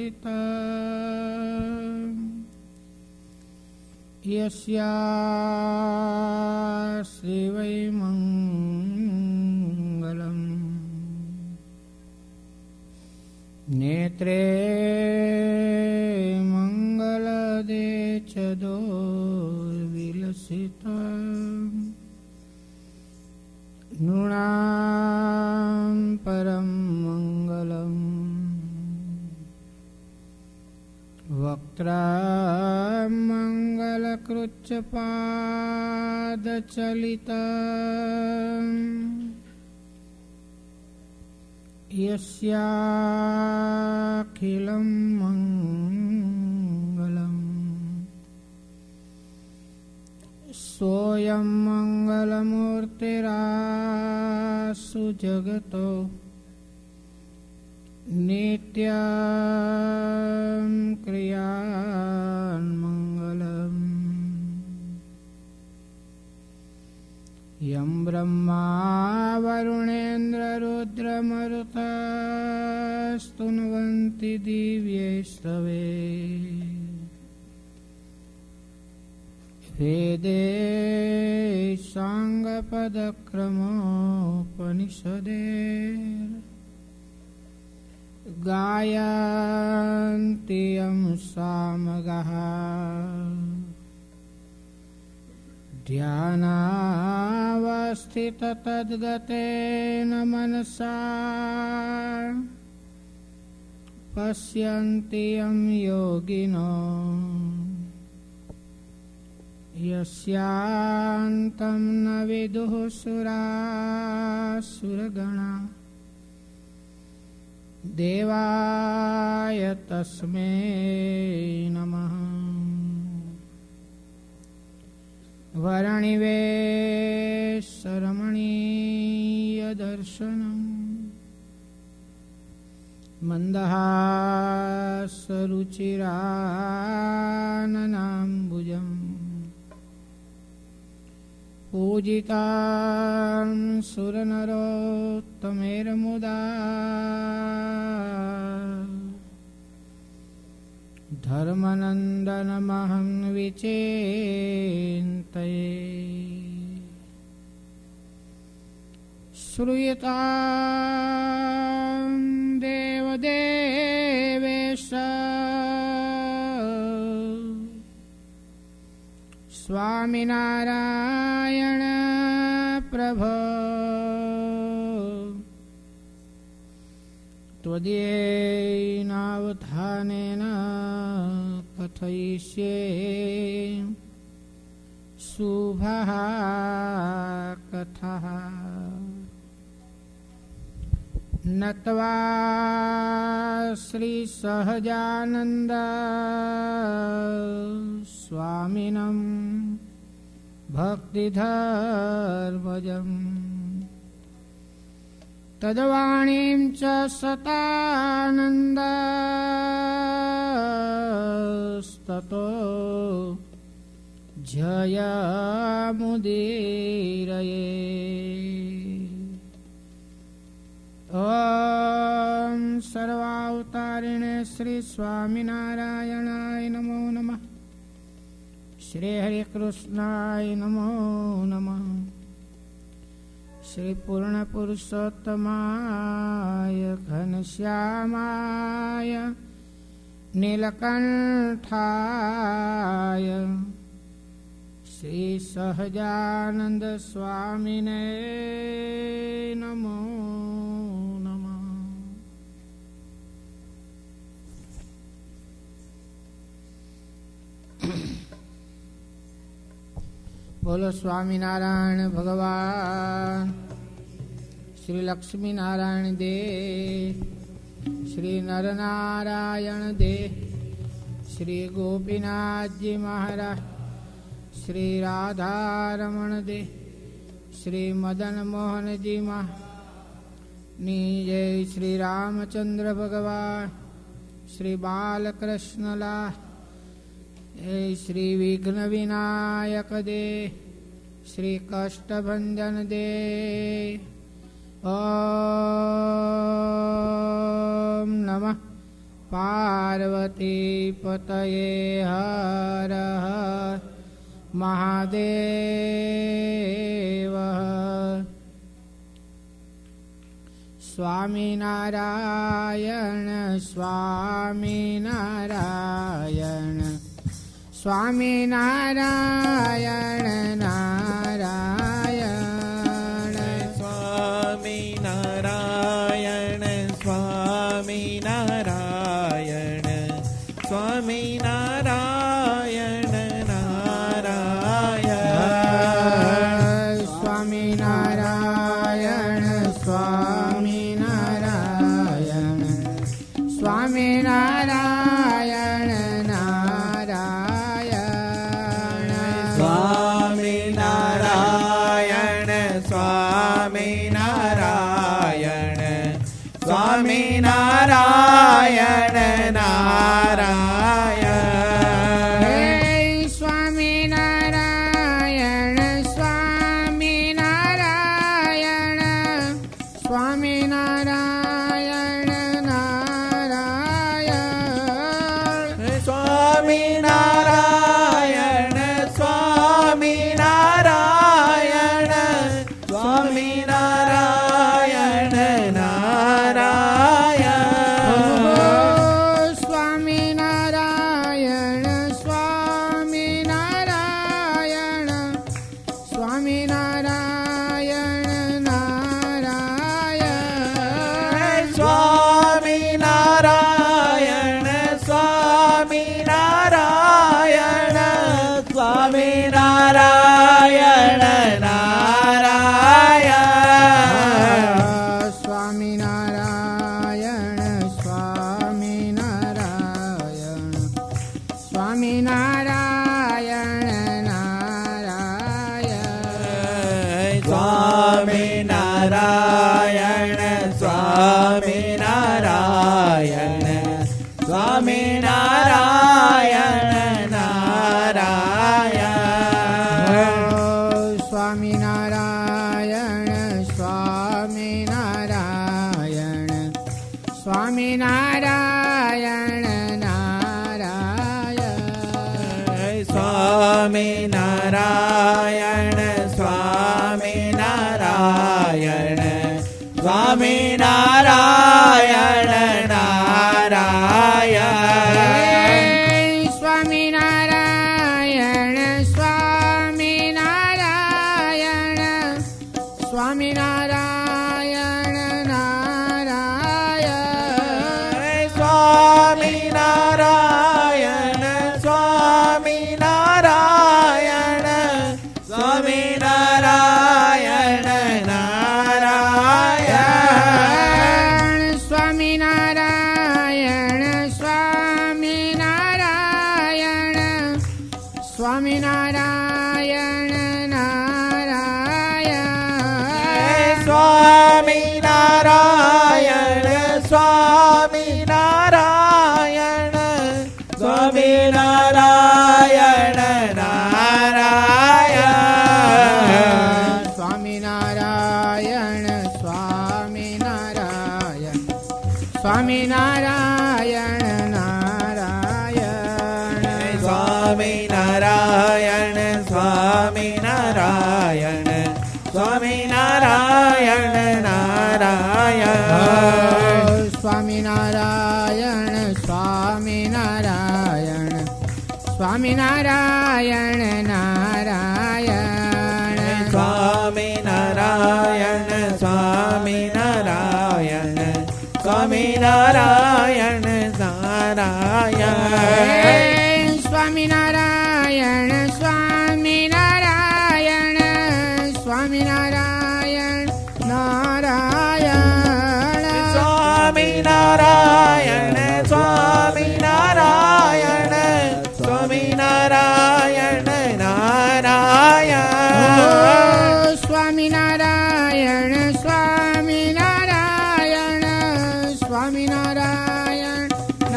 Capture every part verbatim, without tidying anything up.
यस्यास्ति वै मङ्गलम् नेत्रे मङ्गलदे च दोर्विलसिता नृणां परं मङ्गलम् वक्त्रं मङ्गलकृच्च पादचलितम् यस्याखिलं मङ्गलम् सोऽयं मङ्गलमूर्तिरासु जगतो नित्यं क्रियान्मङ्गलम् यं ब्रह्मा वरुणेन्द्ररुद्रमरुतस्तुन्वन्ति दिव्यैस्तवे वेदे साङ्गपदक्रमोपनिषदे गायन्ति यं सामगाः ध्यानावस्थिततद्गतेन मनसा पश्यन्ति यं योगिनो यस्यान्तं न विदुः सुरासुरगणा देवाय तस्मै नमः। वरणिवेशरमणीयदर्शनम् मन्दहासरुचिराननाम्बुजम् पूजितां सुरनरोत्तमैर्मुदा धर्मनन्दनमहं विचिन्तये। श्रूयतां देवदेवेश स्वामिनारायण प्रभो त्वदीयैनावधानेन कथयिष्ये शुभः कथः। नत्वा श्रीसहजानन्द स्वामिनं भक्तिधर्मजम् तद्वाणीं च सतानन्दस्ततो जयमुदीरये। ॐ सर्वावतारिणे श्री स्वामिनारायणाय नमो नमः। श्री हरे कृष्णाय नमो नमः। श्री पूर्ण पुरुषोत्तमाय घनश्यामाय नीलकंठाय श्री सहजानंद स्वामिने नमो नमः। बोलो स्वामीनारायण भगवान, श्री लक्ष्मी नारायण दे, श्री नरनारायण दे, श्री गोपीनाथ जी महाराज, श्री राधा रमण दे, श्री मदन मोहन जी महानी जय, श्री रामचंद्र भगवान, श्री बालकृष्ण लाल, श्री विघ्न विनायक दे, श्री कष्टभंजन दे। ओम नमः पार्वती पतये हर हर महादेव। स्वामीनारायण स्वामीनारायण स्वामीनारायण नारायण स्वामीनारायण स्वामीनारायण स्वामीनारायण नारायण स्वामीनारायण स्वामीनारायण स्वामीनारायण नारायण स्वामीनारायण स्वामीनारायण स्वामीनारायण नारायण हे स्वामीनारायण स्वामीनारायण स्वामीनारायण नारायण स्वामीनारायण स्वामीनारायण स्वामीनारायण नारायण स्वामीनारायण स्वामीनारायण स्वामीनारायण नारायण स्वामीनारायण स्वामीनारायण स्वामीनारायण नारायण स्वामीनारायण स्वामीनारायण स्वामीनारायण नारायण स्वामीनारायण स्वामीनारायण स्वामीनारायण नारायण स्वामीनारायण स्वामीनारायण स्वामीनारायण नारायण स्वामीनारायण स्वामीनारायण स्वामीनारायण नारायण स्वामीनारायण स्वामीनारायण स्वामीनारायण नारायण स्वामीनारायण स्वामीनारायण स्वामीनारायण नारायण स्वामीनारायण स्वामीनारायण स्वामीनारायण नारायण स्वामीनारायण स्वामीनारायण स्वामीनारायण नारायण स्वामीनारायण स्वामीनारायण स्वामीनारायण नारायण स्वामीनारायण स्वामीनारायण स्वामीनारायण नारायण स्वामीनारायण स्वामीनारायण स्वामीनारायण नारायण स्वामीनारायण स्वामीनारायण स्वामीनारायण नारायण स्वामीनारायण स्वामीनारायण स्वामीनारायण नारायण स्वामीनारायण स्वामीनारायण स्वामीनारायण नारायण स्वामीनारायण स्वामीनारायण स्वामीनारायण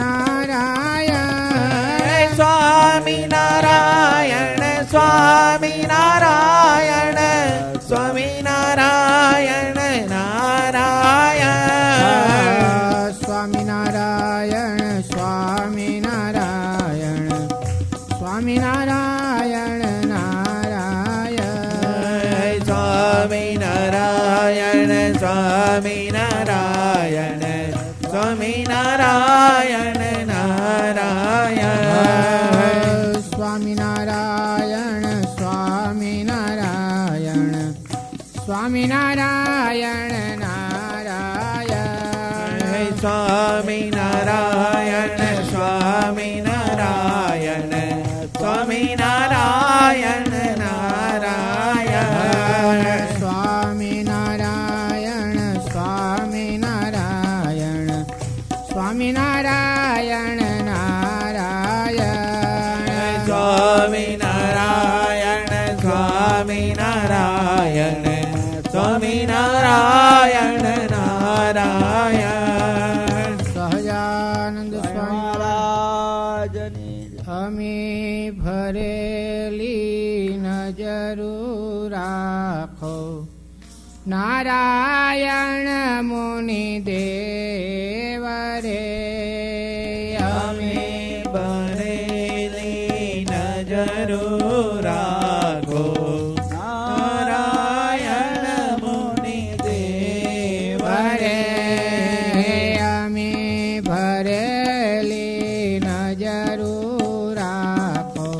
नारायण स्वामीनारायण स्वामीनारायण स्वामी સ્વામિનારાયણ સ્વામિનારાયણ સ્વામિનારાયણ નારાયણ સ્વામિનારાયણ સ્વામિનારાયણ સ્વામિનારાયણ નારાયણ સ્વામિનારાયણ સ્વામિનારાયણ સ્વામિનારાયણ નારાયણ સ્વામિનારાયણ સ્વામિનારાયણ સ્વામિનારાયણ નારાયણ સ્વામિનારાયણ સ્વામિનારાયણ સ્વામિનારાયણ નારાયણ સહજાનંદ સ્વામી અમી ભરેલી નજરું રાખો નારાયણ મુનિ દેવ રે અમે ભરેલી નજરું રાખો નારાયણ મુનિ દેવ રે અમે ભરેલી નજરું રાખો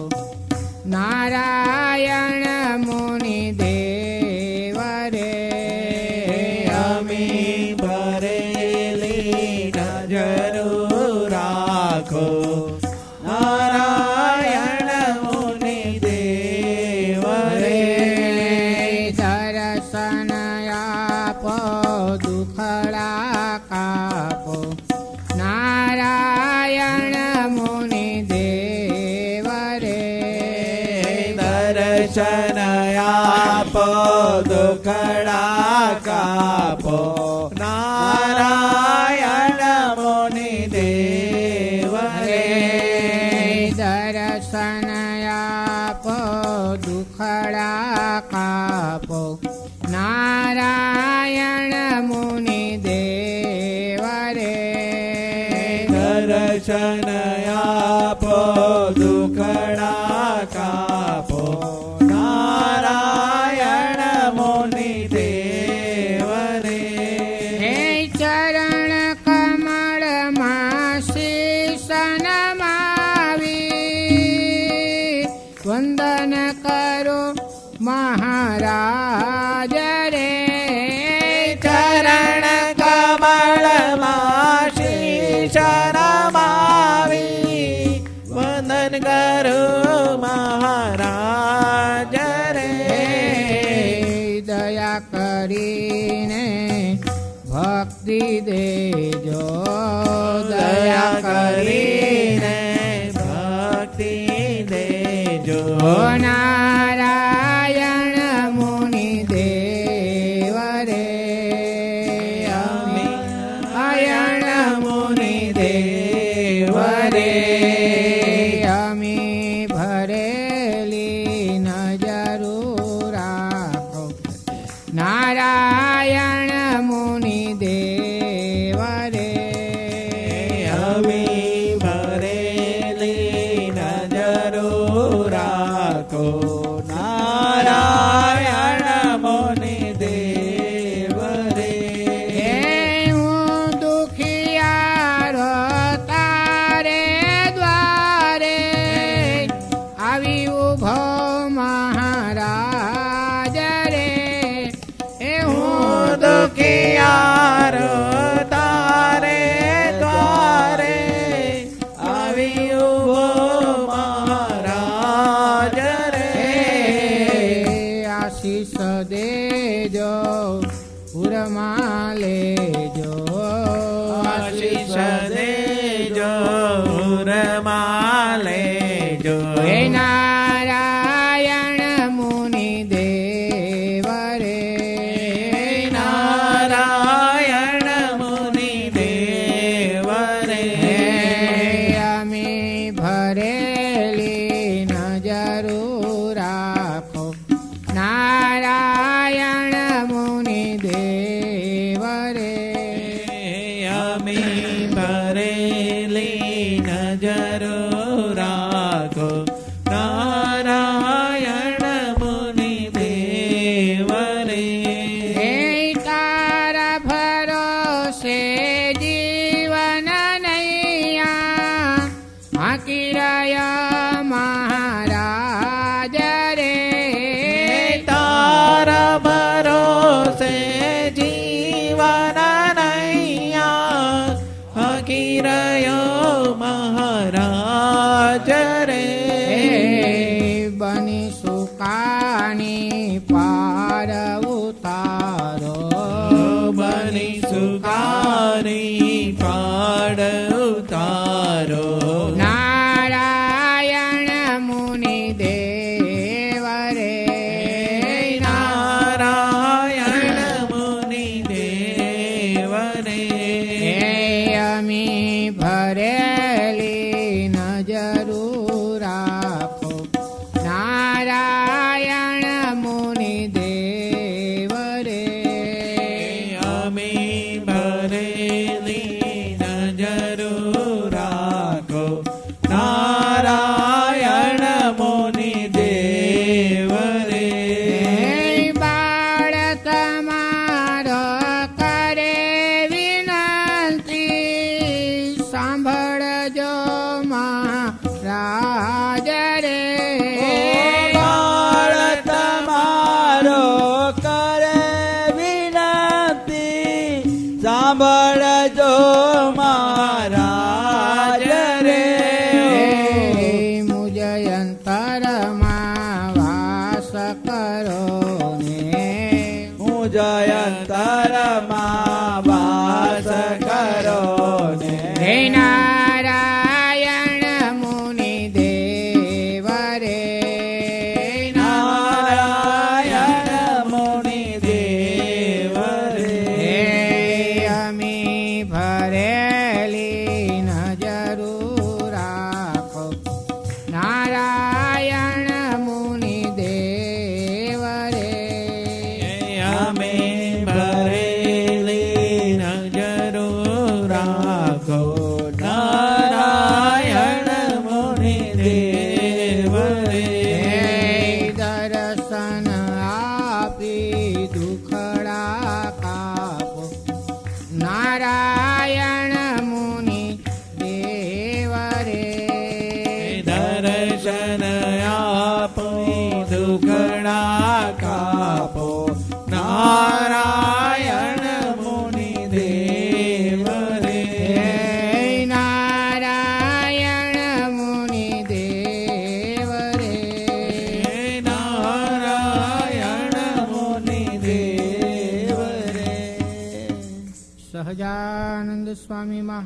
નારાયણ મુનિ દેવ રે અમે ભરેલી નજરું રાખો નારાયણ મુનિ દેવ રે દર્શન આપો દુખડા કાપો નારાયણ મુનિ દેવ રે દર્શન આપો દુખડા કાપો નારાયણ મુનિ દેવ રે દર્શન આપો દુખડા કાપો નારાયણ મુનિ દેવ રે દર્શન આપો દુખડા કાપો નારાયણ મુનિ દેવ રે હે ચરણ કમળમાં શીશ નમાવી વંદન કરો મહારાજ રે ચરણ કમળમાં શીશ નમાવી વંદન કરો મહારાજ રે દયા કરીને ભક્તિ દેજો દયા કરીને ભક્તિ દેજો નારાયણ મુનિ દેવ રે નારાયણ મુનિ દેવ રે અમી ભરેલી નજરું રાખો નારાયણ મુનિ દેવ રે અમે ભરેલી નજરું રાખો નારાયણ મુનિ દેવ રે હે હું દુખિયારો તારે દ્વારે આવી ઉભો મહારાજ રે હે હું દુખિયારો તારે દ્વારે આવી ઉભો મહારાજ રે આશીષ દેજો પુરમાં લેજો આશીષ દેજો રમા લેજો હે નારાયણ મુનિ દેવ રે નારાયણ મુનિ દેવ રે અમે ભરેલી નજરું રાખો નારાયણ મુનિ દેવ રે અમે ભરેલી નજરો રાખો ના પાર ઉતારો બની સુખારી પાડ ઉતારો નારાયણ મુનિ દેવ રે નારાયણ મુનિ દેવ રે અમી ભરેલી નજરુ રાખો નારાયણ મુનિ દેવ રે અમે ભરેલી નજરો રાખો નારાયણ મુનિ દેવ રે બાળ તમારો કરે વિનંતી સાંભળજો મહારાજ રે બાળ તમારો કરે વિનંતી સાંભળજો મહારાજ રે મુજ અંતરમાં વાસ કરો ને હું જયંતરમાં વાસ કરો ને હે નારાયણ મુનિ દેવ રે નારાયણ મુનિ દેવ રે હે અમી ભરેલી નજરુ રાખો નારાયણ મુનિ દેવ રે અમે ભરેલી નજરો રાખો નારાયણ મુનિ દેવ રે હે દર્શન આપી દુખડા કાપો નારાયણ મુનિ દેવ રે દર્શન આપી દુખડા કાપો નારાયણ મુનિ દેવ રે હે નારાયણ મુનિ દેવ રે નારાયણ મુનિ દેવ રે સહજાનંદ સ્વામી માં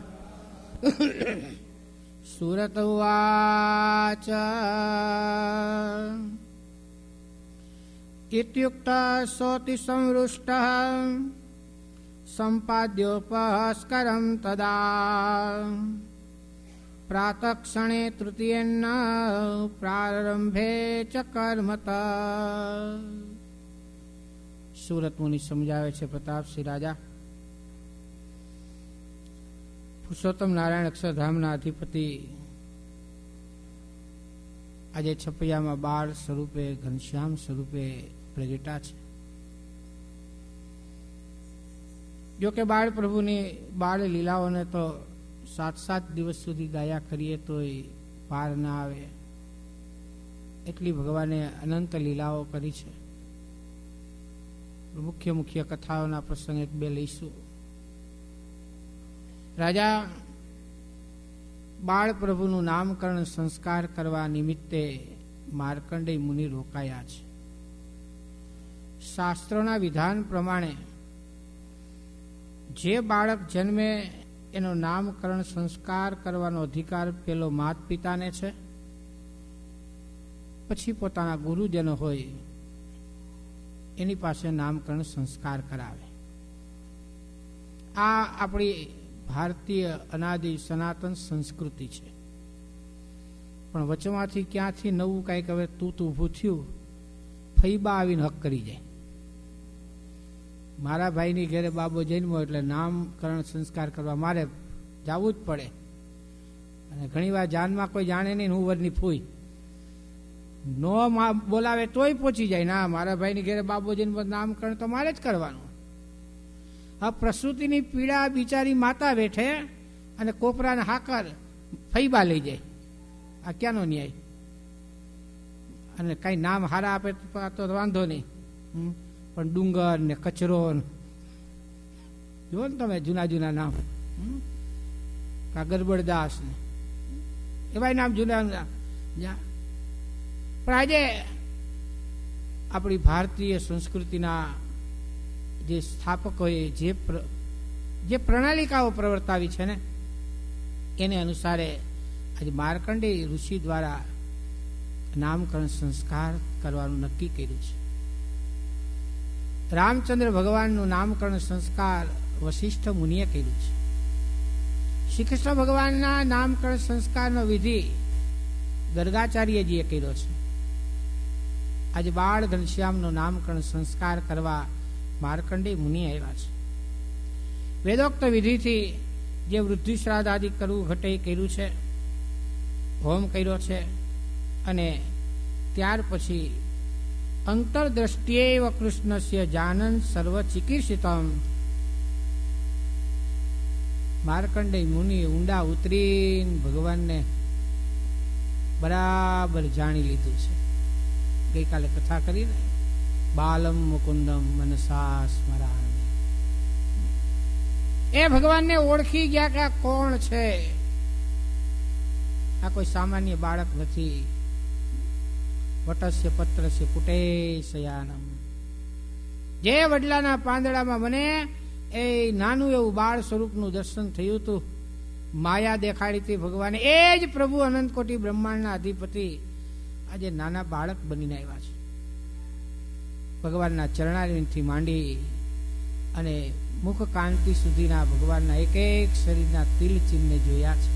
સુરત ઉવાચ ઇત્યુક્ત સોતિ સંવૃષ્ટ સંપાદ્યોપસ્કરમ તદા પ્રાતઃક્ષણે તૃતીયેન પ્રારંભે ચ કર્મત. સુરત મુનિ સમજાવે છે પ્રતાપસિંહ રાજા પુરુષોત્તમ નારાયણ અક્ષરધામના અધિપતિ આજે છપૈયામાં બાળ સ્વરૂપે ઘનશ્યામ સ્વરૂપે પ્રગટા છે. જો કે બાળ પ્રભુની બાળ લીલાઓને તો સાત સાત દિવસ સુધી ગાયા કરીએ તો પાર ના આવે એટલી ભગવાને અનંત લીલાઓ કરી છે. મુખ્ય મુખ્ય કથાઓના પ્રસંગ એક બે લઈશું. રાજા બાળ પ્રભુનું નામકરણ સંસ્કાર કરવા નિમિત્તે માર્કંડેય મુનિ રોકાયા છે. શાસ્ત્રોના વિધાન પ્રમાણે જે બાળક જન્મે એનો નામકરણ સંસ્કાર કરવાનો અધિકાર પેલો માત પિતાને છે, પછી પોતાના ગુરુજનો હોય એની પાસે નામકરણ સંસ્કાર કરાવે. આ આપણી ભારતીય અનાદિ સનાતન સંસ્કૃતિ છે. પણ વચમાંથી ક્યાંથી નવું કાંઈક હવે તૂત ઊભું થયું, ફૈબા આવીને હક કરી જાય. મારા ભાઈની ઘરે બાબો જન્મો એટલે નામકરણ સંસ્કાર કરવા મારે જવું જ પડે. અને ઘણી વાર જાનમાં કોઈ જાણે નહીં, હું વરની ફૂઈ નો બોલાવે તોય પહોંચી જાય. ના, મારા ભાઈની ઘરે બાબો જન્મ નામકરણ તો મારે જ કરવાનું. આ પ્રસૂતિની પીડા બિચારી માતા બેઠે અને કોપરાને હાકર ફૈબા લઈ જાય. આ ક્યાંનો ન્યાય? અને કઈ નામ હારા આપે તો વાંધો નહીં, પણ ડુંગર ને કચરો જુઓ ને તમે, જૂના જૂના નામ, કા ગરબડદાસ ને એવા નામ જૂના. પણ આજે આપણી ભારતીય સંસ્કૃતિના જે સ્થાપકોએ જે જે પ્રણાલિકાઓ પ્રવર્તાવી છે ને એને અનુસારે આજે માર્કંડેય ઋષિ દ્વારા નામકરણ સંસ્કાર કરવાનું નક્કી કર્યું છે. રામચંદ્ર ભગવાનનું નામકરણ સંસ્કાર વશિષ્ઠ મુનિએ કર્યું છે. શ્રી કૃષ્ણ ભગવાનના નામકરણ સંસ્કારનો વિધિ ગર્ગાચાર્યજીએ કર્યો છે. આજે બાળ ઘનશ્યામનો નામકરણ સંસ્કાર કરવા માર્કંડેય મુનિ આવ્યા છે. વેદોક્ત વિધિથી જે વૃદ્ધિ શ્રાદ્ધ આદિ કરવું ઘટે કર્યું છે, હોમ કર્યો છે, અને ત્યાર પછી અંતરદ્રષ્ટિએવ કૃષ્ણસ્ય જાનન સર્વ ચિકિત્સિતમ. માર્કંડેય મુનિ ઊંડા ઉતરીને ભગવાનને બરાબર જાણી લીધું છે. ગઈકાલે કથા કરીને બાલમ મુકુંદમ મનસા સ્મરામિ, એ ભગવાનને ઓળખી ગયા કે આ કોણ છે. આ કોઈ સામાન્ય બાળક નથી. વટસ્ય પત્રસ્ય પુટે શયાનમ, જે વડલાના પાંદડામાં મને એ નાનું એવું બાળ સ્વરૂપનું દર્શન થયું હતું, માયા દેખાડી હતી ભગવાને, એ જ પ્રભુ અનંત કોટી બ્રહ્માંડના અધિપતિ આજે નાના બાળક બનીને આવ્યા છે. ભગવાનના ચરણારવિંદથી માંડી અને મુખ કાંતિ સુધીના ભગવાનના એક એક શરીરના તિલ ચિહ્ન જોયા છે.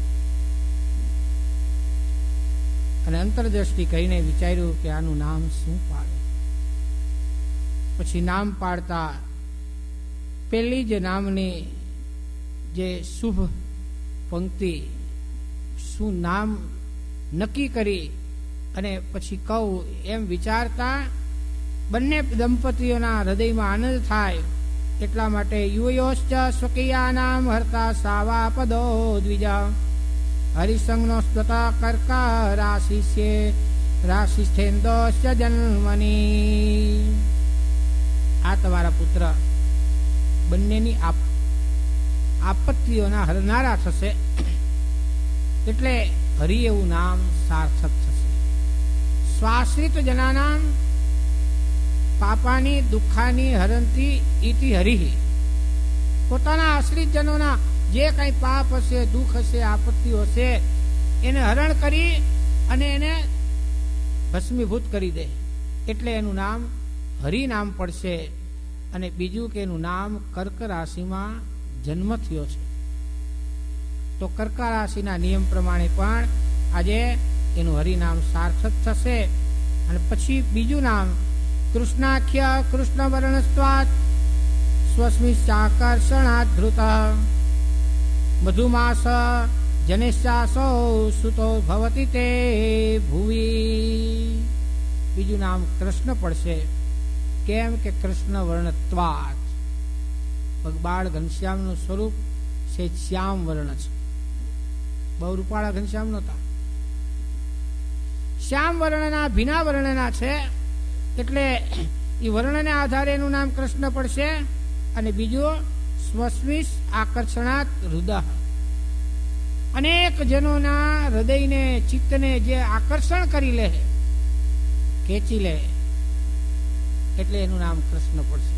અને અંતરદ્રષ્ટિ કહીને વિચાર્યું કે આનું નામ શું પાડે. પછી નામ પાડતા પેલી જ નામની જે શુભ પંક્તિ, શું નામ નક્કી કરી અને પછી કહું એમ વિચારતા બંને દંપતીઓના હૃદયમાં આનંદ થાય એટલા માટે યુયોશ્ચ સ્વકીયાનામ હર્તા સાવા પદો દ્વિજા હરિસંગનો સ્વતા કર્કા રાશિષ્ય રાશિષ્ઠેન્દોશ્ચ જન્મની. આ તમારા પુત્ર બંનેની આપત્તિઓના હરનારા થશે, એટલે હરિ એવું નામ સાર્થક થશે. સ્વાશ્રિત જનાનામ પાપાની દુઃખાની હરંતી ઇતિ હરિ. પોતાના આશ્રિત જનોના જે કઈ પાપ હશે, દુઃખ હશે, આપત્તિઓ હશે, એને હરણ કરી અને એને ભસ્મીભૂત કરી દે, એટલે એનું નામ હરિ નામ પડશે. અને બીજું કે એનું નામ કર્ક રાશિમાં જન્મ થયો છે, તો કર્ક રાશિના નિયમ પ્રમાણે પણ આજે એનું હરિનામ સાર્થક થશે. અને પછી બીજું નામ કૃષ્ણાખ્ય કૃષ્ણ વર્ણસ્વાત સ્વસ્મિશ્ચાકર્ષણાત ધૃત મધુમાસ જનેશ્ચાસો સુતો ભવતી તે ભુવિ. બીજું નામ કૃષ્ણ પડશે. કેમ કે કૃષ્ણ વર્ણત્વાત, બાળ ઘનશ્યામનું સ્વરૂપ છે શ્યામ વર્ણ છે. બહુ રૂપાળા ઘનશ્યામ નહોતા, શ્યામ વર્ણના ભીના વર્ણના છે, એટલે એ વર્ણને આધારે એનું નામ કૃષ્ણ પડશે. અને બીજું સ્વસ્મિશ આકર્ષણાત હૃદય, અનેક જનોના હૃદયને ચિત્તને જે આકર્ષણ કરી લે, ખેંચી લે, એટલે એનું નામ કૃષ્ણ પડશે.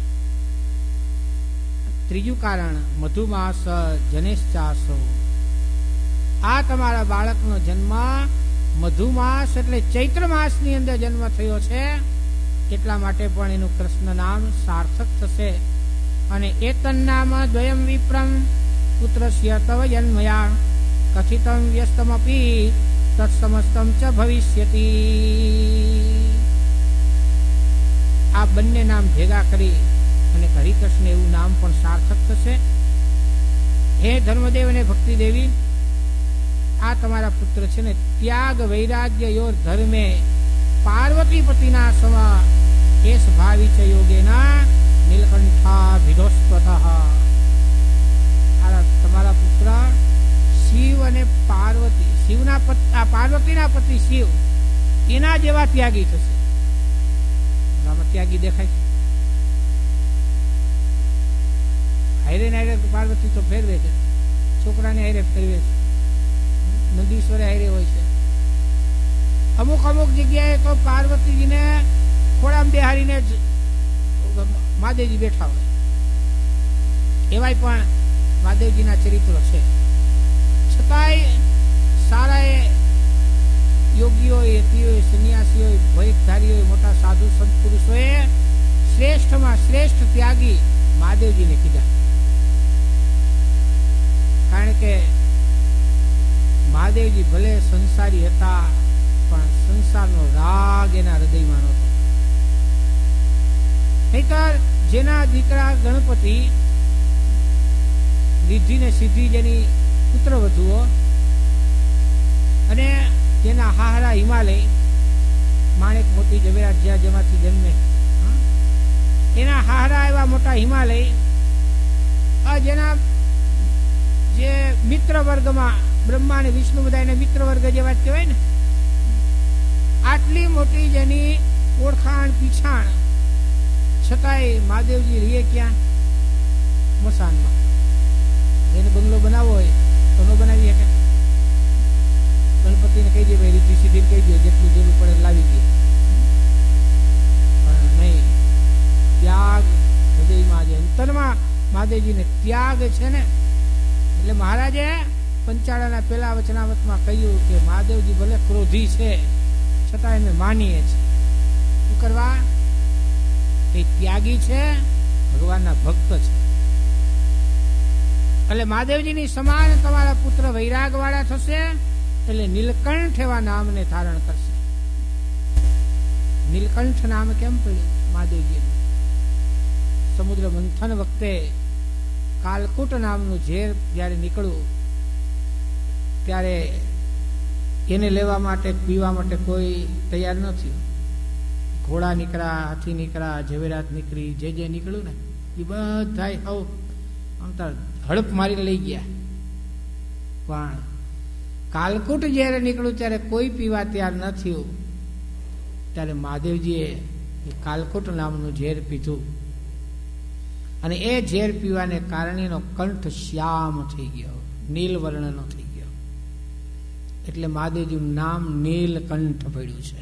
ત્રીજું કારણ મધુમાસ જનેશ્ચાસો. આ તમારા બાળકનો જન્મ મધુમાસ એટલે ચૈત્ર માસની અંદર જન્મ થયો છે, એટલા માટે પણ એનું કૃષ્ણ નામ સાર્થક થશે. અને એતન નામ દ્વયમ વિપ્રમ પુત્રસ્ય તવ જન્મયા કથિતમ વ્યસ્તમપી તત્સમસ્તમ ચ ભવિષ્યતિ. આ બંને નામ ભેગા કરી અને હરિકૃષ્ણ એવું નામ પણ સાર્થક થશે. હે ધર્મદેવ અને ભક્તિ દેવી, આ તમારા પુત્ર છે ને ત્યાગ વૈરાગ્ય યોર ધર્મે પાર્વતી પતિના સમા એસ ભાવી છે યોગેના નીલકંઠા ભિદોસ્વતઃ. આ તમારા પુત્ર શિવ અને પાર્વતી, શિવના પતિ પાર્વતીના પતિ શિવ એના જેવા ત્યાગી થશે. ત્યાગી દેખાય છે. હાઈરે હાઈરે પાર્વતી તો ફેરવે છે, છોકરાને હાઈરે ફેરવે છે, નંદીશ્વરે હાઈરે હોય છે. અમુક અમુક જગ્યાએ તો પાર્વતીજીને ખોળામાં બેહારીને જ મહાદેવજી બેઠા હોય. એવાય પણ મહાદેવજીના ચરિત્રો છે. છતાંય સારા એ યોગીઓ, યતિઓ, સંન્યાસીઓ, ભયધારીઓ, મોટા સાધુ સંત પુરુષોએ શ્રેષ્ઠમાં શ્રેષ્ઠ ત્યાગી મહાદેવજીને કીધા. કારણ કે મહાદેવજી ભલે સંસારી હતા, પણ સંસારનો રાગ એના હૃદયમાં નહોતો. નહીતર જેના દીકરા ગણપતિ, રિદ્ધિ ને સિદ્ધિ જેની પુત્ર વધુઓ, અને જેના હાહરા હિમાલય, માણેક મોતી ઝવેરાત જ્યાં જેમાંથી જન્મે, એના હાહરા એવા મોટા હિમાલય, જેના જે મિત્ર વર્ગમાં બ્રહ્મા અને વિષ્ણુ બધા એને મિત્ર વર્ગ જેવા જ કહેવાય ને, આટલી મોટી જેની ઓળખાણ પીછાણ, છતાંય મહાદેવજી રહીએ ક્યાં? મસાનમાં. જેને બંગલો બનાવવો હોય તો ન બનાવી શકે. ગણપતિને કહી દે ભાઈ, રીતિ સીધી કહી દે, જેટલું જરૂર પડે લાવી દે. પણ નહીં, ત્યાગ હૃદયમાં, જે અંતરમાં મહાદેવજીને ત્યાગ છે ને, એટલે મહારાજે પંચાળાના પેલા વચનાવતમાં કહ્યું કે મહાદેવજી ભલે ક્રોધી છે, છતાં અમે માનીએ છીએ. શું કરવા? એ ત્યાગી છે, ભગવાનના ભક્ત છે. એટલે મહાદેવજીની સમાન તમારા પુત્ર વૈરાગ વાળા થશે, એટલે નીલકંઠ એવા નામને ધારણ કરશે. નીલકંઠ નામ કેમ પડ્યું મહાદેવજી? સમુદ્ર મંથન વખતે કાલકૂટ નામનું ઝેર જયારે નીકળ્યું, ત્યારે એને લેવા માટે, પીવા માટે કોઈ તૈયાર ન થયું. ઘોડા નીકળ્યા, હાથી નીકળ્યા, ઝવેરાત નીકળી, જે જે નીકળ્યું ને એ બધા હવ આમ તાર હડપ મારી લઈ ગયા. પણ કાલકૂટ જયારે નીકળ્યું ત્યારે કોઈ પીવા તૈયાર ન થયું. ત્યારે મહાદેવજીએ એ કાલકૂટ નામનું ઝેર પીધું, અને એ ઝેર પીવાને કારણે એનો કંઠ શ્યામ થઈ ગયો, નીલ વર્ણનો થઈ ગયો. એટલે મહાદેવજીનું નામ નીલકંઠ પડ્યું છે.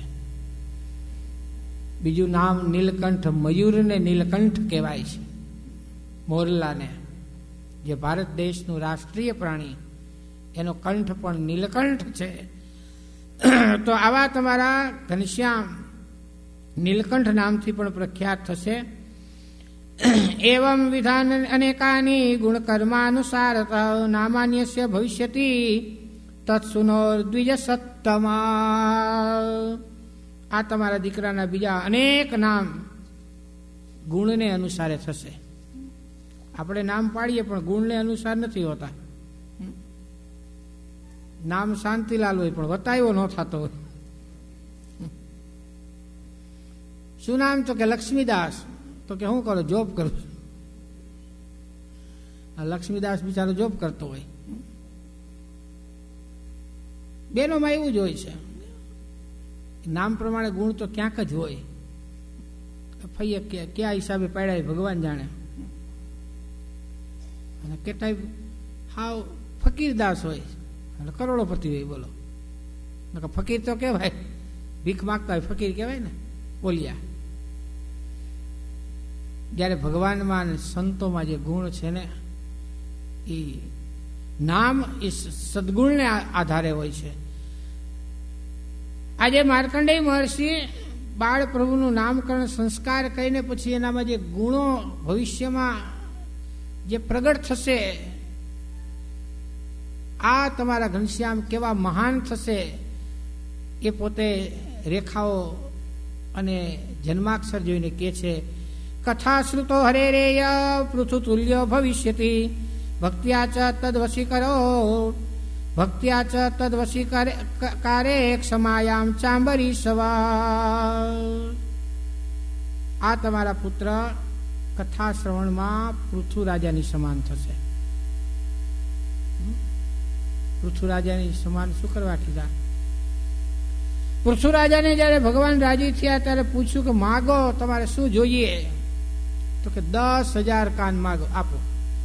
બીજું નામ નીલકંઠ, મયુરને નીલકંઠ કહેવાય છે. મોરલાને, જે ભારત દેશનું રાષ્ટ્રીય પ્રાણી, એનો કંઠ પણ નીલકંઠ છે. તો આવા તમારા ઘનશ્યામ નીલકંઠ નામથી પણ પ્રખ્યાત થશે. એવં વિધાન અનેકાની ગુણ કર્માનુસારત નામાન્યસ્ય ભવિષ્યતિ તત્સુનોર દ્વિજ સત્તમા. આ તમારા દીકરાના બીજા અનેક નામ ગુણને અનુસારે થશે. આપણે નામ પાડીએ પણ ગુણને અનુસાર નથી હોતા. નામ શાંતિલાલ હોય પણ વતાવ્યો ન થતો હોય. શું નામ? તો કે લક્ષ્મીદાસ. તો કે હું કરો? જોબ કરું છું. લક્ષ્મીદાસ બિચારો જોબ કરતો હોય. બેનોમાં એવું જ હોય છે, નામ પ્રમાણે ગુણ તો ક્યાંક જ હોય. ફઈએ કયા હિસાબે પાડ્યા ભગવાન જાણે. અને કેટલાય હાવ ફકીરદાસ હોય અને કરોડોપતિ હોય. બોલો, ફકીર તો કહેવાય, ભીખ માગતા હોય ફકીર કહેવાય ને, બોલ્યા. જ્યારે ભગવાનમાં અને સંતોમાં જે ગુણ છે ને, એ નામ એ સદગુણને આધારે હોય છે. આજે માર્કંડેય મહર્ષિ બાળ પ્રભુનું નામકરણ સંસ્કાર કરીને પછી એનામાં જે ગુણો ભવિષ્યમાં જે પ્રગટ થશે, આ તમારા ઘનશ્યામ કેવા મહાન થશે એ પોતે રેખાઓ અને જન્માક્ષર જોઈને કે છે. કથા શ્રુતો હરેરેય પૃથુ તુલ્યો ભવિષ્યતિ ભક્ત્યા ચ તદ્વશીકરો ભક્ત્યા ચ તદ્વશીકારે ક્ષમાયામ ચાંબરી સવા. આ તમારા પુત્ર કથા શ્રવણમાં પૃથુ રાજાની સમાન થશે. પૃથુ રાજાની સમાન શું કરવા કીધા? પૃથુ રાજાને જયારે ભગવાન રાજી થયા ત્યારે પૂછ્યું કે માગો, તમારે શું જોઈએ? તો કે દસ હજાર કાન માગો, આપો.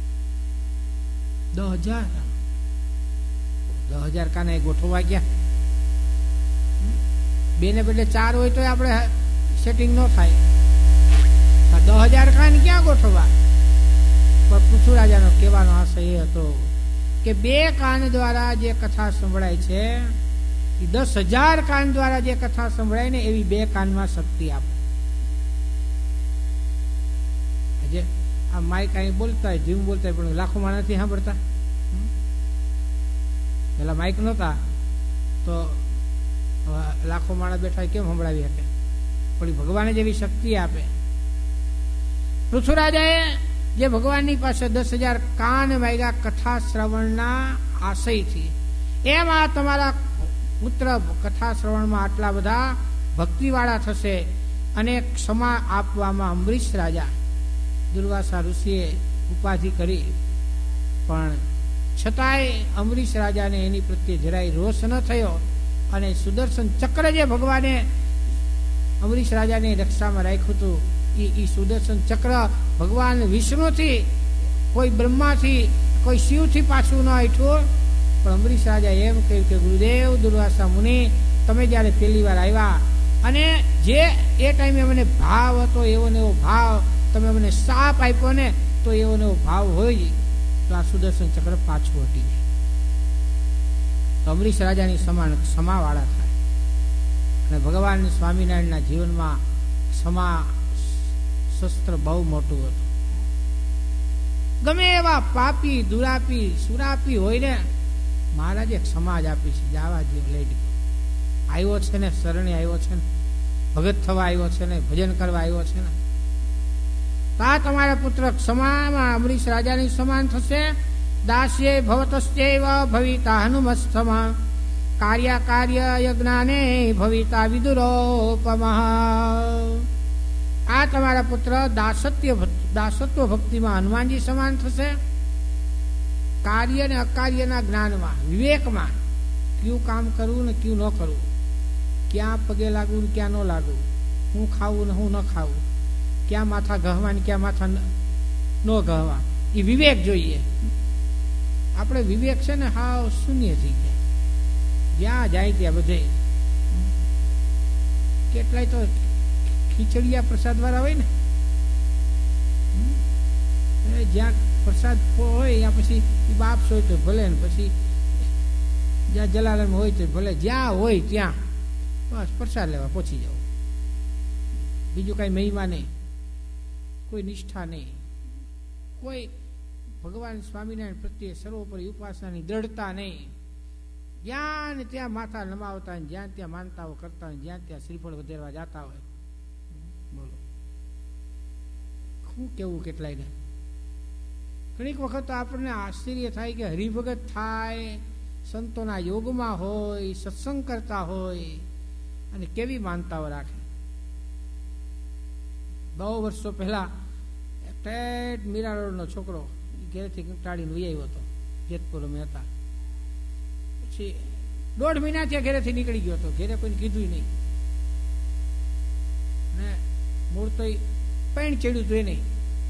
દસ હજાર દસ હજાર કાન એ ગોઠવવા ગયા. બે ને બદલે ચાર હોય તો આપણે સેટિંગ ન થાય. દસ હજાર કાન ક્યાં ગોઠવવા? પણ પૃથ્વીરાજાનો કહેવાનો આશય એ હતો કે બે કાન દ્વારા જે કથા સંભળાય છે એ દસ હજાર કાન દ્વારા જે કથા સંભળાય ને એવી બે કાનમાં શક્તિ આપો. આજે આ માઇક અહીં બોલતા હોય, જીવ બોલતા હોય, પણ લાખો માણસ નથી સાંભળતા. પેલા માઇક નહોતા તો લાખો માણસ બેઠા કેમ સંભળાવી શકે? પણ ભગવાને જેવી શક્તિ આપે. પૃથ્વીરાજાએ જે ભગવાનની પાસે દસ હજાર કાન માગ્યા કથા શ્રવણના આશયથી, એમ આ તમારા પુત્ર કથા શ્રવણમાં આટલા બધા ભક્તિવાળા થશે. અને ક્ષમા આપવામાં અંબરીશ રાજા દુર્વાસા ઋષિએ ઉપાધિ કરી, પણ છતાંય અંબરીશ રાજાને એની પ્રત્યે જરાય રોષ ન થયો. અને સુદર્શન ચક્ર જે ભગવાને અંબરીશ રાજાની રક્ષામાં રાખ્યું હતું, એ સુદર્શન ચક્ર ભગવાન વિષ્ણુથી, કોઈ બ્રહ્માથી, કોઈ શિવથી પાછું ન હટ્યું. પણ અંબરીશ રાજા એમ કહ્યું કે ગુરુદેવ દુર્વાસા મુનિ, તમે જ્યારે પહેલી વાર આવ્યા અને જે એ ટાઈમે મને ભાવ હતો એવો ને એવો ભાવ, તમે મને શાપ આપ્યો ને તો એવો ને એવો ભાવ હોય તો આ સુદર્શન ચક્ર પાછું હટી જાય. તો અંબરીશ રાજાની સમાન ક્ષમાવાળા થાય. અને ભગવાન સ્વામિનારાયણના જીવનમાં ક્ષમા શસ્ત્ર બહુ મોટું હતું. ગમે એવા પાપી દુરાપી સુરાપી હોય ને, મહારાજે ક્ષમા જ આપી છે. જાવા જેવ લઈ લીધો. આવ્યો છે ને શરણે આવ્યો છે ને, ભગત થવા આવ્યો છે ને, ભજન કરવા આવ્યો છે ને, તા તમારા પુત્ર ક્ષમામાં અંબરીશ રાજાની સમાન થશે. દાસ્યે ભવતશ્ચૈવ ભવિતા હનુમસ્થમા કાર્ય કાર્ય યજ્ઞાને ભવિતા વિદુરોપમઃ. આ તમારા પુત્ર દાસત્ય દાસત્વ ભક્તિમાં હનુમાનજી સમાન થશે. કાર્ય ને અકાર્યના જ્ઞાનમાં, વિવેકમાં, કયું કામ કરવું ને કયું ન કરવું, ક્યાં પગે લાગવું ને ક્યાં ન લાગવું, હું ખાવું ને હું ન ખાવું, ક્યાં માથા ગહવા ને ક્યાં માથા ન ગહવા, એ વિવેક જોઈએ. આપણે વિવેક છે ને હાવ શૂન્ય થઈ ગયા. જ્યાં જાય ત્યાં બધે કેટલાય તો ખીચડિયા પ્રસાદ વાળા હોય ને, જ્યાં પ્રસાદ હોય ત્યાં પછી બાપ્સ હોય તો ભલે, ને પછી જ્યાં જલાલમ હોય તો ભલે, જ્યાં હોય ત્યાં બસ પ્રસાદ લેવા પહોંચી જાવ. બીજું કઈ મહિમા નહીં, કોઈ નિષ્ઠા નહીં, કોઈ ભગવાન સ્વામિનારાયણ પ્રત્યે સર્વોપરી ઉપાસનાની દ્રઢતા નહીં. જ્યાં ને ત્યાં માથા નમાવતા હોય, જ્યાં ત્યાં માનતાઓ કરતા હોય, જ્યાં ત્યાં શ્રીફળ વધેરવા જતા હોય. બોલો શું કેવું કેટલાયને. ઘણીક વખત આપણને આશ્ચર્ય થાય કે હરિભગત થાય, સંતોના યોગમાં હોય, સત્સંગ કરતા હોય અને કેવી માનતાઓ રાખે. બહુ વર્ષો પહેલા ટેટ મીરા રોડનો છોકરો ઘેરથી કંટાળીને વહી આવ્યો હતો. જેતપુર અમે હતા. પછી દોઢ મહિના ત્યાં ઘેરેથી નીકળી ગયો હતો. ઘેરે કોઈને કીધું નહીં. ને મૂળ તો પેણ ચડ્યું હતું એ નહીં.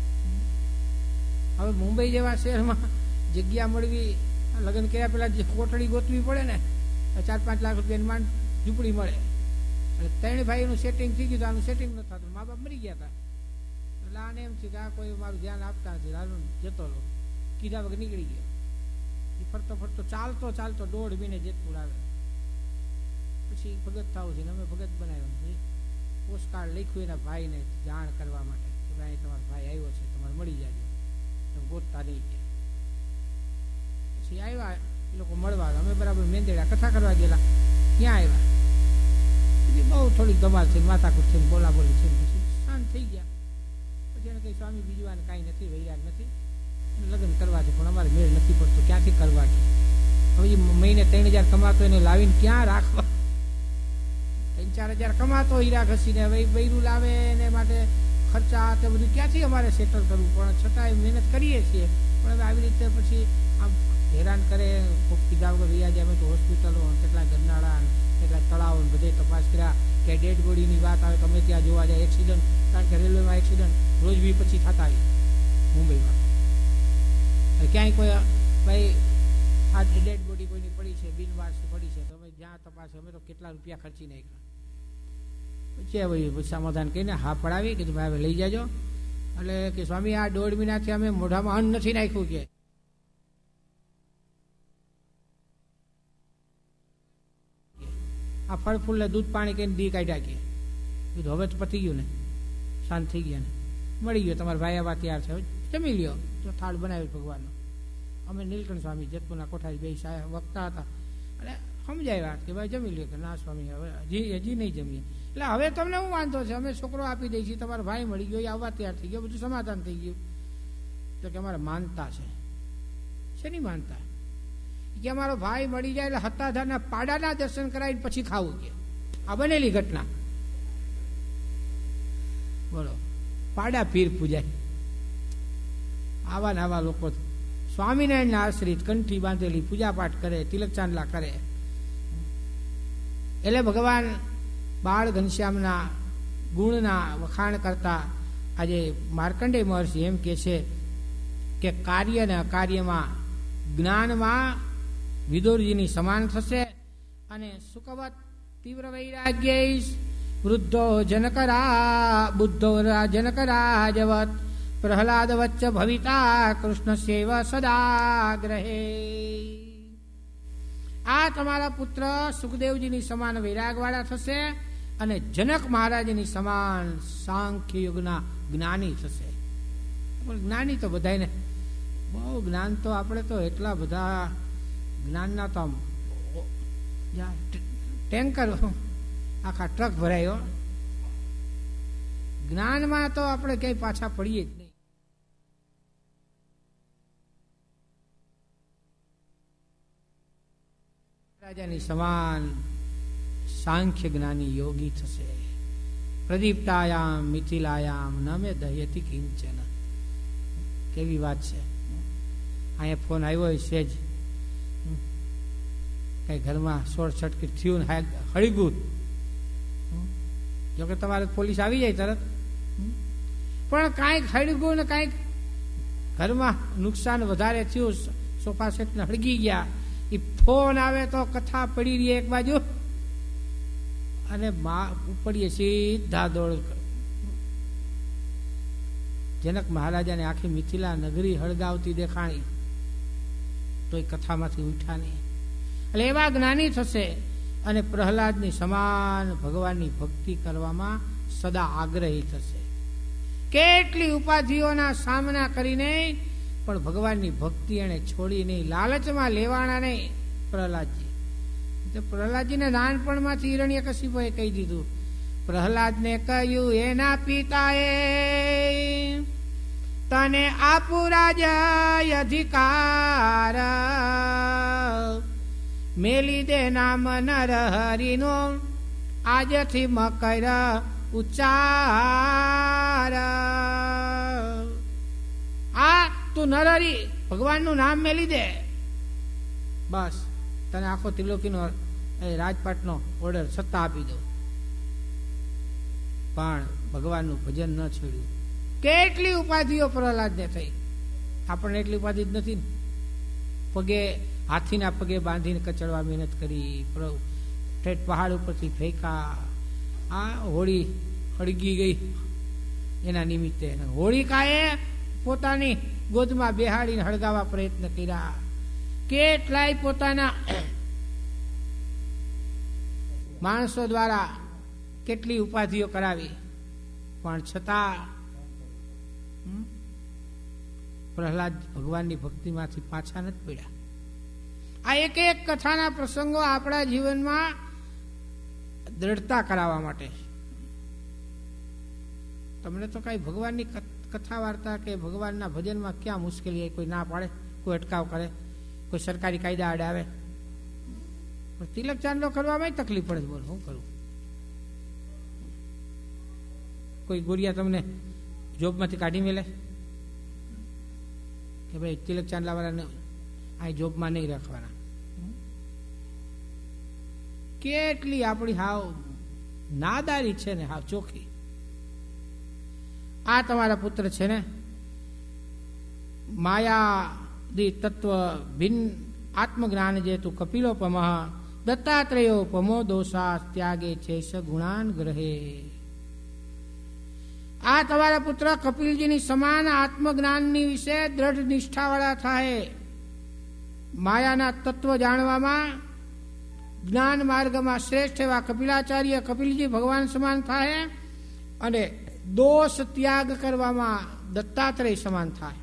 હવે મુંબઈ જેવા શહેરમાં જગ્યા મળવી, લગ્ન કર્યા પેલા જે કોટડી ગોતવી પડે ને, ચાર પાંચ લાખ રૂપિયાની માંડ ઝૂંપડી મળે. એટલે ત્રણ ભાઈનું સેટિંગ થઈ ગયું, આનું સેટિંગ ન થતું. મા બાપ મરી ગયા હતા. એટલે આને એમ છે કે આ કોઈ મારું ધ્યાન આપતા નથી, હાલું જતો લો. કીધા વગર નીકળી ગયો. એ ફરતો ફરતો ચાલતો ચાલતો દોઢ મહિને જેતપુર આવે. પછી ભગત થવું છે ને અમે ભગત બનાવ્યો. પોસ્ટકાર્ડ લખ્યું એના ભાઈને જાણ કરવા માટે કે ભાઈ તમારો ભાઈ આવ્યો છે, તમારે મળી જાજો. ગોતતા નહીં ગયા. પછી આવ્યા એ લોકો મળવા. અમે બરાબર મેંદેડા કથા કરવા ગયેલા. ક્યાં આવ્યા પછી બહુ થોડીક ધમાલ છે, માથાકૂટ છે, બોલા બોલી છે. પછી શાંત થઈ ગયા. પછી એને કહી સ્વામી બીજું આને કાંઈ નથી, વૈરાગ નથી, લગ્ન કરવા છે પણ અમારે મેળ નથી પડતો, ક્યાંથી કરવા છે. હવે મહિને ત્રણ હજાર કમાતો એને લાવીને ક્યાં રાખવા? ત્રણ ચાર હજાર કમાતો હીરા ઘસીને, હવે બૈરું લાવે એને માટે ખર્ચા તે બધું ક્યાંથી અમારે સેટલ કરવું? પણ છતાંય મહેનત કરીએ છીએ. પણ હવે આવી રીતે પછી આમ હેરાન કરે. ખૂબ કીધા વગર રહ્યા જાય. અમે તો હોસ્પિટલો, કેટલા ગરનાળા, કેટલા તળાવો બધે તપાસ કર્યા કે ડેડ બોડીની વાત આવે તમે ત્યાં જોવા જાય. એક્સિડન્ટ, કારણ કે રેલવેમાં એક્સિડન્ટ રોજ બી પછી થતા હોય મુંબઈમાં. ક્યાંય કોઈ ભાઈ આ ડેડ બોડી કોઈની પડી છે, બિનવારસી પડી છે, તમે જ્યાં તપાસ, અમે તો કેટલા રૂપિયા ખર્ચી નાખ્યા. પછી હવે સમાધાન કરીને હા પડાવી કીધું ભાઈ હવે લઈ જાજો. એટલે કે સ્વામી આ દોઢ મહિનાથી અમે મોઢામાં અન્ન નથી નાખ્યું કે આ ફળ ફૂલ દૂધ પાણી કહીને દી કાઢ્યા કે કીધું હવે તો પતી ગયું ને, શાંત થઈ ગયા ને, મળી ગયો તમારા ભાઈ આવા તૈયાર છે, જમી લ્યો. જો થાળ બનાવ્યો ભગવાનનો. અમે નીલકંઠ સ્વામી જેતપુરના કોઠારી બે સાહેબ વક્તા હતા અને સમજાય વાત કે ભાઈ જમી લ્યો. કે ના સ્વામી હવે હજી હજી નહીં જમીએ. એટલે હવે તમને શું વાંધો છે, અમે છોકરો આપી દઈએ છીએ, તમારો ભાઈ મળી ગયો, એ આવવા તૈયાર થઈ ગયો, બધું સમાધાન થઈ ગયું. તો કે અમારે માનતા છે. શેની માનતા? કે અમારો ભાઈ મળી જાય એટલે હતાધારના પાડાના દર્શન કરાવીને પછી ખાવું કે આ બનેલી ઘટના. બોલો, પાડા પીર પૂજાય. આવા ને આવા લોકો સ્વામિનારાયણના આશ્રિત કંઠી બાંધેલી પૂજા પાઠ કરે, તિલક ચાંદલા કરે. એટલે ભગવાન બાળ ઘનશ્યામના ગુણના વખાણ કરતા આજે માર્કંડેય મહર્ષિ એમ કે છે કે કાર્ય ને અકાર્યમાં જ્ઞાનમાં વિદુરજીની સમાન થશે અને સુખવત તીવ્ર વૈરાગ્ય વૃદ્ધો જનકરા બુદ્ધો જનકરાજવત પ્રહલાદ વચ્ચ ભવિતા કૃષ્ણ સેવ સદાગ્રહે. આ તમારા પુત્ર સુખદેવજીની સમાન વૈરાગવાળા થશે અને જનક મહારાજની સમાન સાંખ્ય યુગના જ્ઞાની થશે. જ્ઞાની તો બધાને બહુ જ્ઞાન તો આપણે તો એટલા બધા જ્ઞાનના તો આમ ટેન્કર આખા ટ્રક ભરાયો. જ્ઞાનમાં તો આપણે ક્યાંય પાછા પડીએ જ નહીં. રાજાની સમાન સાંખ્ય જ્ઞાની યોગી થશે. પ્રદીપ્તાયામ મિથિલાયામ ન મે દહ્યતિ કિંચન. કેવી વાત છે. અહીંયા ફોન આવ્યો હોય સેજ કઈ ઘરમાં શોર્ટ સર્કિટ થયું ને હળીગું, જોકે તમારે પોલીસ આવી જાય તરત, પણ કાંઈક હળીગું ને કાંઈક ઘરમાં નુકસાન વધારે થયું, સોફા સેટ ને હળગી ગયા, એ ફોન આવે તો કથા પડી રહી એક બાજુ અને ઉપડીએ સીધા દોડ. જનક મહારાજાને આખી મિથિલા નગરી હળગાવતી દેખાણી તો એ કથામાંથી ઉઠ્યા નહીં. એટલે એવા જ્ઞાની થશે અને પ્રહલાદની સમાન ભગવાનની ભક્તિ કરવામાં સદા આગ્રહી થશે. કેટલી ઉપાધિઓના સામના કરીને પણ ભગવાનની ભક્તિ એને છોડી નહીં, લાલચમાં લેવાના નહીં. પ્રહલાદજી તો પ્રહલાદજીને નાનપણમાંથી હિરણ્યકશિપુએ કહી દીધું. પ્રહલાદને કહ્યું એના પિતાએ તને આપું રાજ્ય અધિકાર, મેલી દે નામ નર હરિનો આજથી મકર ઉચ્ચાર. આ તું નરહરી ભગવાનનું નામ મેલી દે, બસ તને આખો ત્રિલોકીનો રાજપાટનો ઓર્ડર સત્તા આપી દો. પણ ભગવાનનું ભજન ન છોડ્યું. કેટલી ઉપાધિઓ પ્રહલાદને થઈ. આપણને એટલી ઉપાધિ જ નથી ને. પગે હાથીના પગે બાંધીને કચડવા મહેનત કરી, ઠેઠ પહાડ ઉપરથી ફેંકા. આ હોળી હળગી ગઈ એના નિમિત્તે હોળિકાએ પોતાની ગોદમાં બેહાડીને હળગાવવા પ્રયત્ન કર્યા. કેટલાય પોતાના માણસો દ્વારા કેટલી ઉપાધિઓ કરાવી, પણ છતાં પ્રહલાદ ભગવાનની ભક્તિમાંથી પાછા નથી પડ્યા. આ એક એક કથાના પ્રસંગો આપણા જીવનમાં દ્રઢતા કરાવવા માટે. તમને તો કઈ ભગવાનની કથા વાર્તા કે ભગવાનના ભજનમાં ક્યાં મુશ્કેલી, કોઈ ના પાડે, કોઈ અટકાવ કરે, કોઈ સરકારી કાયદા અડાવે, પણ તિલક ચાંદલો કરવામાં તકલીફ પડે. બોલ શું કરું? કોઈ ગોરિયા તમને જોબમાંથી કાઢી મેલે કે ભાઈ તિલક ચાંદલા વાળાને આ જોબમાં નહીં રાખવાના. કેટલી આપણી હાવ નાદારી છે ને, હાવ ચોખ્ખી. આ તમારા પુત્ર છે ને, માયા દી તત્વ ભિન્ન આત્મજ્ઞાન જે તું કપિલોપમઃ દત્તાત્રેયોપમો દોષા ત્યાગે છે સગુણાન ગ્રહે. આ તમારા પુત્ર કપિલજીની સમાન આત્મજ્ઞાનની વિશે દ્રઢ નિષ્ઠાવાળા થાય, માયાના તત્વ જાણવામાં જ્ઞાન માર્ગમાં શ્રેષ્ઠ એવા કપિલાચાર્ય કપિલજી ભગવાન સમાન થાય, અને દોષ ત્યાગ કરવામાં દત્તાત્રેય સમાન થાય.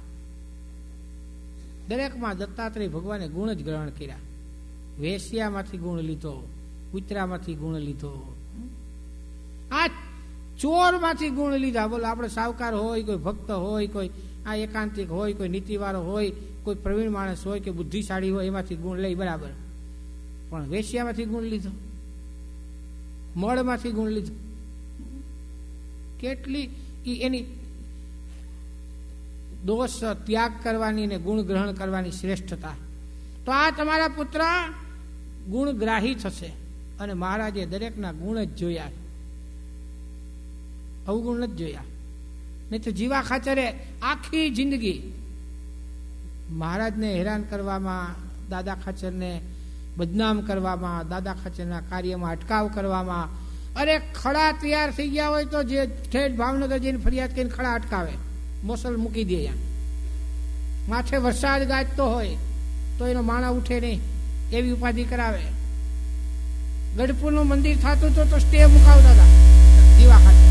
દરેકમાં દત્તાત્રેય ભગવાને ગુણ જ ગ્રહણ કર્યા. વેશ્યામાંથી ગુણ લીધો, કૂતરામાંથી ગુણ લીધો, આ ચોરમાંથી ગુણ લીધા. બોલો, આપણે સાવકાર હોય, કોઈ ભક્ત હોય, કોઈ આ એકાંતિક હોય, કોઈ નીતિવાળો હોય, કોઈ પ્રવીણ માણસ હોય કે બુદ્ધિશાળી હોય, એમાંથી ગુણ લઈ બરાબર, પણ વેશ્યામાંથી ગુણ લીધો, મળમાંથી ગુણ લીધો. કેટલી એની દોષ ત્યાગ કરવાની ને ગુણ ગ્રહણ કરવાની શ્રેષ્ઠતા. તો આ તમારા પુત્ર ગુણગ્રાહી થશે, અને મહારાજે દરેકના ગુણ જ જોયા, અવગુણ જ જોયા. નહીં તો જીવા ખાચરે આખી જિંદગી મહારાજને હેરાન કરવામાં, દાદા ખાચરને બદનામ કરવામાં, દાદા ખાચરના કાર્યમાં અટકાવ કરવામાં. અરે ખડા તૈયાર થઈ ગયા હોય તો જે ઠેઠ ભાવનગર જઈને ફરિયાદ કરીને ખડા અટકાવે, મોસલ મૂકી દે. અહીંયા માથે વરસાદ ગાજતો હોય તો એનો માણા ઉઠે નહીં, એવી ઉપાધિ કરાવે. ગઢપુરનું મંદિર થતું તો સ્ટે મુકાવતા હતા જીવા ખાતે,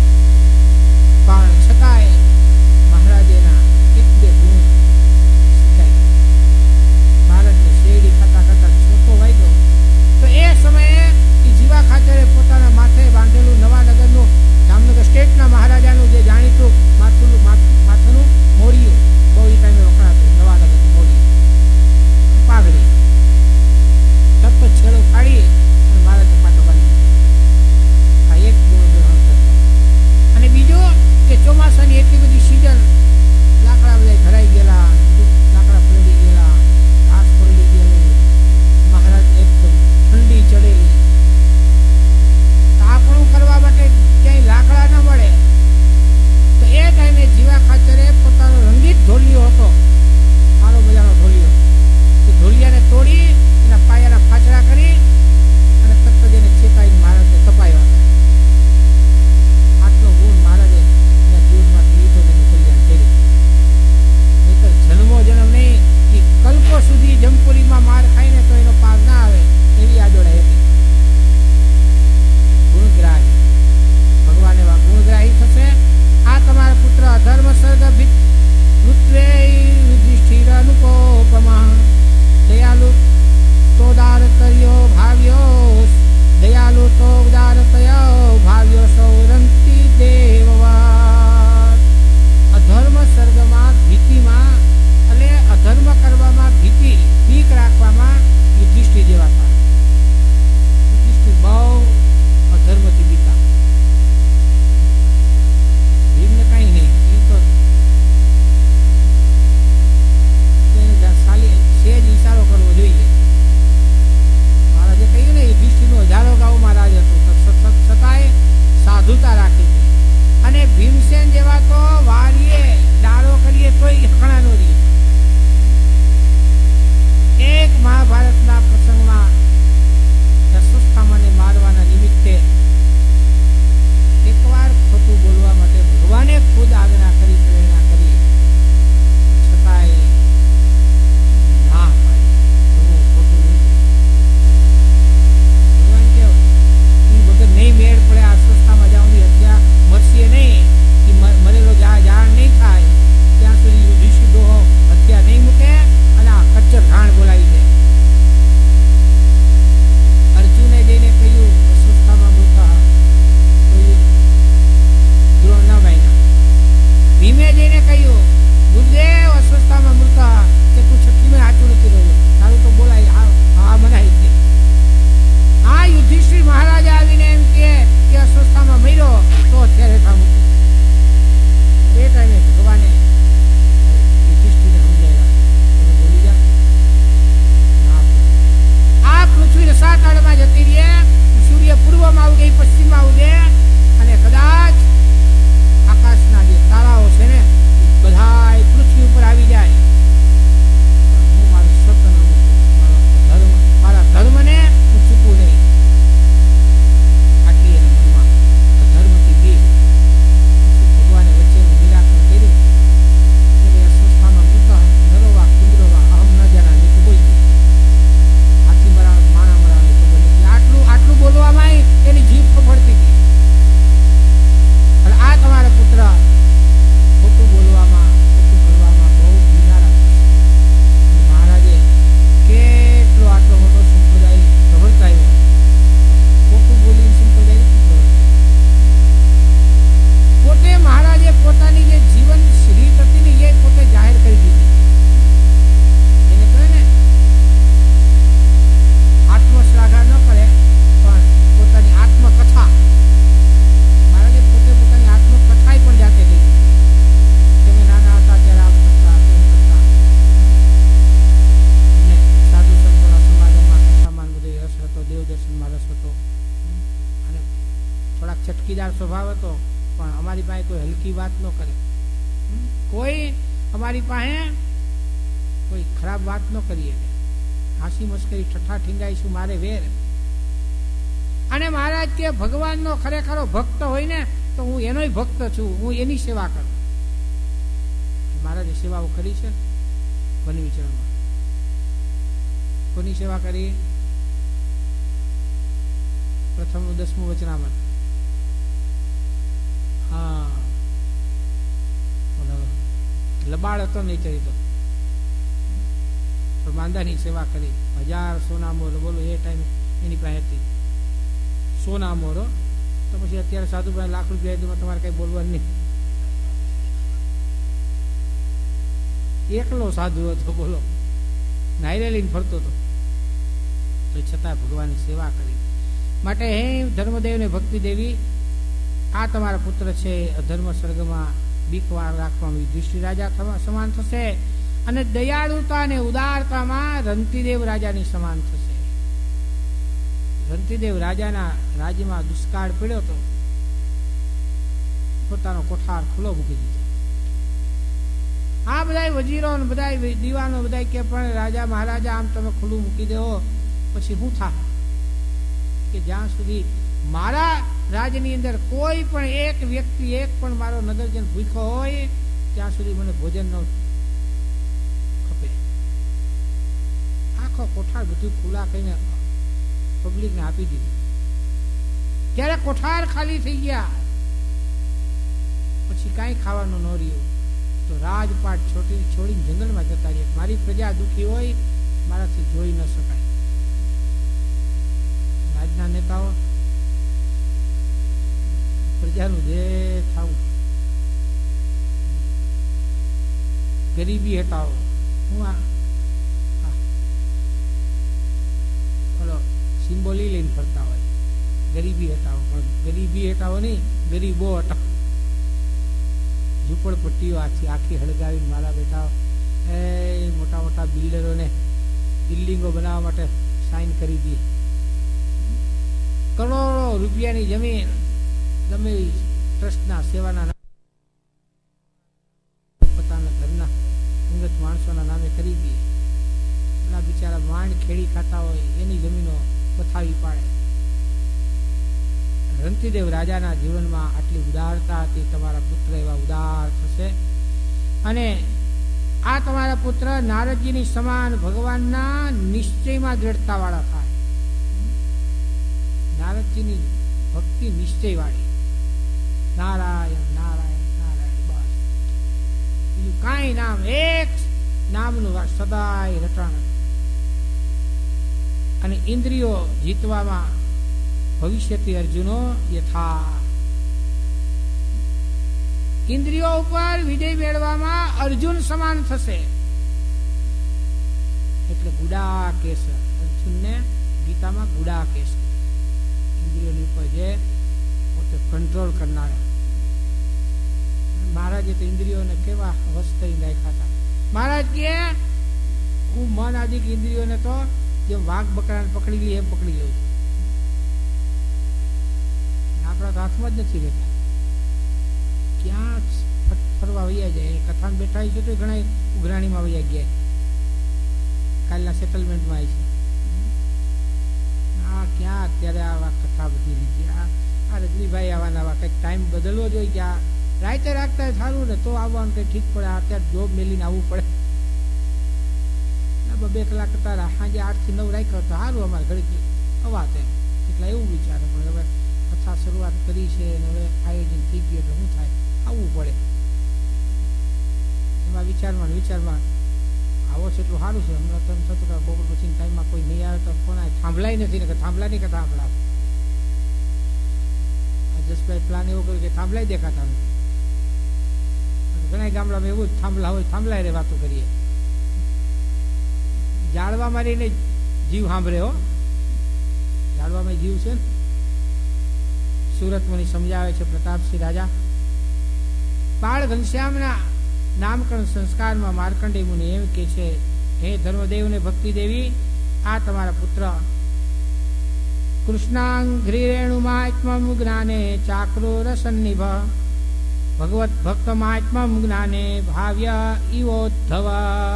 પણ છતાંય મહારાજેના એક બે ગુણ શીખાય. ભારતને શેરડી ખાતા ખાતા છોટો વાગ્યો તો એ સમયે જીવા ખાચરે પોતાના માથે બાંધેલું નવાનગરનું, જામનગર સ્ટેટના મહારાજાનું જે જાણીતું માથું માથાનું મોરિયું, બહુ એ ટાઈમે વખણાતું નવાનગરનું મોરિયું, પાઘડી તરત છેડો ફાડી અને મહારાજને પાટો બાંધી. આ એક ગુણ ગ્રહણ કર્યો. અને બીજો કે ચોમાસાની સ્વભાવ હતો, પણ અમારી પાસે કોઈ હલકી વાત ન કરે, કોઈ અમારી પાસે કોઈ ખરાબ વાત ન કરીએ, હાસી મસ્કરી ઠઠ્ઠા ઠીંગાઈશું મારે વેર. અને મહારાજ કે ભગવાનનો ખરેખરો ભક્ત હોય ને તો હું એનોય ભક્ત છું, હું એની સેવા કરું. મહારાજે સેવાઓ કરી છે વન વિચરણમાં. કોની સેવા કરી? પ્રથમ દસમું વચનામૃત. હા, લબાડ હતો નહીં ચરિતો, પણ માંદાની સેવા કરી. હજાર સોના મોર બોલો એ ટાઈમે એની પાસે હતી સોના મોરો. તો પછી અત્યારે સાધુ પાસે લાખ રૂપિયા તમારે કઈ બોલવાનું નહીં. એકલો સાધુ હતો બોલો, નાયરે લઈને ફરતો હતો, તો છતાં ભગવાનની સેવા કરી. માટે હે ધર્મદેવ ને ભક્તિ દેવી, આ તમારા પુત્ર છે અધર્મ સ્વર્ગમાં બીકવાર રાખવામાં યુધિષ્ઠિર રાજા સમાન થશે, અને દયાળુતા અને ઉદારતામાં રંતિદેવ રાજાની સમાન થશે. રંતિદેવ રાજાના રાજ્યમાં દુષ્કાળ પડ્યો હતો, પોતાનો કોઠાર ખુલ્લો મૂકી દીધો. આ બધા વજીરો બધા દીવાનો બધા કે પણ રાજા મહારાજા આમ તમે ખુલ્લું મૂકી દેવો પછી શું થાય? કે જ્યાં સુધી મારા રાજની અંદર કોઈ પણ એક વ્યક્તિ, એક પણ મારો નગરજન ભૂખ્યો હોય ત્યાં સુધી મને ભોજન ન ખપે. આખો કોઠાર બધું ખુલ્લા કહીને પબ્લિકને આપી દીધું. ત્યારે કોઠાર ખાલી થઈ ગયા પછી કાંઈ ખાવાનું ન રહ્યું, તો રાજપાટ છોડી છોડીને જંગલમાં જતા રહ્યા. મારી પ્રજા દુઃખી હોય મારાથી જોઈ ન શકાય. રાજના નેતાઓ પ્રજાનું જે થવું, ગરીબી હટાવો. હું આ બોલો સિમ્બોલી લઈને ફરતા હોય, ગરીબી હટાવો, પણ ગરીબી હટાવો નહીં, ગરીબો હટાવો. ઝૂંપડપટ્ટીઓ આખી આખી હળગાવીને મારા બેટા એ મોટા મોટા બિલ્ડરોને બિલ્ડિંગો બનાવવા માટે સાઇન કરી દી. કરોડો રૂપિયાની જમીન ગમે ટ્રસ્ટના સેવાના પોતાના ઘરના અંગત માણસોના નામે કરી દે. એના બિચારા માંડ ખેડી ખાતા હોય એની જમીનો બથાવી પાડે. રંતિદેવ રાજાના જીવનમાં આટલી ઉદારતા હતી, તમારા પુત્ર એવા ઉદાર થશે. અને આ તમારા પુત્ર નારદજીની સમાન ભગવાનના નિશ્ચયમાં દ્રઢતા વાળા થાય. નારદજીની ભક્તિ નિશ્ચય વાળી, નારાયણ નારાયણ નારાયણ, બસ બીજું કાંઈ નામ, એક નામનું સદાય રટણ. અને ઇન્દ્રિયો જીતવામાં ભવિષ્યથી અર્જુનો યથા, ઇન્દ્રિયો ઉપર વિજય મેળવામાં અર્જુન સમાન થશે. એટલે ગુડા કેસ, અર્જુનને ગીતામાં ગુડા કેસ, ઇન્દ્રિયોની ઉપર જે પોતે કંટ્રોલ કરનાર. મહારાજે તો ઇન્દ્રિયોને કેવા વશ કરી રાખ્યા હતા. મહારાજ કે હું મન આદિક ઇન્દ્રિયોને તો જેમ વાઘ બકરાને પકડી લે એમ પકડી લઉં છું. આપણા તો હાથમાં જ નથી રહેતા, ક્યાં ફરવા વૈયા જાય. કથામાં બેઠા છે તો ઘણા ઉઘરાણીમાં વૈયા ગયા, કાલના સેટલમેન્ટમાં આવી છે. આ ક્યાં અત્યારે આવા કથા બધી લીધી. આ આ રજનીભાઈ આવવાના આવા કંઈક ટાઈમ બદલવો જોઈએ કે આ રાતે રાખતા સારું ને તો આવવાનું કંઈ ઠીક પડે. અત્યારે જોબ મેલીને આવવું પડે. બે કલાક કરતા સાંજે આઠ થી નવ રાખ્યો તો સારું, અમારે ઘડી અવાત એમ એટલે એવું વિચારે. પણ હવે કથા શરૂઆત કરી છે અને હવે આયોજન થઈ ગયું એટલે શું થાય, આવવું પડે. એમાં વિચારમાં વિચારમાં આવો છે એટલું સારું છે. હમણાં તો એમ થતું કે બપોર પછી ટાઈમમાં કોઈ નહીં આવે તો કોના થાંભલાય નથી ને કે થાંભલાની કથા સાંભળાવ. જસભાઈ પ્લાન એવો કર્યો કે થાંભલાય દેખાતા નથી. ઘણા ગામડામાં એવું જ થાંભલા હોય, થાંભલાય રે વાતો કરીએ. જાળવા મારીને જીવ સાંભળે હો, જાળવામાં જીવ છે ને. સુરત મને સમજાવે છે પ્રતાપસિંહ રાજા, બાળ ઘનશ્યામના નામકરણ સંસ્કારમાં માર્કંડેય મુનિ એમ કે છે, હે ધર્મદેવ ને ભક્તિ દેવી, આ તમારા પુત્ર કૃષ્ણાંઘ્રિરેણુમાત્મમ જ્ઞાને ચાક્રો રસન્નિભ ભગવત ભક્તમાત્મમ જ્ઞાને ભાવ્ય ઇવોદ્ધવ.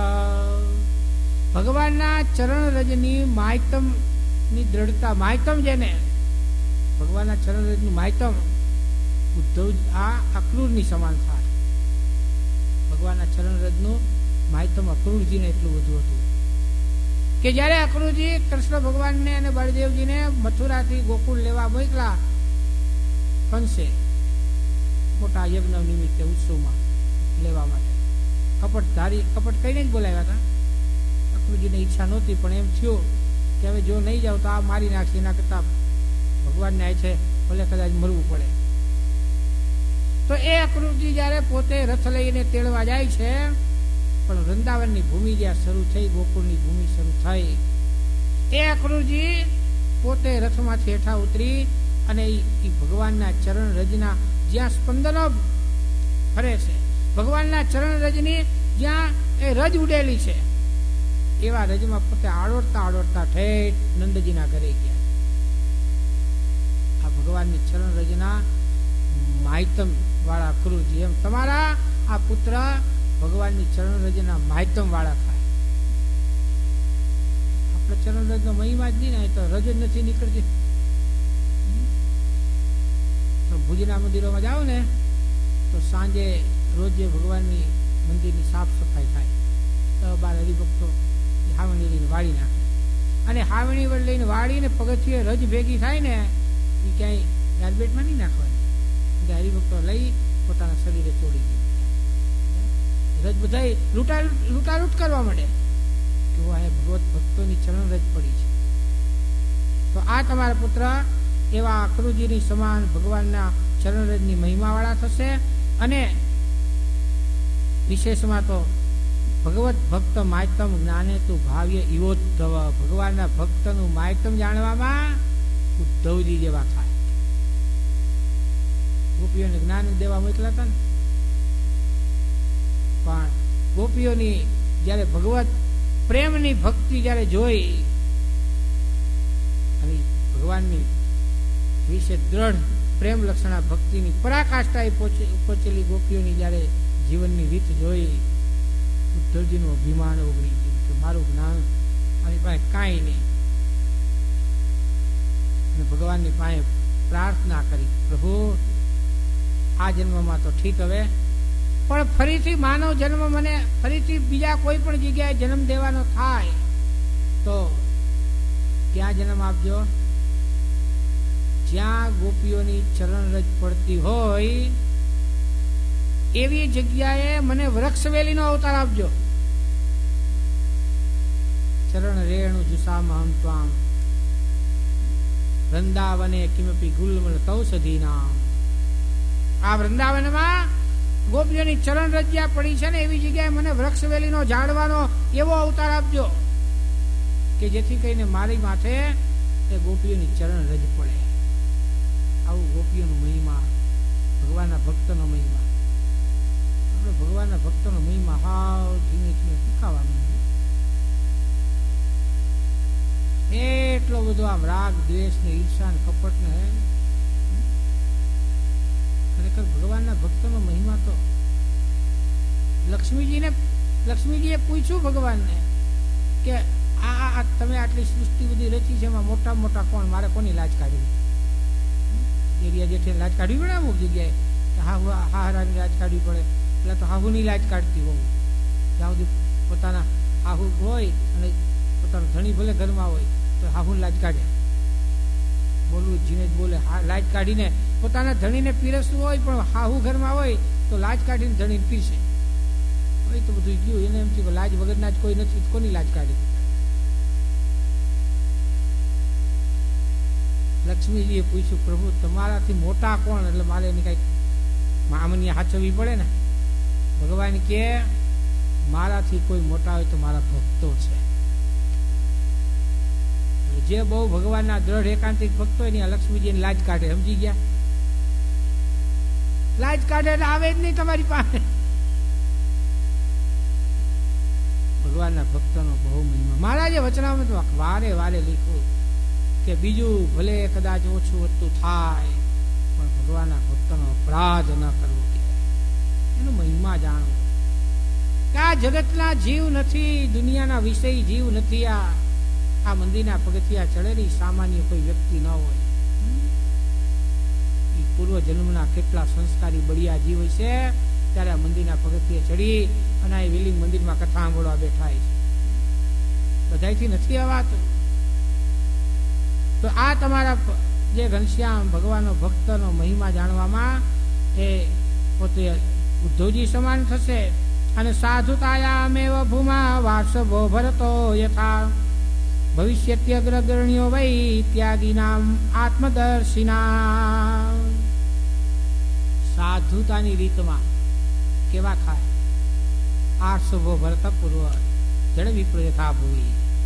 ભગવાનના ચરણ રજની માયતમ ની દ્રઢતા, માયતમ જેને ભગવાનના ચરણ રજનું માયતમ ઉદ્ધવ આ અક્રૂરની સમાન થાય. ભગવાનના ચરણ રજનું માયતમ અક્રૂરજીને એટલું બધું હતું કે જ્યારે અક્રૂરજી કૃષ્ણ ભગવાનને અને બળદેવજીને મથુરાથી ગોકુળ લેવા મોકલા કંસે મોટા યજ્ઞ નિમિત્તે ઉત્સવમાં લેવા માટે, કપટ ધારી કપટ કહીને જ બોલાવ્યા હતા. અક્રૂરજીને ઈચ્છા નહોતી, પણ એમ થયું કે હવે જો નહીં જાવ તો આ મારી નાખશે, એના કરતા ભગવાનને આ છે ભલે કદાચ મરવું પડે. તો એ અક્રૂરજી જ્યારે પોતે રથ લઈને તેડવા જાય છે, પણ વૃંદાવનની ભૂમિ જ્યાં શરૂ થઈ, ગોકુળની ભૂમિ શરૂ થઈ, એ અક્રૂરજી પોતે રથમાંથી હેઠા ઉતરી અને એ ભગવાનના ચરણ રજના જ્યાં સ્પંદનો ફરે છે, ભગવાનના ચરણ રજની જ્યાં એ રજ ઉડેલી છે, એવા રજમાં પોતે આડોડતા આડોડતા ઠેઠ નંદજીના ઘરે ગયા. આ ભગવાનની ચરણ રજના માયતમ વાળા અક્રૂરજી, એમ તમારા આ પુત્ર ભગવાનની ચરણ રજના માયતમ વાળા થાય. આપણે ચરણ રજનો મહિમા જ નહીં ને, તો રજ જ નથી નીકળતી. ભુજના મંદિરોમાં જાઓ ને તો સાંજે રોજે ભગવાનની મંદિરની સાફ સફાઈ થાય. તો બાર હરિભક્તો હાવણી લઈને વાળી નાખે, અને હાવણી લઈને વાળીને પગથિયે રજ ભેગી થાય ને એ ક્યાંય ગાર્બેટમાં નહીં નાખવાની, એટલે હરિભક્તો લઈ પોતાના શરીરે ચોડી દે. રજ બધા લૂંટા લૂંટાલૂંટ કરવા માંડે કે આ ભગવત ભક્તોની ચરણ રજ પડી છે. તો આ તમારા પુત્ર એવા અક્રૂરજીની સમાન ભગવાનના ચરણરજની મહિમાવાળા થશે. અને વિશેષમાં તો ભગવત ભક્ત માયતમ જ્ઞાને તું ભાવ્ય ઇવોદ્ધવ, ભગવાનના ભક્તનું માયતમ જાણવામાં ઉદ્ધવજી જેવા થાય. ગોપીઓને જ્ઞાન દેવા મોકલા હતા ને, પણ ગોપીઓની જયારે ભગવત પ્રેમની ભક્તિ જયારે જોઈ અને ભગવાનની વિશે દ્રઢ પ્રેમ લક્ષણા ભક્તિની પરાકાષ્ઠાએ પહોંચેલી ગોપીઓની જયારે જીવનની રીત જોઈ, ઉદ્ધવજીનું અભિમાન ઓગળી ગયું કે મારું જ્ઞાન મારી પાસે કાંઈ નહીં. અને ભગવાનની પાસે પ્રાર્થના કરી, પ્રભુ આ જન્મમાં તો ઠીક, હવે પણ ફરીથી માનવ જન્મ મને ફરીથી બીજા કોઈ પણ જગ્યાએ જન્મ દેવાનો થાય તો ક્યાં જન્મ આપજો? જ્યાં ગોપીઓની ચરણરજ પડતી હોય એવી જગ્યાએ મને વૃક્ષવેલીનો અવતાર આપજો. ચરણ રેણુ જુસામહં ત્વામ વૃંદાવને કિમપી ગુલ્મલ તૌષધીનામ. આ વૃંદાવનમાં ગોપીઓની ચરણ રજ જ્યાં પડી છે ને એવી જગ્યાએ મને વૃક્ષવેલીનો ઝાડવાનો એવો અવતાર આપજો કે જેથી કરીને મારી માથે એ ગોપીઓની ચરણ રજ પડે. આવું ગોપીઓનો મહિમા, ભગવાનના ભક્તનો મહિમા. આપણે ભગવાનના ભક્તનો મહિમા હાવ ધીમે ધીમે શીખાવાનું. એટલો બધો આમ રાગ દ્વેષ ને ઈર્ષા ને કપટ ને ખરેખર ભગવાનના ભક્તનો મહિમા તો લક્ષ્મીજીને લક્ષ્મીજીએ પૂછ્યું ભગવાનને કે આ આ તમે આટલી સૃષ્ટિ બધી રચી છે, એમાં મોટા મોટા કોણ, મારે કોની લાજ કાઢવી? એરિયા જેઠે લાજ કાઢવી પડે અમુક જગ્યાએ, હાહુ હાહરાની લાજ કાઢવી પડે. એટલે તો હાહુની લાજ કાઢતી હોવું, જ્યાં સુધી પોતાના હાહુ હોય અને પોતાનો ધણી ભલે ઘરમાં હોય તો હાહુની લાજ કાઢે. બોલવું જીને જ બોલે, લાજ કાઢીને પોતાના ધણીને પીરસવું હોય, પણ હાહુ ઘરમાં હોય તો લાજ કાઢીને ધણીને પીરસે. હવે તો બધું ગયું, એને એમ થયું કે લાજ વગરના જ કોઈ નથી, કોની લાજ કાઢી? લક્ષ્મીજીએ પૂછ્યું, પ્રભુ તમારાથી મોટા કોણ? એટલે મારે એની કઈક મામની હાચવવી પડે ને. ભગવાન કે મારાથી કોઈ મોટા હોય તો મારા ભક્તો છે. જે બહુ ભગવાનના દ્રઢ એકાંતિક ભક્તો હોય ને લક્ષ્મીજી લાજ કાઢે. સમજી ગયા? લાજ કાઢે એટલે આવે જ નહીં તમારી પાસે. ભગવાનના ભક્તનો બહુ મહિમા. મહારાજે વચનામૃતમાં વારે વારે લખ્યું કે બીજું ભલે કદાચ ઓછું વધતું થાય પણ ભગવાનના ભક્તનો અપરાધ ન કરવો, એનો મહિમા જાણવો. કે આ જગતના જીવ નથી, દુનિયાના વિષય જીવ નથી. આ આ મંદિરના પગથિયા ચડેલી સામાન્ય કોઈ વ્યક્તિ ન હોય. એ પૂર્વ જન્મના કેટલા સંસ્કારી બળિયા જીવ હોય છે, ત્યારે આ મંદિરના પગથિયે ચડી અને આ વેલિંગ મંદિરમાં કથા સાંભળવા બેઠા છે. બધાયથી નથી અવાતું. તો આ તમારા જે ઘનશ્યામ ભગવાનનો ભક્તનો મહિમા જાણવામાં એ પોતે ઉદ્ધવજી સમાન થશે. અને સાધુતાયામેવ ભૂમા વાસભો ભરતો યથા ભવિષ્યત્યગ્રગણ્યો વૈ ત્યાગીનામ આત્મદર્શિના. સાધુતાની રીતમાં કેવા થાય? આર્ષભો ભરત પૂર્વ જળ વિપ્ર યથા ભૂમિ.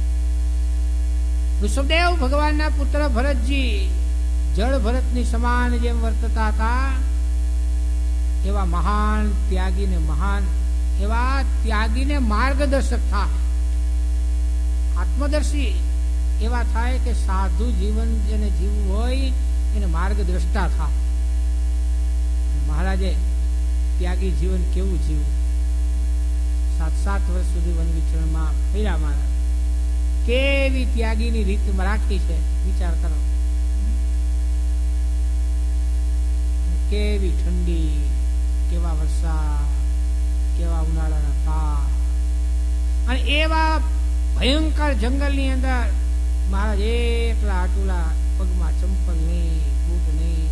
ઋષભદેવ ભગવાનના પુત્ર ભરતજી જળ ભરતની સમાન જેમ વર્તતા હતા, એવા મહાન ત્યાગીને મહાન એવા ત્યાગીને માર્ગદર્શક થાય, આત્મદર્શી એવા થાય કે સાધુ જીવન જેને જીવવું હોય એને માર્ગદ્રષ્ટા થાય. મહારાજે ત્યાગી જીવન કેવું જીવવું? સાત સાત વર્ષ સુધી વન વિચરણમાં ફર્યા મહારાજ. કેવી ત્યાગીની રીત રાખી છે, વિચાર કરો. કેવી ઠંડી, કેવા વરસાદ, કેવા ઉનાળાના તાપ, અને એવા ભયંકર જંગલની અંદર મહારાજ એકલા આટુલા, પગમાં ચંપલ નહીં, બૂટ નહીં,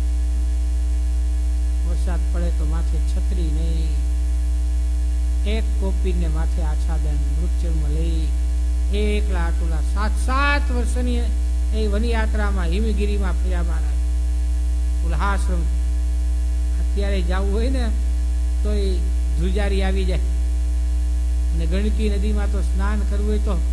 વરસાદ પડે તો માથે છત્રી નહીં, એક કોપીને માથે આચ્છાદન મૃતચર્મ લઈ એકલા આટુલા સાત સાત વર્ષની એ વનયાત્રામાં હિમગીરીમાં ફર્યા મહારાજ. ઉલ્હાશ્રમ અત્યારે જવું હોય ને તો એ ધ્રુજારી આવી જાય, અને ગણકી નદીમાં તો સ્નાન કરવું હોય તો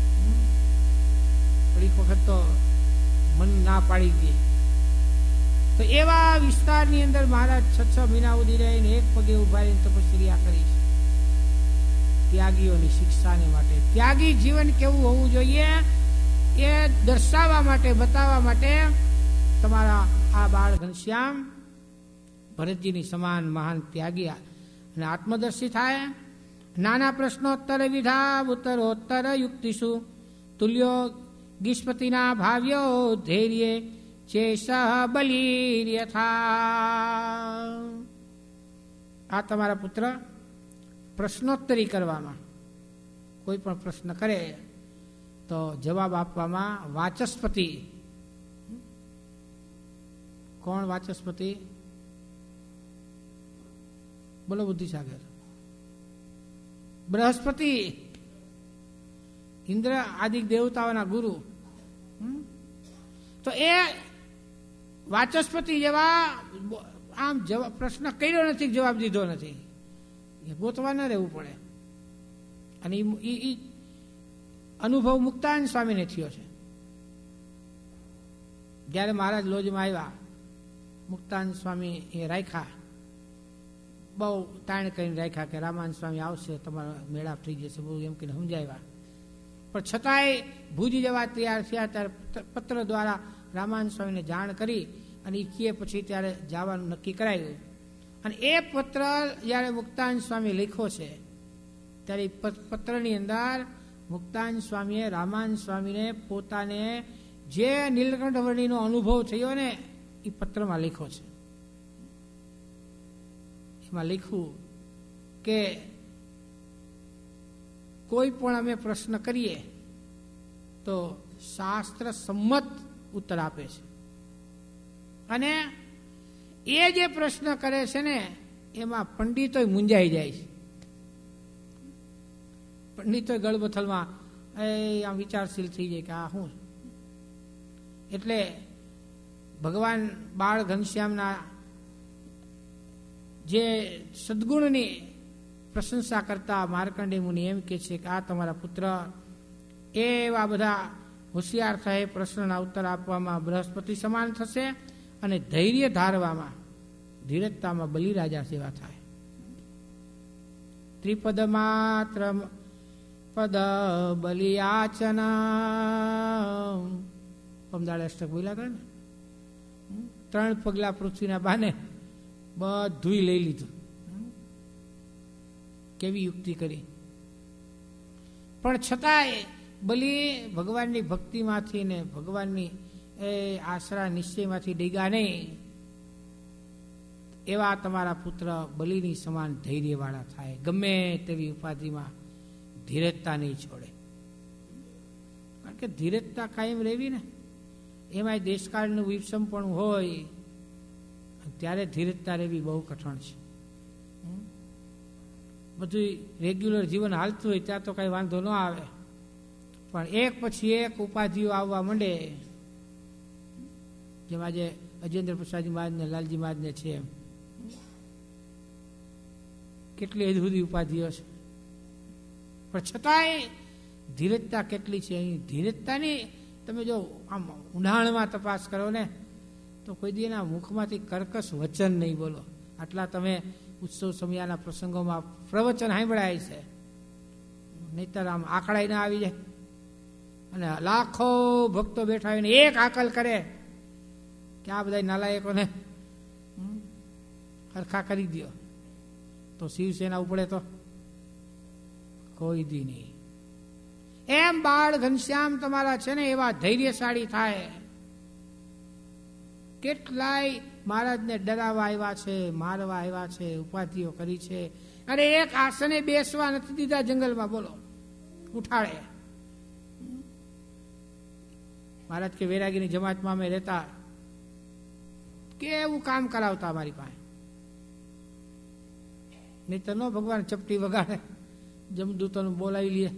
થોડીક વખત તો મન ના પાડી દે. તો એવા વિસ્તારની અંદર મહારાજ છ છ મહિના સુધી રહીને એક પગે ઉભા રહીને તપસ્યા કરી છે, ત્યાગીઓની શિક્ષાને માટે. ત્યાગી જીવન કેવું હોવું જોઈએ એ દર્શાવવા માટે, બતાવવા માટે તમારા આ બાળ ઘનશ્યામ ભરતજીની સમાન મહાન ત્યાગી અને આત્મદર્શી થાય. નાના પ્રશ્નોત્તર વિધા ઉત્તરોત્તર યુક્તિષુ તુલ્યો ગિષ્પતિના ભાવ્યો ધૈર્ય ચેષ બલિર્યથા. આ તમારા પુત્ર પ્રશ્નોત્તરી કરવામાં, કોઈ પણ પ્રશ્ન કરે તો જવાબ આપવામાં વાચસ્પતિ. કોણ વાચસ્પતિ? બોલો બુદ્ધિસાગર. બૃહસ્પતિ, ઇન્દ્ર આદિ દેવતાઓના ગુરુ. તો એ વાચસ્પતિ જેવા આમ જવાબ પ્રશ્ન કર્યો નથી, જવાબ દીધો નથી, એ ગોતવા ન રહેવું પડે. અને એ અનુભવ મુક્તાન સ્વામીને થયો છે. જ્યારે મહારાજ લોજમાં આવ્યા, મુક્તાન સ્વામી એ રાખ્યા, બહુ તાણ કરીને રાખ્યા કે રામાન સ્વામી આવશે, તમારા મેળાપ થઈ જશે, બહુ એમ કહીને સમજાવ્યા. પણ છતાંય ભુજ જવા તૈયાર થયા ત્યારે પત્ર દ્વારા રામાન સ્વામીને જાણ કરી અને એ કહે પછી ત્યારે જવાનું નક્કી કરાયું. અને એ પત્ર જ્યારે મુક્તાન સ્વામી લખ્યો છે ત્યારે એ પત્રની અંદર મુક્તાન સ્વામીએ રામાન સ્વામીને પોતાને જે નીલકંઠ વર્ણિનો અનુભવ થયો ને એ પત્રમાં લખ્યો છે. એમાં લખ્યું કે કોઈ પણ અમે પ્રશ્ન કરીએ તો શાસ્ત્ર સંમત ઉત્તર આપે છે, અને એ જે પ્રશ્ન કરે છે ને એમાં પંડિતો મૂંઝાઈ જાય છે. પંડિતો ગળબથલમાં એ આમ વિચારશીલ થઈ જાય કે આ શું. એટલે ભગવાન બાળ ઘનશ્યામના જે સદગુણની પ્રશંસા કરતા માર્કંડેય મુનિ એમ કે છે કે આ તમારા પુત્ર એવા બધા હોશિયાર થાય, પ્રશ્નના ઉત્તર આપવામાં બૃહસ્પતિ સમાન થશે, અને ધૈર્ય ધારવામાં, ધીરજતામાં બલિરાજા સેવા થાય. ત્રિપદ માત્ર પદ બલિયાચના પમદાળે અષ્ટક બોલ્યા હતા ને, ત્રણ પગલા પૃથ્વીના બાને બધું લઈ લીધું. કેવી યુક્તિ કરી! પણ છતાંય બલી ભગવાનની ભક્તિમાંથી ને ભગવાનની એ આશરા નિશ્ચયમાંથી ડેગા નહીં. એવા તમારા પુત્ર બલિની સમાન ધૈર્યવાળા થાય, ગમે તેવી ઉપાધિમાં ધીરજતા નહીં છોડે. કારણ કે ધીરજતા કાયમ રહેવી ને, એમાંય દેશકાળનું વિષમપણું હોય ત્યારે ધીરજતા રહેવી બહુ કઠણ છે. બધું રેગ્યુલર જીવન હાલતું હોય ત્યાં તો કઈ વાંધો ન આવે, પણ એક પછી એક ઉપાધિઓ આવવા માંડે, જેમ આજે અજેન્દ્ર પ્રસાદજી મહારાજ ને લાલજી મહારાજ ને છે, એમ કેટલી અદભુત ઉપાધિઓ છે. પણ છતાંય ધીરજતા કેટલી છે. અહીં ધીરજતાની તમે જો આમ ઊંડાણમાં તપાસ કરો ને તો કોઈ દી એના મુખમાંથી કર્કશ વચન નહીં બોલો. આટલા તમે ઉત્સવ સમયાના પ્રસંગોમાં પ્રવચન સાંભળાય છે, નહીતર આમ આંકડાઈ ના આવી જાય અને લાખો ભક્તો બેઠા હોય ને એક આકલ કરે કે આ બધા નાલાયકોને હરખા કરી દો તો શિવસેના ઉપડે તો કોઈ દી નહીં. એમ બાળ ઘનશ્યામ તમારા છે ને એવા ધૈર્યશાળી થાય. કેટલાય મહારાજને ડરાવવા આવ્યા છે, મારવા આવ્યા છે, ઉપાધિઓ કરી છે, અરે એક આસને બેસવા નથી દીધા જંગલમાં, બોલો ઉઠાડે. મહારાજ કે વૈરાગીની જમાતમાં અમે રહેતા, કેવું કામ કરાવતા અમારી પાસે, નહીં તો ન ભગવાન ચપટી વગાડે, જમદૂતોને બોલાવી લે.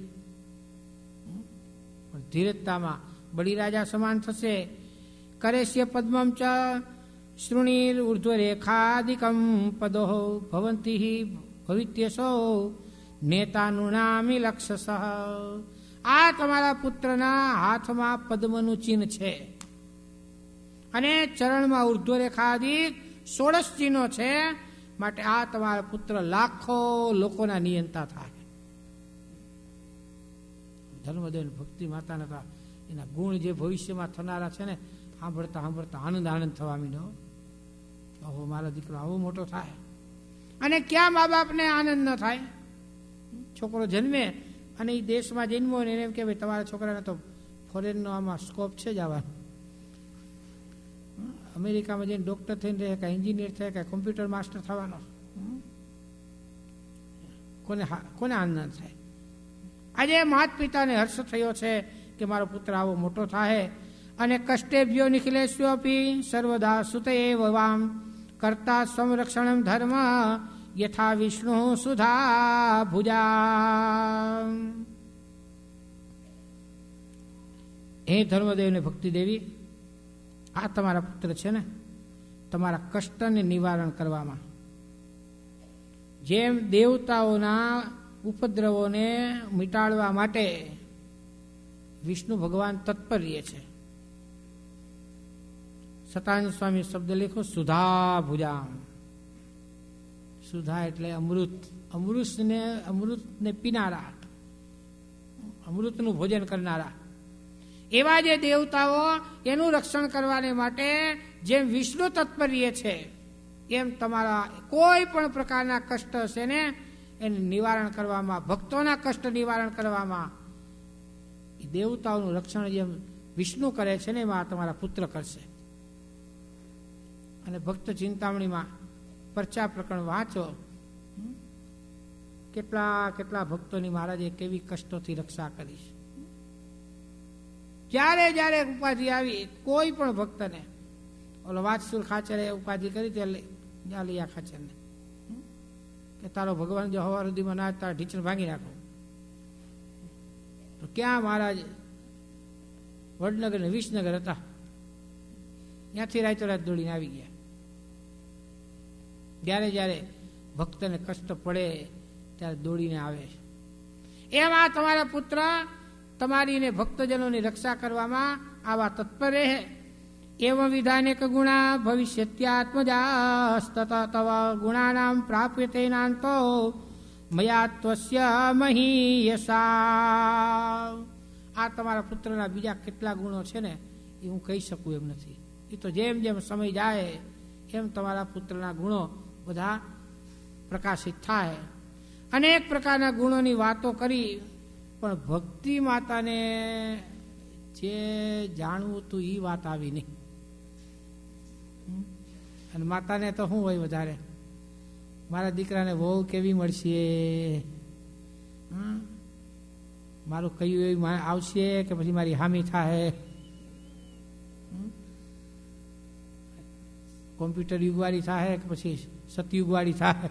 પણ ધીરજતામાં બલિરાજા સમાન થશે. કરેશ્ય પદ્મમ ચ શૃણીર ઉર્ધ્વરેખાદિકમ પદો ભવંતી ભવિત્યસો નેતાનુનામી લક્ષસ. આ તમારા પુત્રના હાથમાં પદ્મનું ચિહ્ન છે અને ચરણમાં ઉર્ધ્વરેખાદિક ષોડશ ચિહ્નો છે. માટે આ તમારા પુત્ર લાખો લોકોના નિયંતા થાય. ધર્મદેવ ભક્તિ માતાના એના ગુણ જે ભવિષ્યમાં થનારા છે ને, સાંભળતા સાંભળતા આનંદ આનંદ થવા માંડ્યો. ઓહો, મારો દીકરો આવો મોટો થાય. અને ક્યાં મા બાપને આનંદ ન થાય? છોકરો જન્મે અને એ દેશમાં જન્મો ને એને એમ કે ભાઈ તમારા છોકરાને તો ફોરેનનો આમાં સ્કોપ છે જવાનો, અમેરિકામાં જઈને ડોક્ટર થઈને રહે, કાંઈ એન્જિનિયર થાય, કાંઈ કોમ્પ્યુટર માસ્ટર થવાનો. કોને કોને આનંદ થાય? આજે માતા પિતાને હર્ષ થયો છે કે મારો પુત્ર આવો મોટો થાય. અને કષ્ટેભ્યો નિખિલેશ્વપી સર્વદા સુતે વામ કરતા સંરક્ષણ ધર્મ યથા વિષ્ણુ સુધા ભુજા. હે ધર્મદેવ ને ભક્તિ દેવી, આ તમારા પુત્ર છે ને, તમારા કષ્ટને નિવારણ કરવામાં જેમ દેવતાઓના ઉપદ્રવોને મિટાડવા માટે વિષ્ણુ ભગવાન તત્પર છે. સતાનંદ સ્વામી શબ્દ લેખો સુધા ભુજા. સુધા એટલે અમૃત, અમૃતને અમૃતને પીનારા, અમૃતનું ભોજન કરનારા. એવા જે દેવતાઓ એનું રક્ષણ કરવાને માટે જેમ વિષ્ણુ તત્પર્ય છે, એમ તમારા કોઈ પણ પ્રકારના કષ્ટ હશે ને એને નિવારણ કરવામાં, ભક્તોના કષ્ટ નિવારણ કરવામાં દેવતાઓનું રક્ષણ જેમ વિષ્ણુ કરે છે ને એમાં તમારા પુત્ર કરશે. અને ભક્ત ચિંતામણીમાં પરચા પ્રકરણ વાંચો, કેટલા કેટલા ભક્તોની મહારાજે કેવી કષ્ટોથી રક્ષા કરી. જ્યારે જ્યારે ઉપાધિ આવી કોઈ પણ ભક્તને, ઓલો વાત્સુર ખાચરે ઉપાધિ કરી ત્યાં લઈ આ ખાચરને કે તારો ભગવાન જો હવાર સુધીમાં ના તારા ઢીચણ ભાંગી નાખો, તો ક્યાં મહારાજ વડનગર ને વિસનગર હતા, ત્યાંથી રાતો રાત દોડીને આવી ગયા. જ્યારે જ્યારે ભક્તને કષ્ટ પડે ત્યારે દોડીને આવે. એમાં તમારા પુત્ર તમારી ને ભક્તજનોની રક્ષા કરવામાં આવા તત્પર રહે. એવં વિધાનેક ગુણા ભવિષ્યત્યાત્મજાસ્તત તવ ગુણાનામ પ્રાપ્યતે નાંતો મયા ત્વસ્ય મહીયસા. આ તમારા પુત્રના બીજા કેટલા ગુણો છે ને એ હું કહી શકું એમ નથી. એ તો જેમ જેમ સમય જાય એમ તમારા પુત્રના ગુણો બધા પ્રકાશિત થાય. અનેક પ્રકારના ગુણોની વાતો કરી, પણ ભક્તિ માતાને જે જાણવું હતું એ વાત આવી નહીં. અને માતાને તો શું હોય વધારે, મારા દીકરાને વહુ કેવી મળશે, મારું કયું એવું આવશે કે પછી મારી હામી થાય, કોમ્પ્યુટર યુગવાળી થાય કે પછી સતયુગવાળી થાય.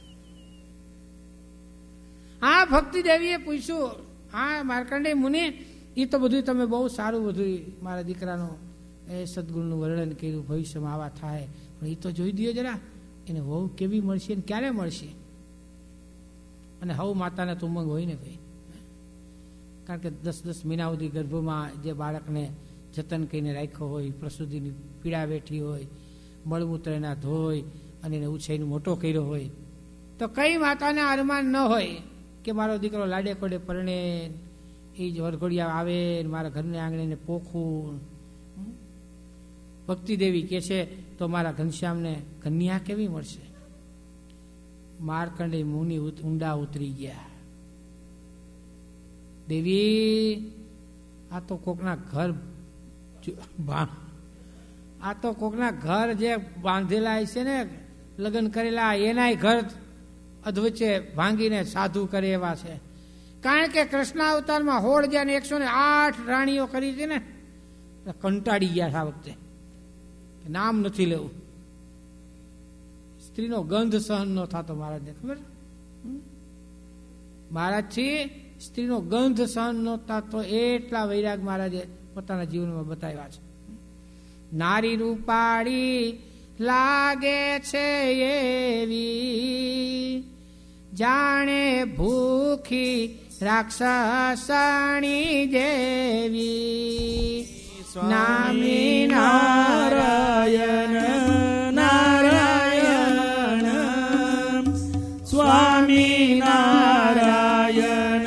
હા, ભક્તિ દેવીએ પૂછ્યું, હા માર્કંડેય મુનિ, એ તો બધું તમે બહુ સારું બધું મારા દીકરાનું એ સદગુણનું વર્ણન કર્યું, ભવિષ્યમાં આવા થાય, પણ એ તો જોઈ દો જરા, એને વહુ કેવી મળશે ને ક્યારે મળશે. અને હવ માતાને તો ઉમંગ હોય ને ભાઈ, કારણ કે દસ દસ મહિના સુધી ગર્ભમાં જે બાળકને જતન કરીને રાખ્યો હોય, પ્રસૂતિની પીડા બેઠી હોય, મળમૂત્ર એના ધોઈ અને એને ઉછેરીને મોટો કર્યો હોય, તો કઈ માતાને અરમાન ન હોય કે મારો દીકરો લાડે કોડે પરણે, એ જ વરઘોડિયા આવે મારા ઘરને આંગણે પોખું. ભક્તિ દેવી કે છે તો મારા ઘનશ્યામને કન્યા કેવી મળશે. માર્કંડેય મુનિ ઊંડા ઉતરી ગયા. દેવી, આ તો કોકના ઘર આ તો કોકના ઘર જે બાંધેલા છે ને, લગ્ન કરેલા, એનાય ઘર અધવચ્ચે ભાંગીને સાધુ કરે એવા છે. કારણ કે કૃષ્ણ અવતારમાં હોળ જ્યાં એકસો ને આઠ રાણીઓ કરી હતી ને, કંટાળી ગયા આ વખતે, નામ નથી લેવું. સ્ત્રીનો ગંધ સહન ન થતો મહારાજને, ખબર મહારાજથી સ્ત્રીનો ગંધ સહન ન થતો એટલા વૈરાગ મહારાજે પોતાના જીવનમાં બતાવ્યા છે. નારી રૂપાળી લાગે છે એવી, જાણે ભૂખી રાક્ષસાણી જેવી. નામી નારાયણ નારાયણ સ્વામી નારાયણ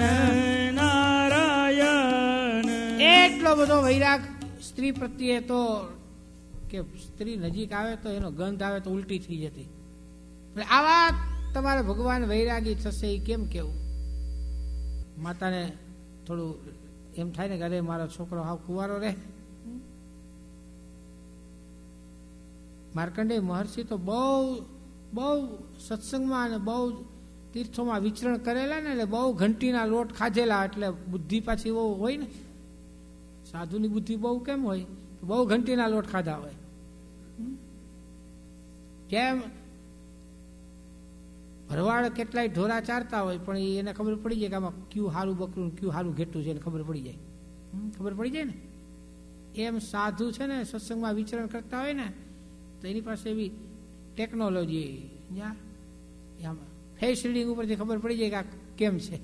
નારાયણ. એટલો બધો વૈરાગ સ્ત્રી પ્રત્યે તો કે સ્ત્રી નજીક આવે તો એનો ગંધ આવે તો ઉલટી થઈ જતી. આવા તમારે ભગવાન વૈરાગી થશે એ કેમ કેવું. માતાને થોડું એમ થાય ને કે અરે મારો છોકરો હાવ કુંવારો રહે. માર્કંડેય મહર્ષિ તો બહુ બહુ સત્સંગમાં અને બહુ તીર્થોમાં વિચરણ કરેલા ને, એટલે બહુ ઘંટીના લોટ ખાધેલા, એટલે બુદ્ધિ પાછી બહુ હોય ને. સાધુની બુદ્ધિ બહુ કેમ હોય, બહુ ઘંટીના લોટ ખાધા હોય. જેમ ભરવાડ કેટલાય ઢોરા ચારતા હોય, પણ એને ખબર પડી જાય કે આમાં કયું સારું બકરું કયું સારું ઘેટું છે, એને ખબર પડી જાય. ખબર પડી જાય ને, એમ સાધુ છે ને સત્સંગમાં વિચરણ કરતા હોય ને, તો એની પાસે એવી ટેકનોલોજી, ફેસ રીડિંગ ઉપરથી ખબર પડી જાય કે આ કેમ છે.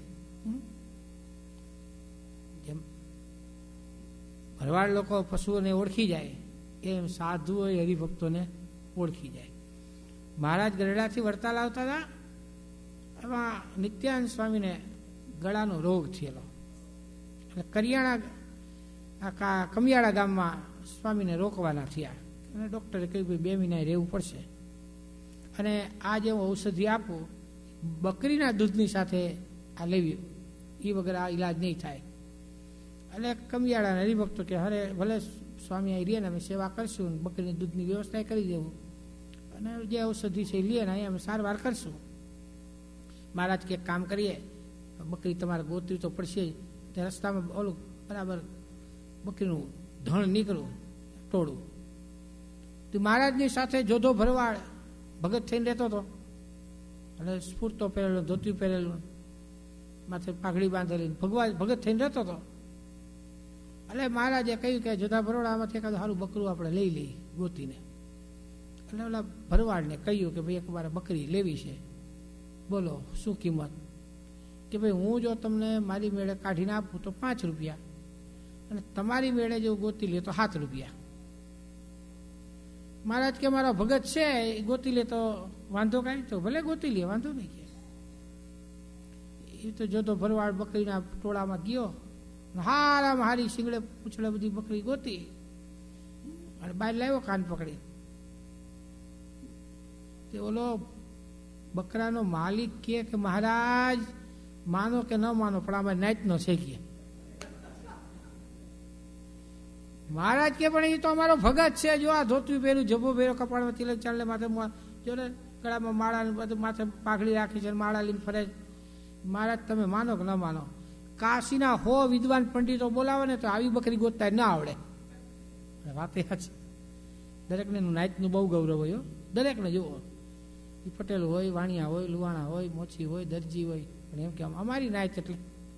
જેમ ભરવાડ લોકો પશુઓને ઓળખી જાય, એમ સાધુ હોય હરિભક્તોને ઓળખી જાય. મહારાજ ગરડાથી વળતા લાવતા હતા, એમાં નિત્યાનંદ સ્વામીને ગળાનો રોગ થયેલો, એટલે કરિયાણા કમિયાળા ગામમાં સ્વામીને રોકવાના થયા. અને ડૉક્ટરે કહ્યું કે બે મહિના રહેવું પડશે, અને આ જે હું ઔષધિ આપું બકરીના દૂધની સાથે આ લેવી, એ વગર આ ઈલાજ નહીં થાય. એટલે કમિયાળાના હરિભક્તો કે અરે ભલે સ્વામી અહીં રહે ને અમે સેવા કરશું, બકરીના દૂધની વ્યવસ્થા કરી દેવું, અને જે ઔષધિ છે એ લઈએ ને અહીંયા અમે સારવાર કરશું. મહારાજ કે કામ કરીએ, બકરી તમારે ગોતવી તો પડશે જ. તે રસ્તામાં ઓલું બરાબર બકરીનું ધણ નીકળું ટોળું, તો મહારાજની સાથે જોધો ભરવાડ ભગત થઈને રહેતો હતો. એટલે સ્ફૂર્તો પહેરેલું, ધોતિયું પહેરેલું, માથે પાઘડી બાંધેલી, ભગવાન ભગત થઈને રહેતો હતો. એટલે મહારાજે કહ્યું કે જોધા ભરવાડ આમાંથી એકાદું સારું બકરું આપણે લઈ લઈએ ગોતીને. એટલે ઓલા ભરવાડને કહ્યું કે ભાઈ એક મારે બકરી લેવી છે, બોલો શું કિંમત. કે ભાઈ હું જો તમને મારી મેળે કાઢીને આપું તો પાંચ રૂપિયા, અને તમારી મેળે જો ગોતી લે તો સાત રૂપિયા. મહારાજ કે મારો ભગત છે એ ગોતી લે તો વાંધો કાંઈ, તો ભલે ગોતી લે, વાંધો નહીં. કે એ તો જોતો ભરવાડ બકરીના ટોળામાં ગયો, હારામાં હારી શીંગડે પૂછડે બધી બકરી ગોતી, અને બહાર લાવ્યો કાન પકડી. તે ઓલો બકરાનો માલિક કહે કે મહારાજ માનો કે ન માનો પણ આમાં નાઈટનો છે કે. મહારાજ કે પણ એ તો અમારો ભગત છે, જો આ ધોતું પહેર્યું, જબ્બો પહેર્યો, કપાળમાં તિલક ચાલે, માથે જો ને ગળામાં માળા બધું માથે પાઘડી રાખી છે, માળા લઈને ફરે. મહારાજ તમે માનો કે ન માનો, કાશીના હો વિદ્વાન પંડિતો બોલાવે ને તો આવી બકરી ગોતતા ના આવડે. વાત એ છે, દરેકને નાઈટનું બહુ ગૌરવ હોય, દરેકને જુઓ. એ પટેલ હોય, વાણિયા હોય, લુવાણા હોય, મોચી હોય, દરજી હોય, પણ એમ કે અમારી નાઈટ એટલે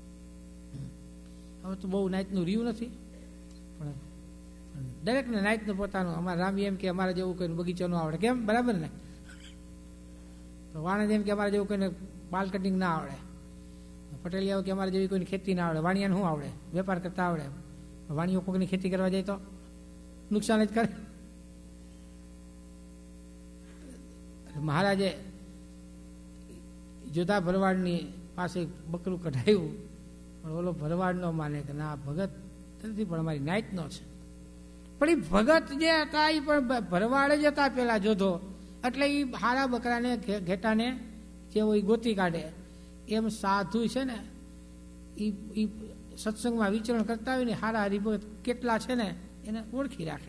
હવે તો બહુ નાઈટનું રહ્યું નથી, પણ દરેકને નાઈટનું પોતાનું. અમારા રામી એમ કે અમારે જેવું કોઈને બગીચો ન આવડે, કેમ બરાબર ને? તો વાણંદ એમ કે અમારે જેવું કોઈને બાલ કટિંગ ના આવડે. પટેલિયાઓ કે અમારે જેવી કોઈની ખેતી ના આવડે. વાણિયાને શું આવડે? વેપાર કરતા આવડે. વાણીઓ કોઈની ખેતી કરવા જાય તો નુકસાન જ કરે. મહારાજે જોધા ભરવાડની પાસે બકરું કઢાયું, પણ ઓલો ભરવાડ નો માને કે ના ભગત નથી, પણ અમારી નાઈટનો છે. પણ એ ભગત જે હતા એ પણ ભરવાડ જ હતા પેલા જોધો, એટલે એ હારા બકરાને ઘેટાને જેવો એ ગોતી કાઢે. એમ સાધુ છે ને એ સત્સંગમાં વિચરણ કરતા હોય ને હારા હરિભગત કેટલા છે ને એને ઓળખી રાખે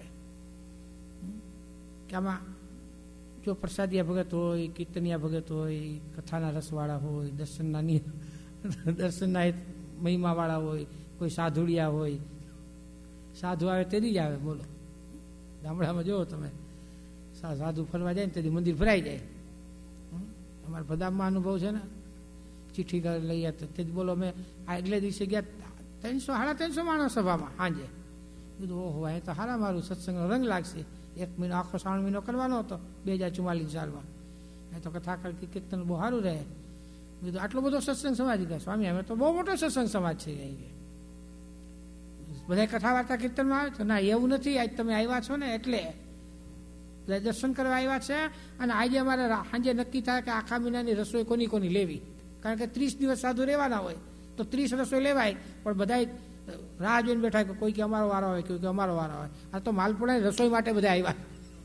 કે આમાં જો પ્રસાદિયા ભગત હોય, કીર્તનિયા ભગત હોય, કથાના રસવાળા હોય, દર્શનના દર્શનના મહિમાવાળા હોય, કોઈ સાધુડિયા હોય. સાધુ આવે તેથી જ આવે. બોલો ગામડામાં જુઓ તમે, સાધુ ફરવા જાય ને તેથી મંદિર ભરાઈ જાય. અમારા બદામમાં અનુભવ છે ને, ચિઠ્ઠી લઈ તો તે જ બોલો મેં આગલે દિવસે ગયા ત્રણસો સાડા ત્રણસો માણસ સભામાં સાંજે. કીધું ઓહો અહીં તો સારા મારું સત્સંગનો રંગ લાગશે. એક મહિનો આખો શ્રાવણ મહિનો કરવાનો હતો બે હજાર ચુમ્માલીસ સાલમાં. એ તો કથા કરતી કીર્તન બહુ સારું રહે. કીધું આટલો બધો સત્સંગ સમાજ ગયા સ્વામી, અમે તો બહુ મોટો સત્સંગ સમાજ છે અહીં. બધા કથા વાર્તા કીર્તનમાં આવે તો ના એવું નથી, આજ તમે આવ્યા છો ને એટલે દર્શન કરવા આવ્યા છે. અને આજે અમારે સાંજે નક્કી થાય કે આખા મહિનાની રસોઈ કોની કોની લેવી, કારણ કે ત્રીસ દિવસ સાધુ રહેવાના હોય તો ત્રીસ રસોઈ લેવાય. પણ બધા રાહ જોઈને બેઠા કે કોઈ કે અમારો વારો હોય, કોઈ કે અમારો વારો હોય. આ તો માલપુરા રસોઈ માટે બધા આવ્યા.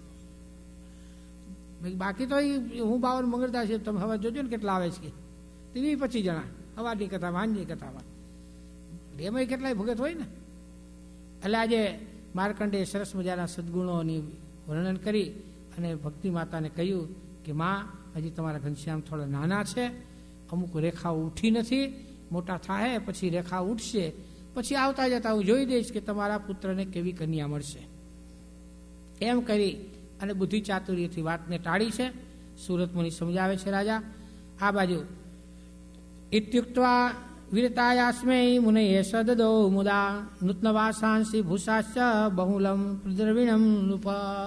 બાકી તો હું બાવન મંગળદાસ છે, તમે હવે જોજો ને કેટલા આવે છે. વીસ પચીસ જણા સવારની કથામાં, સાંજની કથામાં, એમાં કેટલાય ભગત હોય ને. એટલે આજે માર્કંડે સરસ મજાના સદગુણોની વર્ણન કરી અને ભક્તિ માતાને કહ્યું કે માં હજી તમારા ઘનશ્યામ થોડા નાના છે, અમુક રેખાઓ ઉઠી નથી, મોટા થાય પછી રેખા ઉઠશે, પછી આવતા જતા હું જોઈ દઈશ કે તમારા પુત્રને કેવી કન્યા મળશે. એમ કરી અને બુદ્ધિ ચાતુર્યથી વાતને ટાળી છે. સુરત મુનિ સમજાવે છે રાજા. આ બાજુ ઇત્યુક્ત્વા વીરતાયાસ્મે મુનયે સદદો મુદા નૂત્નવાસાંસી ભૂષાશ્ચ બહુલમ પ્રદ્રવિણમ નૃપ.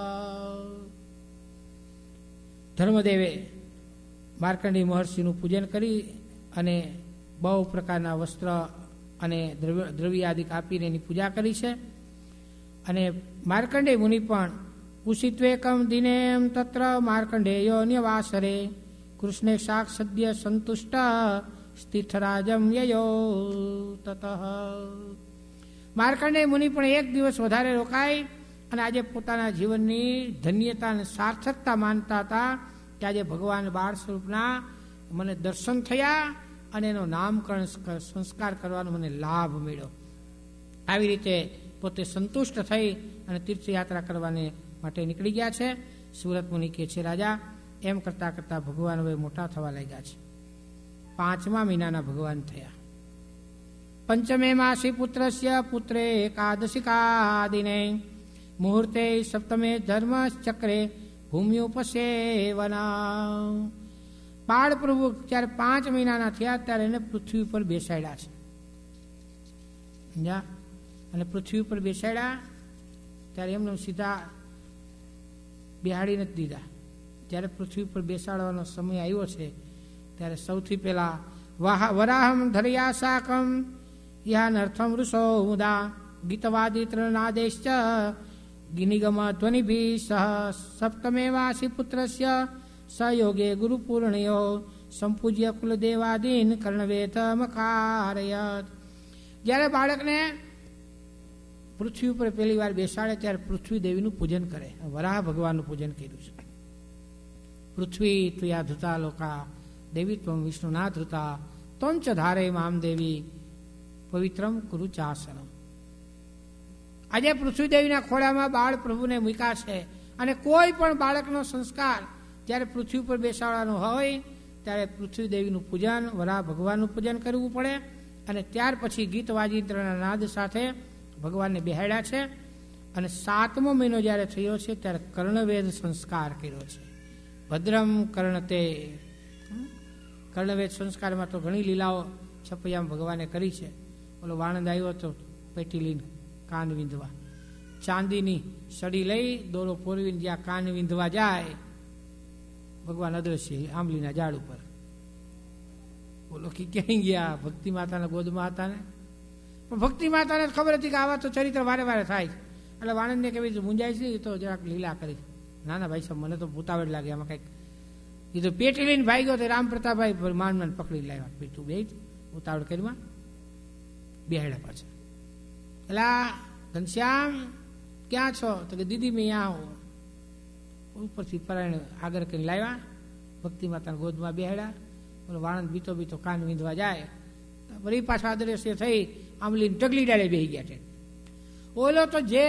ધર્મદેવે માર્કંડેય મહર્ષિનું પૂજન કરી અને બહુ પ્રકારના વસ્ત્ર અને દ્રવ્ય દ્રવ્યાદિક આપીને એની પૂજા કરી છે. અને માર્કંડેય મુનિ પણ ઉષિત્વેકમ દિનેમ તત્ર માર્કંડેયો ન્યવાસરે કૃષ્ણે શાક સદ્ય સંતુષ્ટ સ્થિતરાજમ યયો તતઃ. માર્કંડેય મુનિ પણ એક દિવસ વધારે રોકાય અને આજે પોતાના જીવનની ધન્યતા અને સાર્થકતા માનતા હતા કે આજે ભગવાન બાળ સ્વરૂપના મને દર્શન થયા અને એનો નામકરણ સંસ્કાર કરવાનો મને લાભ મળ્યો. આવી રીતે પોતે સંતુષ્ટ થઈ અને તીર્થયાત્રા કરવાને માટે નીકળી ગયા છે. સુરત મુનિ કહે છે રાજા એમ કરતાં કરતાં ભગવાન હવે મોટા થવા લાગ્યા છે. પાંચમા મહિનાના ભગવાન થયા. પંચમે માસી પુત્રસ્ય પુત્રે એકાદશિકા દિને મુહૂર્તે સપ્તમે ધર્મ ચક્રે ભૂમ્યુપસેવના. બાળ પ્રભુ જ્યારે પાંચ મહિનાના થયા ત્યારે એને પૃથ્વી ઉપર બેસાડ્યા છે. અને પૃથ્વી ઉપર બેસાડ્યા ત્યારે એમને સીધા બેહાડી નથી દીધા. જ્યારે પૃથ્વી ઉપર બેસાડવાનો સમય આવ્યો છે ત્યારે સૌથી પહેલા વરાહમ ધરયા શાકમ યાનર્થમ ઋષો મુદા ગીતવાદિત્રનાદેશ્ચ ગિનિગમ ધ્વનિભિ સહ સપ્તમે વાસી પુત્રસ્ય સયોગે ગુરુપૂર્ણયો સંપૂજ્ય કુલદેવાદીન કર્ણવેધ મકારયત. જ્યારે બાળકને પૃથ્વી ઉપર પહેલી વાર બેસાડે ત્યારે પૃથ્વી દેવીનું પૂજન કરે. વરાહ ભગવાનનું પૂજન કર્યું છે. પૃથ્વી ત્વયા ધૃતા લોકા દેવી ત્વમ વિષ્ણુના ધૃતા ત્વમ ચ ધારે મામ દેવી પવિત્રમ કુરુ ચાસનમ. આજે પૃથ્વી દેવીના ખોળામાં બાળ પ્રભુને મૂક્યા છે અને કોઈ પણ બાળકનો સંસ્કાર જ્યારે પૃથ્વી ઉપર બેસાડવાનો હોય ત્યારે પૃથ્વી દેવીનું પૂજન, વરાહ ભગવાનનું પૂજન કરવું પડે અને ત્યાર પછી ગીત વાજિંત્રના નાદ સાથે ભગવાનને બેહાડ્યા છે. અને સાતમો મહિનો જ્યારે થયો છે ત્યારે કર્ણવેદ સંસ્કાર કર્યો છે. ભદ્રમ કર્ણતે. કર્ણવેદ સંસ્કારમાં તો ઘણી લીલાઓ છપૈયામાં ભગવાને કરી છે. ઓલો વાણંદ આવ્યો તો પેટી લઈને કાન વિંધવા, ચાંદીની સડી લઈ દોરો પોરવીને જ્યાં કાન વિંધવા જાય ભગવાન અદ્રશ્ય આંબલીના ઝાડ ઉપર. બોલો કે ક્યાંય ગયા ભક્તિ માતાના ગોદમાં હતા ને, પણ ભક્તિ માતાને ખબર હતી કે આવા તો ચરિત્ર વારે વારે થાય છે. એટલે વાણંદને કેવી મુંજાય છે એ તો જરાક લીલા કરી. ના ના ભાઈ સાહેબ મને તો ભૂતાવડ લાગે આમાં કંઈક. એ તો પેટી લઈને ભાઈ ગયો તો રામ પ્રતાપભાઈ માન માન પકડી લાવ્યા. પેટું બે ઉતાવળ કરીમાં બેહાડ્યા પાછા. એલા ઘનશ્યામ ક્યાં છો? તો કે દીદી મેં અહીંયા ઉપરથી પરાયણ આગળ કરીને લાવ્યા, ભક્તિ માતાના ગોદમાં બેહાડ્યા. બોલો વાણંદ બીતો બીતો કાન વિંધવા જાય વળી પાછા અદ્રશ્ય થઈ આંબલીને ટગલી ડાળે બેસી ગયા છે. ઓલો તો જે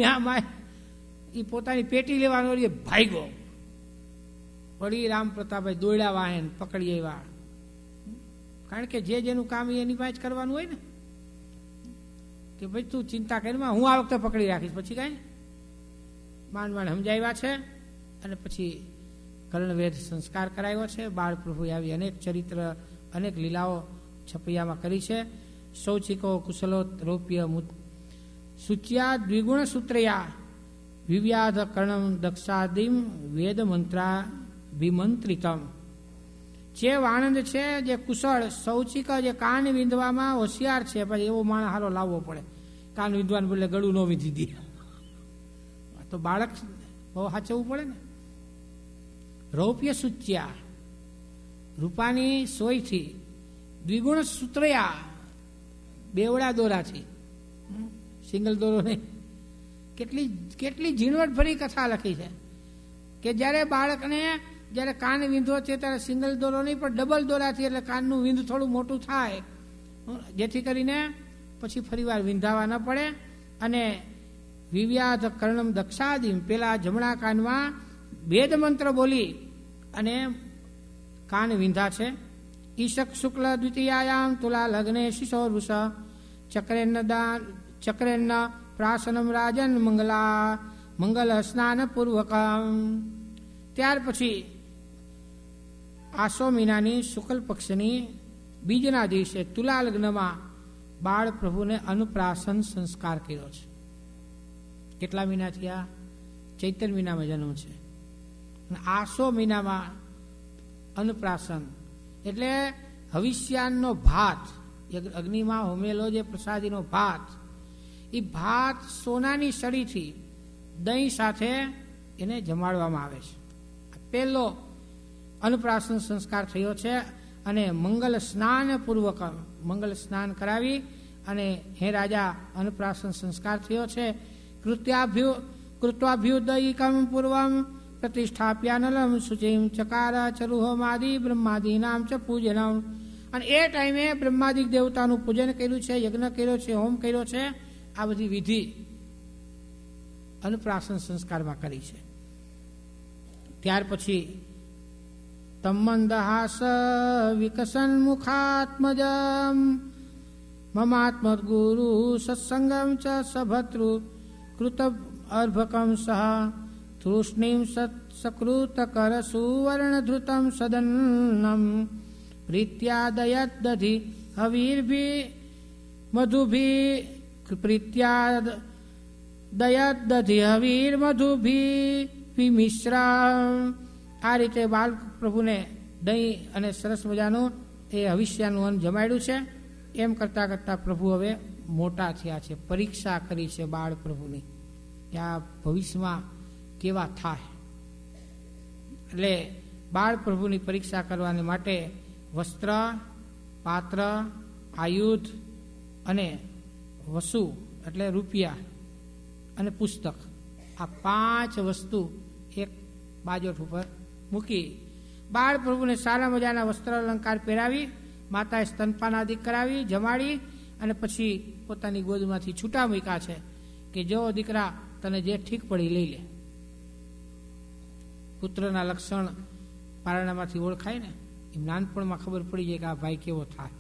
એ પોતાની પેટી લેવાનો એ ભાગ્યો. વળી રામ પ્રતાપભાઈ દોડ્યા વાહન પકડી આવ્યા. કારણ કે જે જેનું કામ એની પાસે કરવાનું હોય ને, કે ભાઈ તું ચિંતા કરીમાં હું આ વખતે પકડી રાખીશ. પછી કાંઈ માંડ માંડ સમજાવ્યા છે અને પછી કર્ણવેદ સંસ્કાર કરાયો છે. બાળ પ્રભુએ આવી અનેક ચરિત્ર અનેક લીલાઓ છપૈયામાં કરી છે. શૌચિકો કુશલો રૌપ્ય સુચ્યા દ્વિગુણ સૂત્રયા વિવ્યાધ કર્ણમ દક્ષાદિમ વેદ મંત્રા વિમંત્રિતમ. જે વાણંદ છે જે કુશળ શૌચિક જે કાન વિંધવામાં હોશિયાર છે, પછી એવો માણસ હારો લાવવો પડે. કાન વિંધવાને બદલે ગળું ન વિંધી દે તો બાળક બહુ સાચવવું પડે ને. રૌપ્ય સૂચ્યા રૂપાની સોયથી, દ્વિગુણ સૂત્રયા બેવડા દોરાથી, સિંગલ દોરો નહીં. કેટલી કેટલી ઝીણવટ ભરી કથા લખી છે કે જ્યારે બાળકને જ્યારે કાન વિંધો છે ત્યારે સિંગલ દોરો નહીં પણ ડબલ દોરાથી, એટલે કાનનું વિંધ થોડું મોટું થાય જેથી કરીને પછી ફરીવાર વિંધાવા ન પડે. અને વિવ્યાધ કર્ણમ દક્ષાદિમ પેલા જમણા કાનમાં વેદ મંત્ર બોલી અને કાન વિંધા છે. ઈશક શુક્લ દ્વિતીયાયામ તુલા લગ્ને શિશોરુષ ચક્રેન્ન દાન ચક્રેન્ન પ્રાસનમ રાજન મંગલા મંગલ સ્નાન પૂર્વકમ. ત્યાર પછી આસો મહિનાની શુક્લ પક્ષની બીજના દિવસે તુલા લગ્નમાં બાળ પ્રભુને અનુપ્રાશન સંસ્કાર કર્યો છે. કેટલા મહિના થયા? ચૈત્ર મહિનામાં જન્મ છે. આસો મહિનામાં અન્નપ્રાશન એટલે હવિષ્યાનનો ભાત, અગ્નિમાં હોમેલો જે પ્રસાદીનો ભાત, એ ભાત સોનાની સળીથી દહીં સાથે એને જમાડવામાં આવે છે. પહેલો અન્નપ્રાશન સંસ્કાર થયો છે. અને મંગલ સ્નાન પૂર્વક મંગલ સ્નાન કરાવી અને હે રાજા અન્નપ્રાશન સંસ્કાર થયો છે. કૃત્યાભ્યુ કૃત્વાભ્યુદયિકમ પૂર્વમ પ્રતિષ્ઠાપ્યાનલમ શુચિમ ચકાર ચરુહમાદિ બ્રહ્માદિનામ ચ પૂજનમ. અને એ ટાઈમે બ્રહ્માદિક દેવતાનું પૂજન કર્યું છે, યજ્ઞ કર્યો છે, હોમ કર્યો છે. આ બધી વિધિ અન્નપ્રાશન સંસ્કારમાં કરી છે. ત્યાર પછી તમ્મંદહાસ વિકસન મુખાત્મજમ મમાત્મ ગુરુ સત્સંગમ ચ સભત્રુ કૃત અર્ભકમ સહ તૃષ્ણિમ સકૃત કર સુવર્ણ ધૃતમ સદન્નમ પ્રીત્યાદયત દધિ હવીર્ભી મધુભી પ્રીત્યાદયત દધિ હવીર મધુભી મિશ્રા. આ રીતે બાળ પ્રભુને દહીં અને સરસ મજાનું એ હવિષ્યાનું અન્ન જમાડ્યું છે. એમ કરતાં કરતાં પ્રભુ હવે મોટા થયા છે. પરીક્ષા કરી છે બાળ પ્રભુની કે આ ભવિષ્યમાં કેવા થાય. એટલે બાળ પ્રભુની પરીક્ષા કરવાને માટે વસ્ત્ર, પાત્ર, આયુધ અને વસુ એટલે રૂપિયા અને પુસ્તક, આ પાંચ વસ્તુ એક બાજોઠ ઉપર મૂકી બાળ પ્રભુને સારા મજાના વસ્ત્ર અલંકાર પહેરાવી માતાએ સ્તનપાન આદિ કરાવી જમાડી અને પછી પોતાની ગોદમાંથી છૂટા મૂક્યા છે કે જો દીકરા તને જે ઠીક પડી લઈ લે. પુત્રના લક્ષણ પારણામાંથી ઓળખાય ને એમ નાનપણમાં ખબર પડી જાય કે આ ભાઈ કેવો થાય.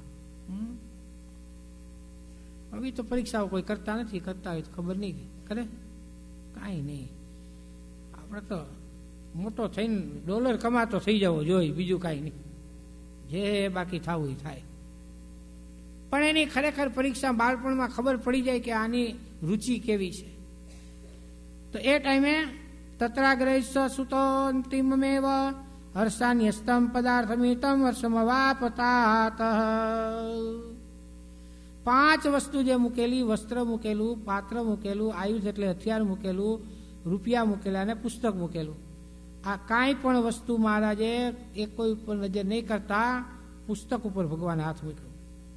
હવે તો પરીક્ષાઓ કોઈ કરતા નથી, કરતા હોય તો ખબર નહીં કરે, કાંઈ નહીં. આપણે તો મોટો થઈને ડોલર કમાતો થઈ જવો જોઈએ, બીજું કાંઈ નહીં, જે બાકી થવું એ થાય. પણ એની ખરેખર પરીક્ષા બાળપણમાં ખબર પડી જાય કે આની રુચિ કેવી છે. તો એ ટાઈમે તત્રાગ્રહિસ્વ સુતોંતિમેવ હર્ષાન્યસ્તમ પદાર્થમિતમ વર્ષમવાપતાત. પાંચ વસ્તુ જે મૂકેલી, વસ્ત્ર મૂકેલું, પાત્ર મૂકેલું, આયુધ એટલે હથિયાર મૂકેલું, રૂપિયા મૂકેલા અને પુસ્તક મૂકેલું, આ કાંઈ પણ વસ્તુ મહારાજે એક કોઈ ઉપર નજર નહીં કરતા પુસ્તક ઉપર ભગવાન હાથ મૂક્યો.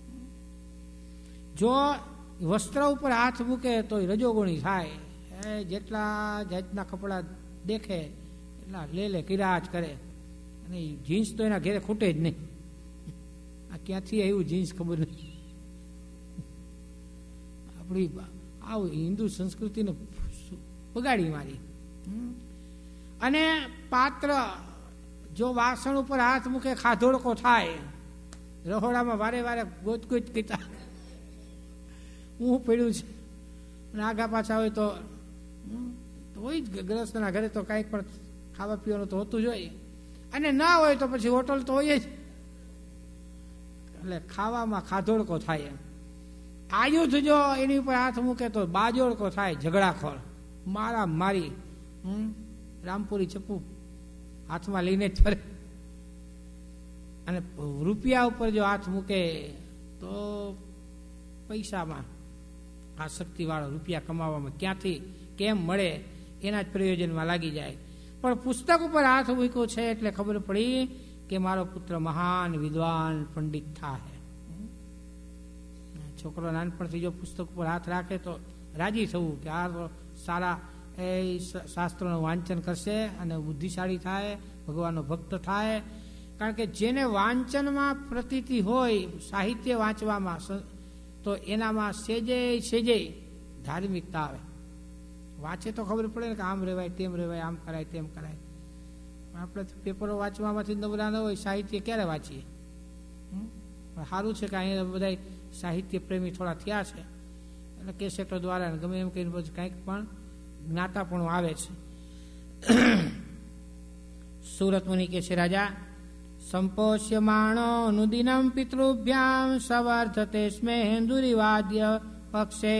જો વસ્ત્ર ઉપર હાથ મૂકે તો રજોગુણી થાય, જેટલા જાતના કપડા દેખે એટલા લે લે કિરાજ કરે, અને જીન્સ તો એના ઘેરે ખૂટે જ નહીં. આ ક્યાંથી આવ્યું જીન્સ ખબર નથી. આપણી આવું હિન્દુ સંસ્કૃતિને બગાડી મારી. અને પાત્ર જો વાસણ ઉપર હાથ મૂકે ખાધોડકો થાય, રહોડામાં વારે વારે ગોતગોત કીતા હું પડ્યું છે, અને આગા પાછા હોય તો હોય જ, ગ્રસ્તના ઘરે તો કાંઈક પણ ખાવા પીવાનું તો હોતું જ હોય, અને ના હોય તો પછી હોટલ તો હોય જ, એટલે ખાવામાં ખાધોડકો થાય. આયુધ જો એની ઉપર હાથ મૂકે તો બાજોડકો થાય, ઝઘડાખોર, મારા મારી, હમ રામપુરી ચપ્પુ હાથમાં લઈને જ ફરે. અને રૂપિયા ઉપર જો હાથ મૂકે તો પૈસામાં આસક્તિ વાળો, રૂપિયા કમાવામાં ક્યાંથી કેમ મળે એના જ પ્રયોજનમાં લાગી જાય. પણ પુસ્તક ઉપર હાથ મૂક્યો છે એટલે ખબર પડી કે મારો પુત્ર મહાન વિદ્વાન પંડિત થાય. છોકરો નાનપણથી જો પુસ્તક ઉપર હાથ રાખે તો રાજી થવું કે આ સારા એ શાસ્ત્રોનું વાંચન કરશે અને બુદ્ધિશાળી થાય, ભગવાનનો ભક્ત થાય. કારણ કે જેને વાંચનમાં પ્રતીતિ હોય, સાહિત્ય વાંચવામાં, તો એનામાં સેજે સેજે ધાર્મિકતા આવે. વાંચે તો ખબર પડે ને કે આમ રહેવાય, તેમ રહેવાય, આમ કરાય, તેમ કરાય. આપણે પેપરો વાંચવામાંથી નબળા ન હોય, સાહિત્ય ક્યારે વાંચીએ? સારું છે કે અહીંયા બધા સાહિત્ય પ્રેમી થોડા થયા છે, એટલે કેસેટો દ્વારા ગમે એમ કહીને પછી કંઈક પણ જ્ઞાતા પણ આવે છે. સુરત મુનિ કે છે, રાજા સંપોષ્યમાણો નુદિનમ પિતૃભ્યામ સવર્ધતે સ્મેહેન્દુરિવાદ્ય પક્ષે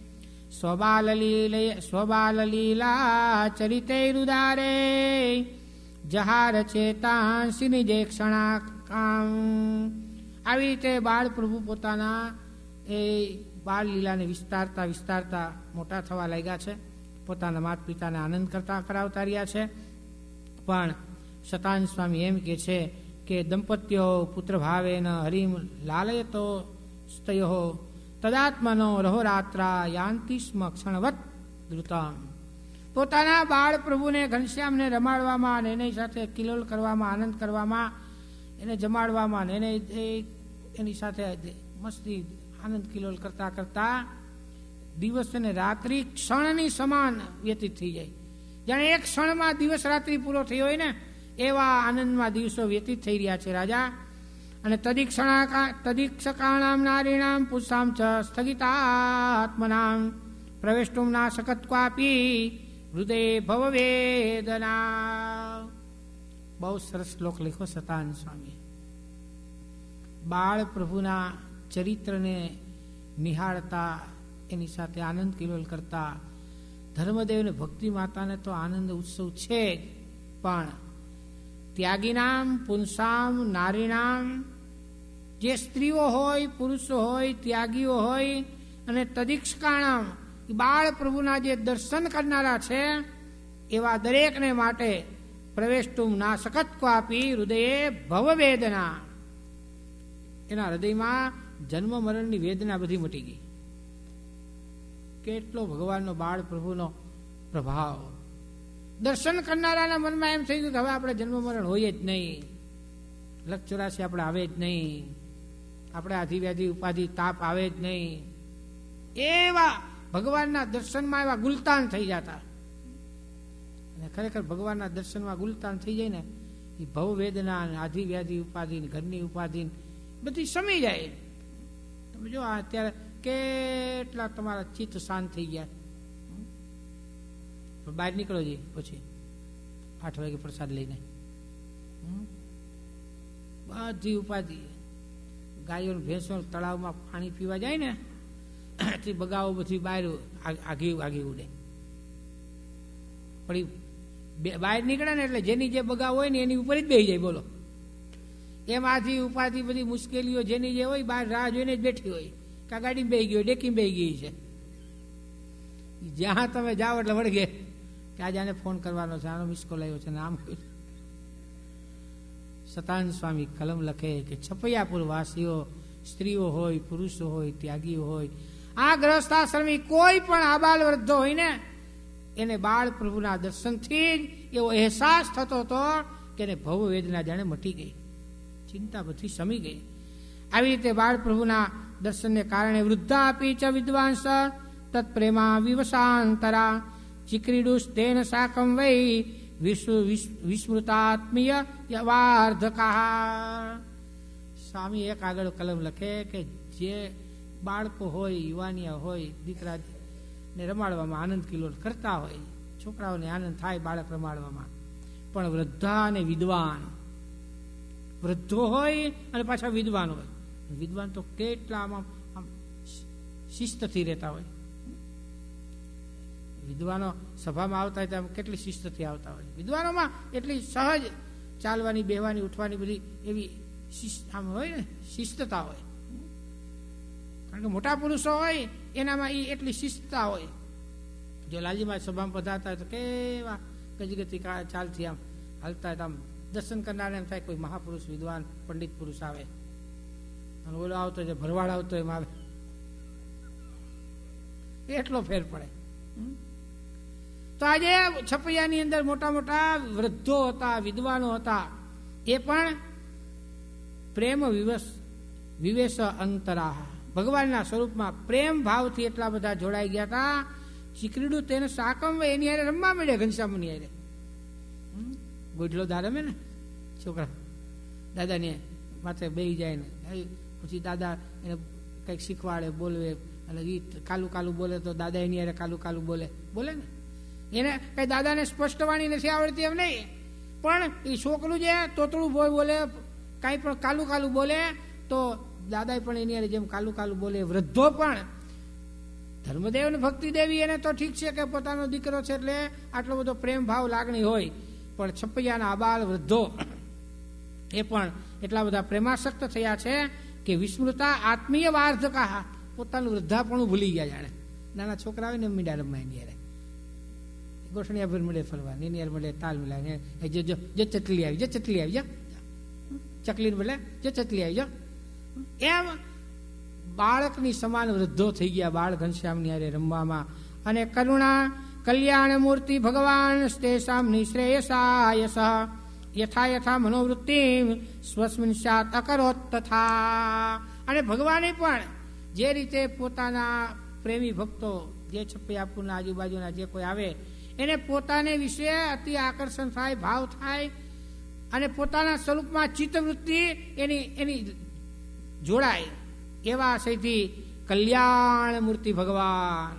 સ્વબાલલીલા ચરિતૈરુદારે જહાર ચેતાંસી નિજે ક્ષણા કામ. આવી રીતે બાળ પ્રભુ પોતાના એ બાળ લીલાને વિસ્તારતા વિસ્તારતા મોટા થવા લાગ્યા છે, પોતાના માતા પિતાને આનંદ કરતા કરાવતા રહ્યા છે. પણ શતાન સ્વામી એમ કે છે કે દંપત્યો પુત્ર ભાવેન હરિમ લાલયતો સ્તયો તદાત્મનો રહોરાત્રા યાંતિ સ્મ ક્ષણવત દ્રુતમ. પોતાના બાળ પ્રભુને ઘનશ્યામને રમાડવામાં અને એની સાથે કિલોલ કરવામાં, આનંદ કરવામાં, એને જમાડવામાં, એને એની સાથે મસ્તી આનંદ કિલોલ કરતા કરતા દિવસ અને રાત્રિ ક્ષણની સમાન વ્યતીત થઈ જાય. જાણે એક ક્ષણમાં દિવસ રાત્રિ પૂરો થયો હોય ને એવા આનંદમાં દિવસો વ્યતીત થઈ રહ્યા છે રાજા. અને તદીક્ષણા તદીક્ષકાણામ નારીણામ પુંસામ ચ સ્થગિતાત્મનામ પ્રવેષ્ટુમ ના શકત્વાપી હૃદય ભવવેદના. બહુ સરસ શ્લોક લખ્યો શતાન સ્વામી. બાળ પ્રભુના ચરિત્રને નિહાળતા, એની સાથે આનંદ કિલોલ કરતા, ધર્મદેવ ને ભક્તિ માતાને તો આનંદ ઉત્સવ છે જ, પણ ત્યાગીનામ પુંસામ નારીણામ, જે સ્ત્રીઓ હોય, પુરુષો હોય, ત્યાગીઓ હોય, અને તદીક્ષકાણામ, બાળ પ્રભુના જે દર્શન કરનારા છે એવા દરેકને માટે પ્રવેષ્ટુમ ના સકત ક્વાપી હૃદયે ભવવેદના, એના હૃદયમાં જન્મ મરણની વેદના બધી મટી ગઈ. કેટલો ભગવાનનો બાળ પ્રભુનો પ્રભાવ. દર્શન કરનારાના મનમાં એમ થઈ ગયું કે હવે આપણે જન્મ મરણ હોય જ નહીં, લક્ષ ચોરાસી આપણે આવે જ નહીં, આપણે આધિ વ્યાધિ ઉપાધિ તાપ આવે જ નહીં. એવા ભગવાનના દર્શનમાં એવા ગુલતાન થઈ જતા. અને ખરેખર ભગવાનના દર્શનમાં ગુલતાન થઈ જાય ને એ ભવ વેદના આધિ વ્યાધિ ઉપાધિ ઘરની ઉપાધિ બધી સમી જાય. તમે જો અત્યારે કેટલા તમારા ચિત્ત શાંત થઈ ગયા. બહાર નીકળો જી પછી આઠ વાગે પ્રસાદ લઈને બધી ઉપાધિ ગાયો ભેંસો તળાવમાં પાણી પીવા જાય ને તે બગાવો બધી બહાર આગી આગી ઉડે. પણ બહાર નીકળે ને એટલે જેની જે બગાવ હોય ને એની ઉપર જ બેસી જાય. બોલો એમ આથી ઉપાધિ બધી મુશ્કેલીઓ જેની જે હોય બહાર રાહ જોઈને જ બેઠી હોય. કા ગાડી બેસી ગઈ હોય, ડેકી બેસી ગઈ છે. જ્યાં તમે જાઓ એટલે વળગે કે આજે આને ફોન કરવાનો છે, આનો મિસ કોલ આવ્યો છે ને આમ. સતાનંદ સ્વામી કલમ લખે કે છપૈયાપુર વાસીઓ સ્ત્રીઓ હોય પુરુષો હોય ત્યાગીઓ હોય આ ગ્રહસ્થાશ્રમી કોઈ પણ આબાલ વૃદ્ધો હોય ને એને બાળ પ્રભુના દર્શનથી જ એવો અહેસાસ થતો હતો કે એને ભવ વેદના જાણે મટી ગઈ, ચિંતા બધી શમી ગઈ. આવી રીતે બાળ પ્રભુના દર્શનને કારણે વૃદ્ધા આપી ચ વિદ્વાંસ તત્પ્રેમા વિવસાંતરા ચિક્રીડુસ તેન સાકમ વૈ વિસ્મૃતાત્મીય વાર્ધકા. સ્વામી એક આગળ કલમ લખે કે જે બાળકો હોય યુવાનિયા હોય દીકરા ને રમાડવામાં આનંદ કિલોલ કરતા હોય, છોકરાઓને આનંદ થાય બાળક રમાડવામાં, પણ વૃદ્ધા અને વિદ્વાન વૃદ્ધો હોય અને પાછા વિદ્વાન હોય. વિદ્વાન તો કેટલા આમાં આમ શિસ્તથી રહેતા હોય. વિદ્વાનો સભામાં આવતા હોય તો કેટલી શિસ્તથી આવતા હોય. વિદ્વાનોમાં એટલી સહજ ચાલવાની બેહવાની ઉઠવાની બધી એવી આમ હોય ને શિસ્તતા હોય. કારણ કે મોટા પુરુષો હોય એનામાં એ એટલી શિસ્તતા હોય. જો લાલજીમાં સભામાં પધારતા હોય તો કેવા ગજગતી ચાલથી આમ હાલતા હોય, આમ દર્શન કરનાર એમ થાય કોઈ મહાપુરુષ વિદ્વાન પંડિત પુરુષ આવે. અને ઓલો આવતો હોય ભરવાડ આવતો એમ આવે, એટલો ફેર પડે. તો આજે છપૈયાની અંદર મોટા મોટા વૃદ્ધો હતા, વિદ્વાનો હતા. એ પણ પ્રેમ વિવશ વિવેશ અંતરા ભગવાનના સ્વરૂપમાં પ્રેમ ભાવથી એટલા બધા જોડાઈ ગયા હતા. ચીકરીડું તેને સાકમ એની હારે રમવા મળે. ઘનશ્યામની હારે ગોઢલો દા રમે ને છોકરા, દાદાને માથે બેસી જાય ને પછી દાદા એને કંઈક શીખવાડે બોલવે, અને એ કાલું કાલું બોલે તો દાદા એની હારે કાલું કાલું બોલે બોલે ને. એને કઈ દાદાને સ્પષ્ટ વાણી નથી આવડતી એમ નહીં, પણ એ છોકરું જે તોતળું બોલે કાંઈ પણ કાલું કાલું બોલે તો દાદા પણ એની હારે જેમ કાલું કાલું બોલે. વૃદ્ધો પણ ધર્મદેવ ને ભક્તિ દેવી એને તો ઠીક છે કે પોતાનો દીકરો છે એટલે આટલો બધો પ્રેમ ભાવ લાગણી હોય, પણ છપૈયાના આબાલ વૃદ્ધો એ પણ એટલા બધા પ્રેમાસક્ત થયા છે કે વિસ્મૃતા આત્મીય વાર્ધકા પોતાનું વૃદ્ધાપણું ભૂલી ગયા. જાણે નાના છોકરા હોય ને મીંડા રમવા એની હારે ગોઠણિયા ભર મળે ફરવા, એની હારે મળે તાલ મિલાય જો જો ચટલી આવી, જો ચટલી આવી જા ચકલી મળે જો ચટલી આવી જા. એમ બાળકની સમાન વૃદ્ધો થઈ ગયા બાળ ઘનશ્યામની હારે રમવામાં. અને કરુણા કલ્યાણ મૂર્તિ ભગવાન તેષામ નિશ્રેયસાય સહ યથા યથા મનોવૃત્તિ સ્વસ્મિન સ્યાત અકરોત તથા. અને ભગવાને પણ જે રીતે પોતાના પ્રેમી ભક્તો જે છપૈયાપુરના આજુબાજુના જે કોઈ આવે એને પોતાને વિશે અતિ આકર્ષણ થાય, ભાવ થાય, અને પોતાના સ્વરૂપમાં ચિત્તવૃત્તિ એની એની જોડાય એવા આશયથી કલ્યાણ મૂર્તિ ભગવાન.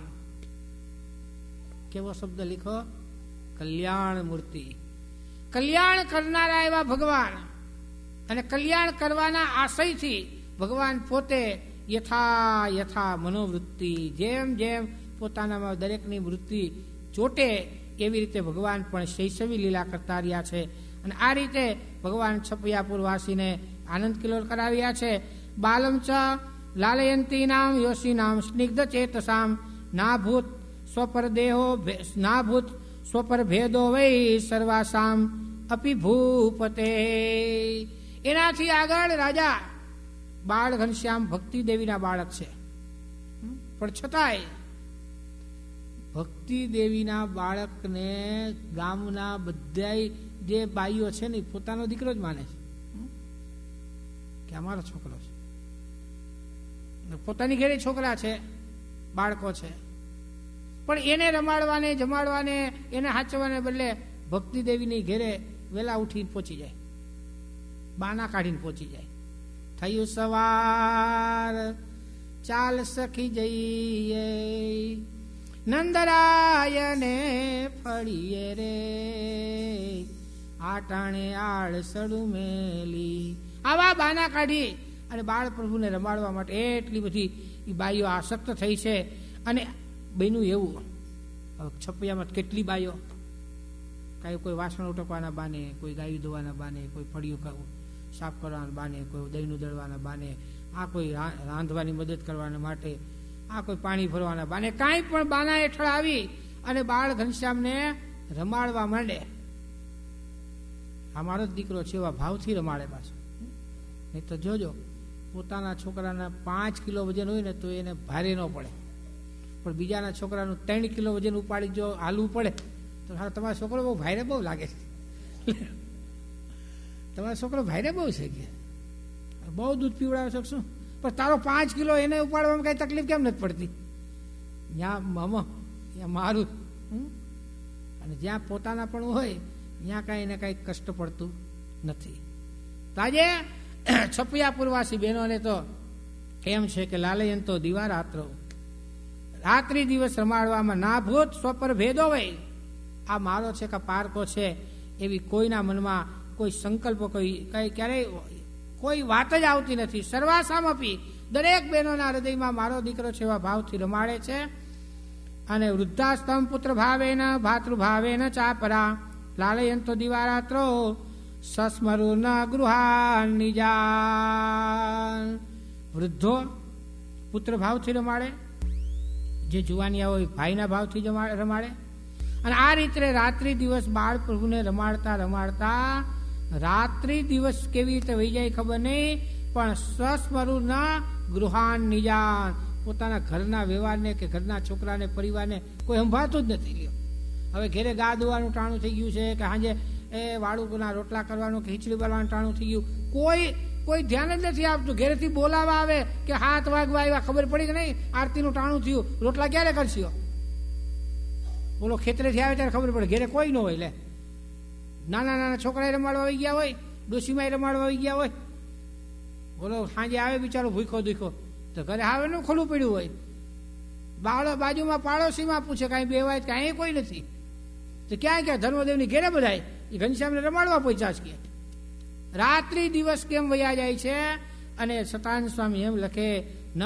કેવો શબ્દ લીખો, કલ્યાણ મૂર્તિ. કલ્યાણ કરનારા એવા ભગવાન, અને કલ્યાણ કરવાના આશયથી ભગવાન પોતે યથા યથા મનોવૃત્તિ જેમ જેમ પોતાનામાં દરેકની વૃત્તિ ચોટે એવી રીતે ભગવાન પણ શૈશવી લીલા કરતા રહ્યા છે. અને આ રીતે ભગવાન છપૈયાપુર વાસીને આનંદ કિલોલ કરાવ્યા છે. બાલમ ચ લાલયંતી નામ યોશી નામ સ્નિગ્ધ ચેતસામ નાભૂત સ્વપર દેહો નાભૂત સ્વપર ભેદો વૈ સર્વાસામ અપી ભૂપતે. એનાથી આગળ રાજા બાળ ઘનશ્યામ ભક્તિ દેવીના બાળક છે, પણ છતાંય ભક્તિ દેવીના બાળકને ગામના બધા જે બાઈઓ છે ને પોતાનો દીકરો જ માને છે કે અમારો છોકરો છે. પોતાની ઘરે છોકરા છે, બાળકો છે, પણ એને રમાડવાને જમાડવાને એને હાચવાને બદલે ભક્તિ દેવીની ઘેરે વહેલા ઉઠીને પહોંચી જાય, બાના કાઢીને પહોંચી જાય. થયું સવાર ચાલ સખી જઈએ નંદરાયને ફળીએ રે આટાણે આળસડું મેલી. આવા બાના કાઢી અને બાળ પ્રભુને રમાડવા માટે એટલી બધી એ બાઈઓ આસક્ત થઈ છે. અને બન્યું એવું, છપૈયામાં કેટલી બાઈઓ કાંઈ કોઈ વાસણ ઉટકવાના બાને, કોઈ ગાયું ધોવાના બાને, કોઈ ફળિયું સાફ કરવાના બાને, કોઈ દહીંનું દળવાના બાને, આ કોઈ રાંધવાની મદદ કરવાના માટે, આ કોઈ પાણી ભરવાના બાને, કાંઈ પણ બાના હેઠળ આવી અને બાળ ઘનશ્યામને રમાડવા માંડે. અમારો જ દીકરો છે એવા ભાવથી રમાડે પાછો. નહીં તો જોજો પોતાના છોકરાના પાંચ કિલો વજન હોય ને તો એને ભારે ન પડે, પણ બીજાના છોકરાનું ત્રણ કિલો વજન ઉપાડી જો હાલવું પડે તો હા તમારો છોકરો બહુ ભારે બહુ લાગે છે. તમારો છોકરો ભારે બહુ છે કે બહુ દૂધ પીવડાવે છો શું, પણ તારો પાંચ કિલો એને ઉપાડવામાં કઈ તકલીફ કેમ નથી પડતી? ત્યાં મમ ત્યાં મારું. અને જ્યાં પોતાના પણ હોય ત્યાં કાંઈ એને કાંઈ કષ્ટ પડતું નથી. આજે છપિયા પૂર્વાસી બહેનોને તો એમ છે કે લાલયન તો દીવા રાત્રો, રાત્રિ દિવસ રમાડવામાં ના ભૂત સ્વપર ભેદો હોય. આ મારો છે કે પારકો છે એવી કોઈના મનમાં કોઈ સંકલ્પ કોઈ કઈ ક્યારેય કોઈ વાત જ આવતી નથી. સર્વાસામ આપી દરેક બહેનોના હૃદયમાં મારો દીકરો છે એવા ભાવથી રમાડે છે. અને વૃદ્ધાસ્તમ પુત્ર ભાવેન ભાતૃભાવેન ચાપરા લાલયંતો દિવારાત્રો સસ્મરુ ન ગૃહાન નિજાન. વૃદ્ધો પુત્ર ભાવથી રમાડે, જે જુવાનિયા હોય ભાઈના ભાવથી રમાડે. અને આ રીતે રાત્રિ દિવસ બાળ પ્રભુને રમાડતા રમાડતા રાત્રિ દિવસ કેવી રીતે વહી જાય ખબર નહીં, પણ સસ્મરુ ન ગૃહાન નિજાન. પોતાના ઘરના વ્યવહારને કે ઘરના છોકરાને પરિવારને કોઈ સંભાળતું જ નથી. લ્યો હવે ઘેરે ગા દોવાનું ટાણું થઈ ગયું છે કે સાંજે એ વાળુના રોટલા કરવાનું કે ખીચડી બનાવવાનું ટાણું થઈ ગયું, કોઈ કોઈ ધ્યાન જ નથી આપતું. ઘેરેથી બોલાવા આવે કે હાથ વાગવા આવ્યા, ખબર પડી કે નહીં આરતીનું ટાણું થયું, રોટલા ક્યારે કરશો? બોલો ખેતરેથી આવે ત્યારે ખબર પડે, ઘેરે કોઈ ન હોય. લે નાના નાના છોકરા રમાડવા આવી ગયા હોય, ડોશીમાં રમાડવા આવી ગયા હોય, બોલો સાંજે આવે બિચારો ભૂખો દુખો તો ઘરે આવે ને ખોલું પડ્યું હોય. બાળો બાજુમાં પાડોશીમાં પૂછે કાંઈ બેવાય કાંઈ કોઈ નથી, તો ક્યાં ક્યાં ધર્મદેવની ઘેરે બધાય એ ઘનશ્યામને રમાડવા પહોંચ્યા છે. રાત્રિ દિવસ કેમ વયા જાય છે? અને સતાન સ્વામી એમ લખે ન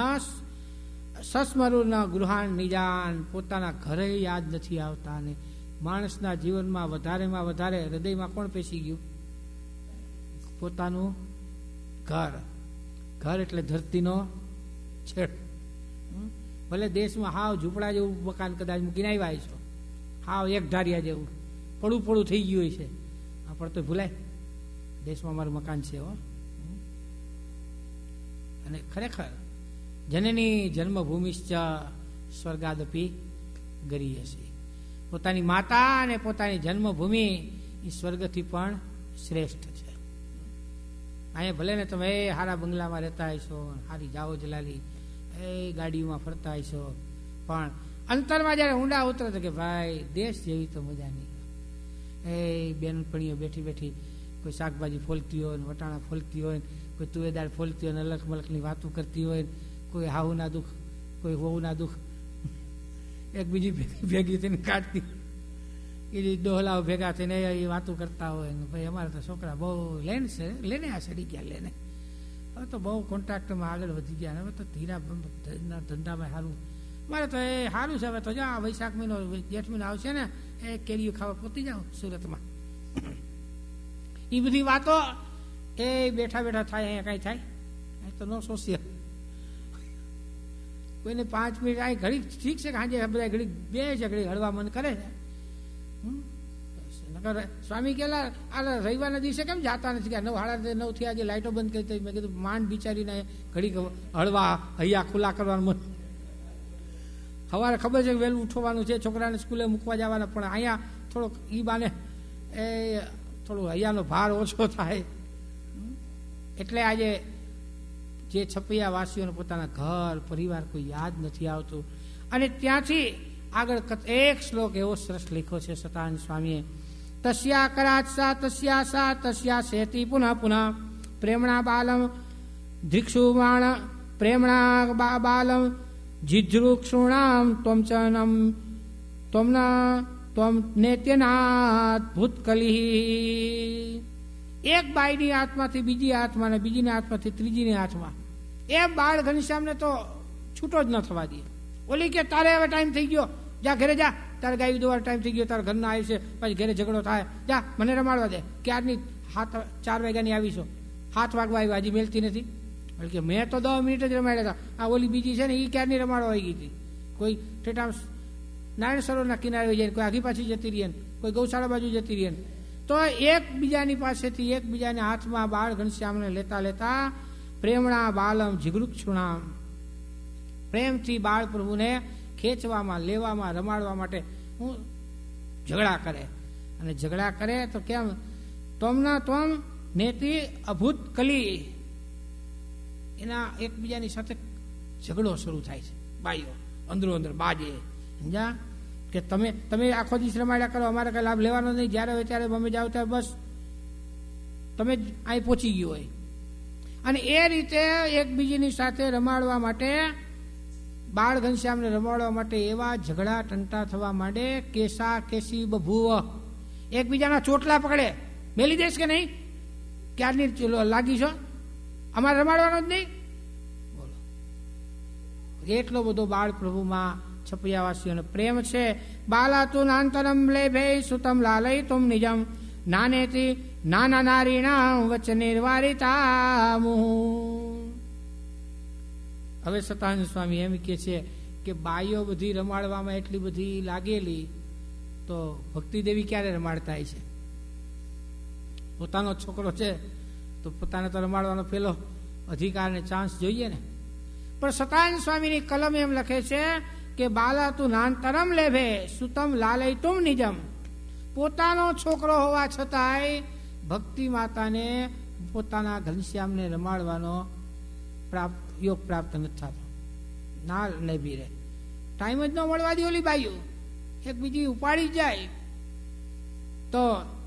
સસ્મરુ ન ગૃહાન નિજાન. પોતાના ઘરે યાદ નથી આવતા. અને માણસના જીવનમાં વધારેમાં વધારે હૃદયમાં કોણ પેસી ગયું? પોતાનું ઘર. ઘર એટલે ધરતીનો છેડ. ભલે દેશમાં હાવ ઝૂંપડા જેવું મકાન કદાચ મૂકીને આવ્યા છો, હાવ એક ધારિયા જેવું પડું પડું થઈ ગયું હોય છે, આ પણ તો ભૂલાય દેશમાં અમારું મકાન છે હો. અને ખરેખર જનની જન્મભૂમિશ્ચ સ્વર્ગાદપી ગરીયસી. પોતાની માતા અને પોતાની જન્મભૂમિ એ સ્વર્ગથી પણ શ્રેષ્ઠ છે. અહીંયા ભલે ને તમે એ સારા બંગલામાં રહેતા હશો, સારી જાઓ જલાલી એ ગાડીઓમાં ફરતા હશો, પણ અંતરમાં જયારે ઊંડા ઉતરે તો કે ભાઈ દેશ જેવી તો મજા નહીં. એ બેનપણીઓ બેઠી બેઠી કોઈ શાકભાજી ફોલતી હોય, વટાણા ફોલતી હોય, કોઈ તુવેદાર ફોલતી હોય, અલગ મલકની વાતો કરતી હોય, કોઈ હાહુના દુઃખ, કોઈ વહુના દુઃખ એકબીજી ભેગી થઈને કાઢતી, એ ડોહલાઓ ભેગા થઈને એ વાતો કરતા હોય ને ભાઈ અમારે તો છોકરા બહુ લેન છે, લેને આ સડી ગયા લેને, હવે તો બહુ કોન્ટ્રાક્ટમાં આગળ વધી ગયા, હવે તો ધીરા ધંધામાં સારું, મારે તો એ સારું છે. હવે તો જા વૈશાખ મહિનો જેઠ મહિનો આવશે ને એ કેરીઓ ખાવા પહોંચી જાઓ સુરતમાં. એ બધી વાતો એ બેઠા બેઠા થાય, અહીંયા કાંઈ થાય અહીં તો નો સોશિયલ. કોઈને પાંચ મિનિટ આ ઘડી ઠીક છે કે સાંજે બધા ઘડી બે છે, ઘડી હળવા મન કરે છે. સ્વામી કેલા આ રવિવારના દિવસે કેમ જાતા નથી? કે નવ સાડા નવ થી આજે લાઇટો બંધ કરી હતી. મેં કીધું માંડ બિચારીને ઘડી હળવા હૈયા ખુલ્લા કરવાનું મન. સવારે ખબર છે કે વહેલું ઉઠવાનું છે, છોકરાને સ્કૂલે મૂકવા જવાના, પણ અહીંયા થોડોક એ બાને એ થોડું અહીંયાનો ભાર ઓછો થાય. એટલે આજે જે છપૈયા વાસીઓને પોતાના ઘર પરિવાર કોઈ યાદ નથી આવતું. અને ત્યાંથી આગળ એક શ્લોક એવો સરસ લખ્યો છે સતાનંદ સ્વામીએ, તસ્યા કરાત સા તસ્યા સા તસ્યા સેતી પુનઃ પુનઃ પ્રેમણા બાલમ ધ્રિક્ષુમાણ પ્રેમણા બાલમ જીજૃક્ષુણામ ત્વમ ચનમ ત્વમના ત્વમ નેત્યનાથ ભૂતકલી. એક બાઈની આત્માથી બીજી આત્મા ને બીજીની આત્માથી ત્રીજીની આત્મા, એ બાળ ઘનશ્યામને તો છૂટો જ ન થવા દે. ઓલી કે તારે હવે ટાઈમ થઈ ગયો, જા ઘરે જા, તારે ગાય દોવાર ટાઈમ થઈ ગયો, તારા ઘરના આવી છે, પછી ઘરે ઝઘડો થાય, જા મને રમાડવા દે. ક્યારની હાથ ચાર વાગ્યાની આવીશો, હાથ વાગવા આવી, હજી મેલતી નથી. કે મેં તો દસ મિનિટ જ રમાડ્યા હતા, આ ઓલી બીજી છે ને એ ક્યારની રમાડવા આવી ગઈ હતી. કોઈ ઠેઠા નારાયણ સરોવરના કિનારે જાય, કોઈ આઘી પાછી જતી રહી, કોઈ ગૌશાળા બાજુ જતી રહી. તો એકબીજાની પાસેથી એકબીજાના હાથમાં બાળ ઘનશ્યામને લેતા લેતા પ્રેમણા બાલમ જીગૃક્ષુણામ, પ્રેમથી બાળ પ્રભુને ખેંચવામાં, લેવામાં, રમાડવા માટે હું ઝઘડા કરે. અને ઝઘડા કરે તો કેમ, તમના તમ નેતિ અભૂત કલી, એના એકબીજાની સાથે ઝઘડો શરૂ થાય છે. બાઈઓ અંદરો અંદર બાજે, સમજા કે તમે તમે આખો દિવસ રમાડ્યા કરો, અમારે કઈ લાભ લેવાનો નહીં, જ્યારે હોય ત્યારે અમે જાઓ ત્યારે બસ તમે જ અહીં પહોંચી ગયો હોય. અને એ રીતે એકબીજીની સાથે રમાડવા માટે, બાળ ઘનશ્યામને રમાડવા માટે એવા ઝઘડા ટંટા થવા માંડે, કેસા કેસી બભૂવ, એકબીજાના ચોટલા પકડે. મેલી દેશ કે નહીં, ક્યારની લાગી છો, અમારે રમાડવાનો જ નહીં. બોલો, એટલો બધો બાળ પ્રભુમાં છપૈયાવાસીઓને પ્રેમ છે. બાલા તું નાંતરમ લેભે સુતમ લાલય તુમ નિજમ નાનેતી નાના નારીણા વચ્ચે નિર્વારિતા. હવે સતાનંદ સ્વામી એમ કે છે કે બાઈઓ બધી રમાડવામાં એટલી બધી લાગેલી, તો ભક્તિ દેવી ક્યારે રમાડતા છે? પોતાનો છોકરો છે તો પોતાને તો રમાડવાનો પેલો અધિકાર ને ચાન્સ જોઈએ ને. પણ સતાનંદ સ્વામીની કલમ એમ લખે છે કે બાલા તું નાનતરમ લેભે સુતમ લાલય તુમ નિજમ, પોતાનો છોકરો હોવા છતાંય ભક્તિ માતાને પોતાના ઘનશ્યામને રમાડવાનો પ્રાપ્ત યોગ પ્રાપ્ત નથી થતો. ના લેભી રે, ટાઈમ જ ન મળવા દે ઓલી બાઈઓ, એક બીજી ઉપાડી જાય. તો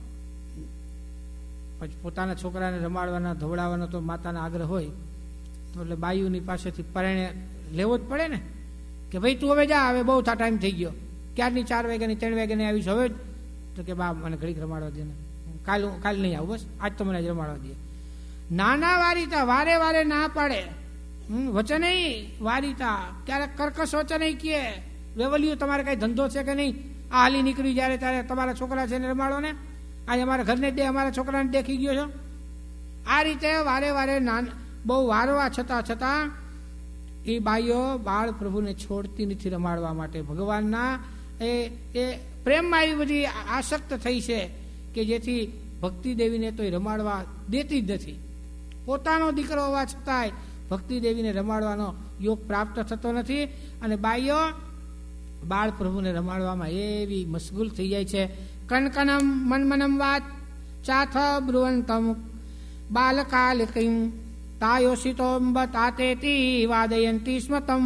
પછી પોતાના છોકરાને રમાડવાના ધવડાવવાનો તો માતાના આગ્રહ હોય, તો એટલે બાઈઓની પાસેથી પરણે લેવો જ પડે ને, કે ભાઈ તું હવે જા, હવે બહુ થા ટાઈમ થઈ ગયો, ક્યારની ચાર વાગ્યાની ત્રણ વાગ્યાની આવીશ, હવે તો કે બા મને ઘડીક રમાડવા દે ને, કાલ કાલ નહીં આવું, બસ આજ તો મને જ રમાડવા દે. નાના વારીતા, વારે વારે ના પાડે, વચન વારીતા, ક્યારેક કર્કશ વચન કહે, વેવલિયું તમારે કઈ ધંધો છે કે નહીં, આ હાલી નીકળી જ્યારે ત્યારે તમારા છોકરા છે ને રમાડો ને, આજે અમારા ઘરને દે, અમારા છોકરાને દેખી ગયો છો. આ રીતે વારે વારે બહુ વારવા છતાં છતાં એ બાઈઓ બાળ પ્રભુને છોડતી નથી રમાડવા માટે. ભગવાનના એ એ પ્રેમમાં એવી બધી આસક્ત થઈ છે કે જેથી ભક્તિ દેવીને તો એ રમાડવા દેતી જ નથી. પોતાનો દીકરો હોવા છતાંય ભક્તિ દેવીને રમાડવાનો યોગ પ્રાપ્ત થતો નથી. અને બાઈઓ બાળ પ્રભુને રમાડવામાં એવી મશગુલ થઈ જાય છે. કનકનમ મનમનમ વાત ચાથ બ્રુવંતમ બાલકાલિકીમ તાયોષિતોમ્બ તાતેતી વાદયંતી સ્મતમ.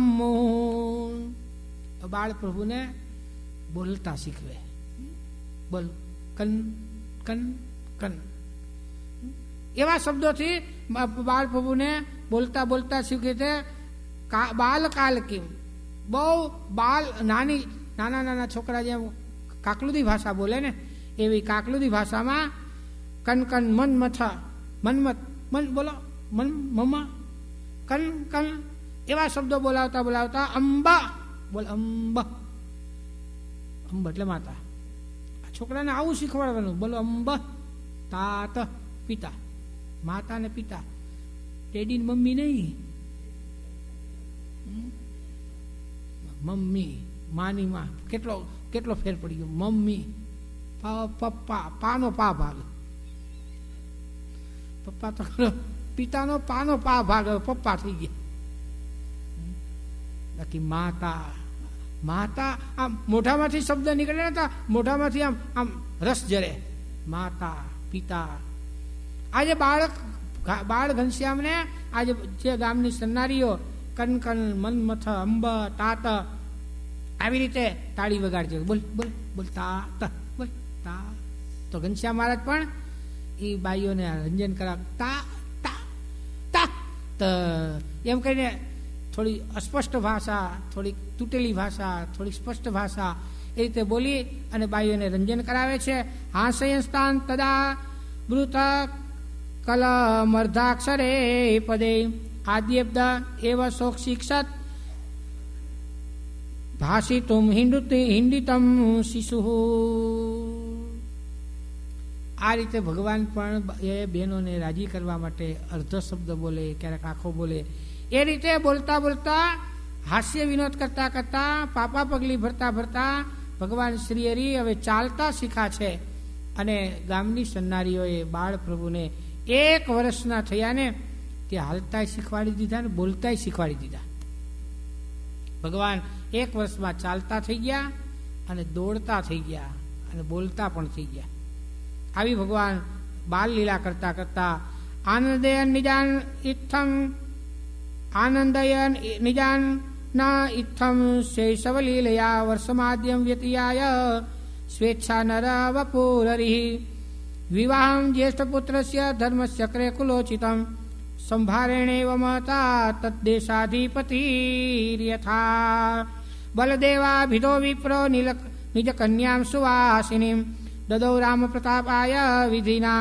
બાળ પ્રભુને બોલતા શીખવે, બોલ કન કન કન, એવા શબ્દોથી બાળ પ્રભુને બોલતા બોલતા શીખે છે. બાલ કાલકીમ, બહુ બાલ નાની નાના નાના છોકરા જેમ કાકલુદી ભાષા બોલે ને એવી કાકલુદી ભાષામાં કન કન મન મથા મનમત મન બોલો મન મમ્મા કન કન એવા શબ્દો બોલાવતા બોલાવતા અંબા બોલ, અંબા અંબા એટલે માતા. આ છોકરાને આવું શીખવાડવાનું, બોલો અંબા તાત પિતા, માતા ને પિતા, ડેડી ને મમ્મી નહીં, મમ્મી માની માં. કેટલો કેટલો ફેર પડી ગયો. મમ્મી પપ્પા, પાનો પા ભાગ, પપ્પા તો પિતાનો પાનો પા ભાગ પપ્પા થઈ ગયા. બાકી માતા માતા આમ મોઢામાંથી શબ્દ નીકળે ને તો મોઢામાંથી આમ આમ રસ જરે. માતા પિતા. આજે બાળક બાળ ઘનશ્યામને આજે જે ગામની સન્નારીઓ કન કન મનમથ અંબ તાત આવી રીતે તાળી વગાડશે. બોલ બોલ બોલ તા ત બોલ તા. તો ઘનશ્યામ મહારાજ પણ એ બાઈઓને રંજન કરાવ તા તા તા તો એમ કહીને થોડી અસ્પષ્ટ ભાષા, થોડીક તૂટેલી ભાષા, થોડીક સ્પષ્ટ ભાષા એ રીતે બોલી અને બાઈઓને રંજન કરાવે છે. હાસ્યસ્તાન તદા બ્રુત કલ મર્ધાક્ષરે પદે આદ્યબ્દ એવ શોક શિક્ષત ભાષિતુમ હિંડિતમ શિશુ. આ રીતે ભગવાન પણ એ બહેનોને રાજી કરવા માટે અર્ધ શબ્દ બોલે, ક્યારેક આખો બોલે. એ રીતે બોલતા બોલતા હાસ્ય વિનોદ કરતા કરતા પાપા પગલી ભરતા ભરતા ભગવાન શ્રી હરિ હવે ચાલતા શીખા છે. અને ગામની સન્નારીઓએ બાળ પ્રભુને એક વર્ષના થયા ને તે હાલતાય શીખવાડી દીધા ને બોલતાય શીખવાડી દીધા. ભગવાન એક વર્ષમાં ચાલતા થઈ ગયા અને દોડતા થઈ ગયા અને બોલતા પણ થઈ ગયા. આવી ભગવાન બાલ લીલા કરતા કરતા આનંદયન નિજાન ઇત્થમ આનંદયન નિજાન ના ઇત્થમ શૈશવ લીલયા વર્ષમાદ્યમ વ્યતિયાય સ્વેચ્છા નર વપુરરિ વિવાહમ જ્યેષ્ઠ પુત્રસ્ય ધર્મસ્ય ક્રે કુલોચિતમ સંભારેણેવ મતા તદ્દેશાધિપતિર્યથા બલદેવાભિધો વિપ્રો નિજ કન્યામ સુવાસિનીમ દદૌ રામ પ્રતાપાય વિધિના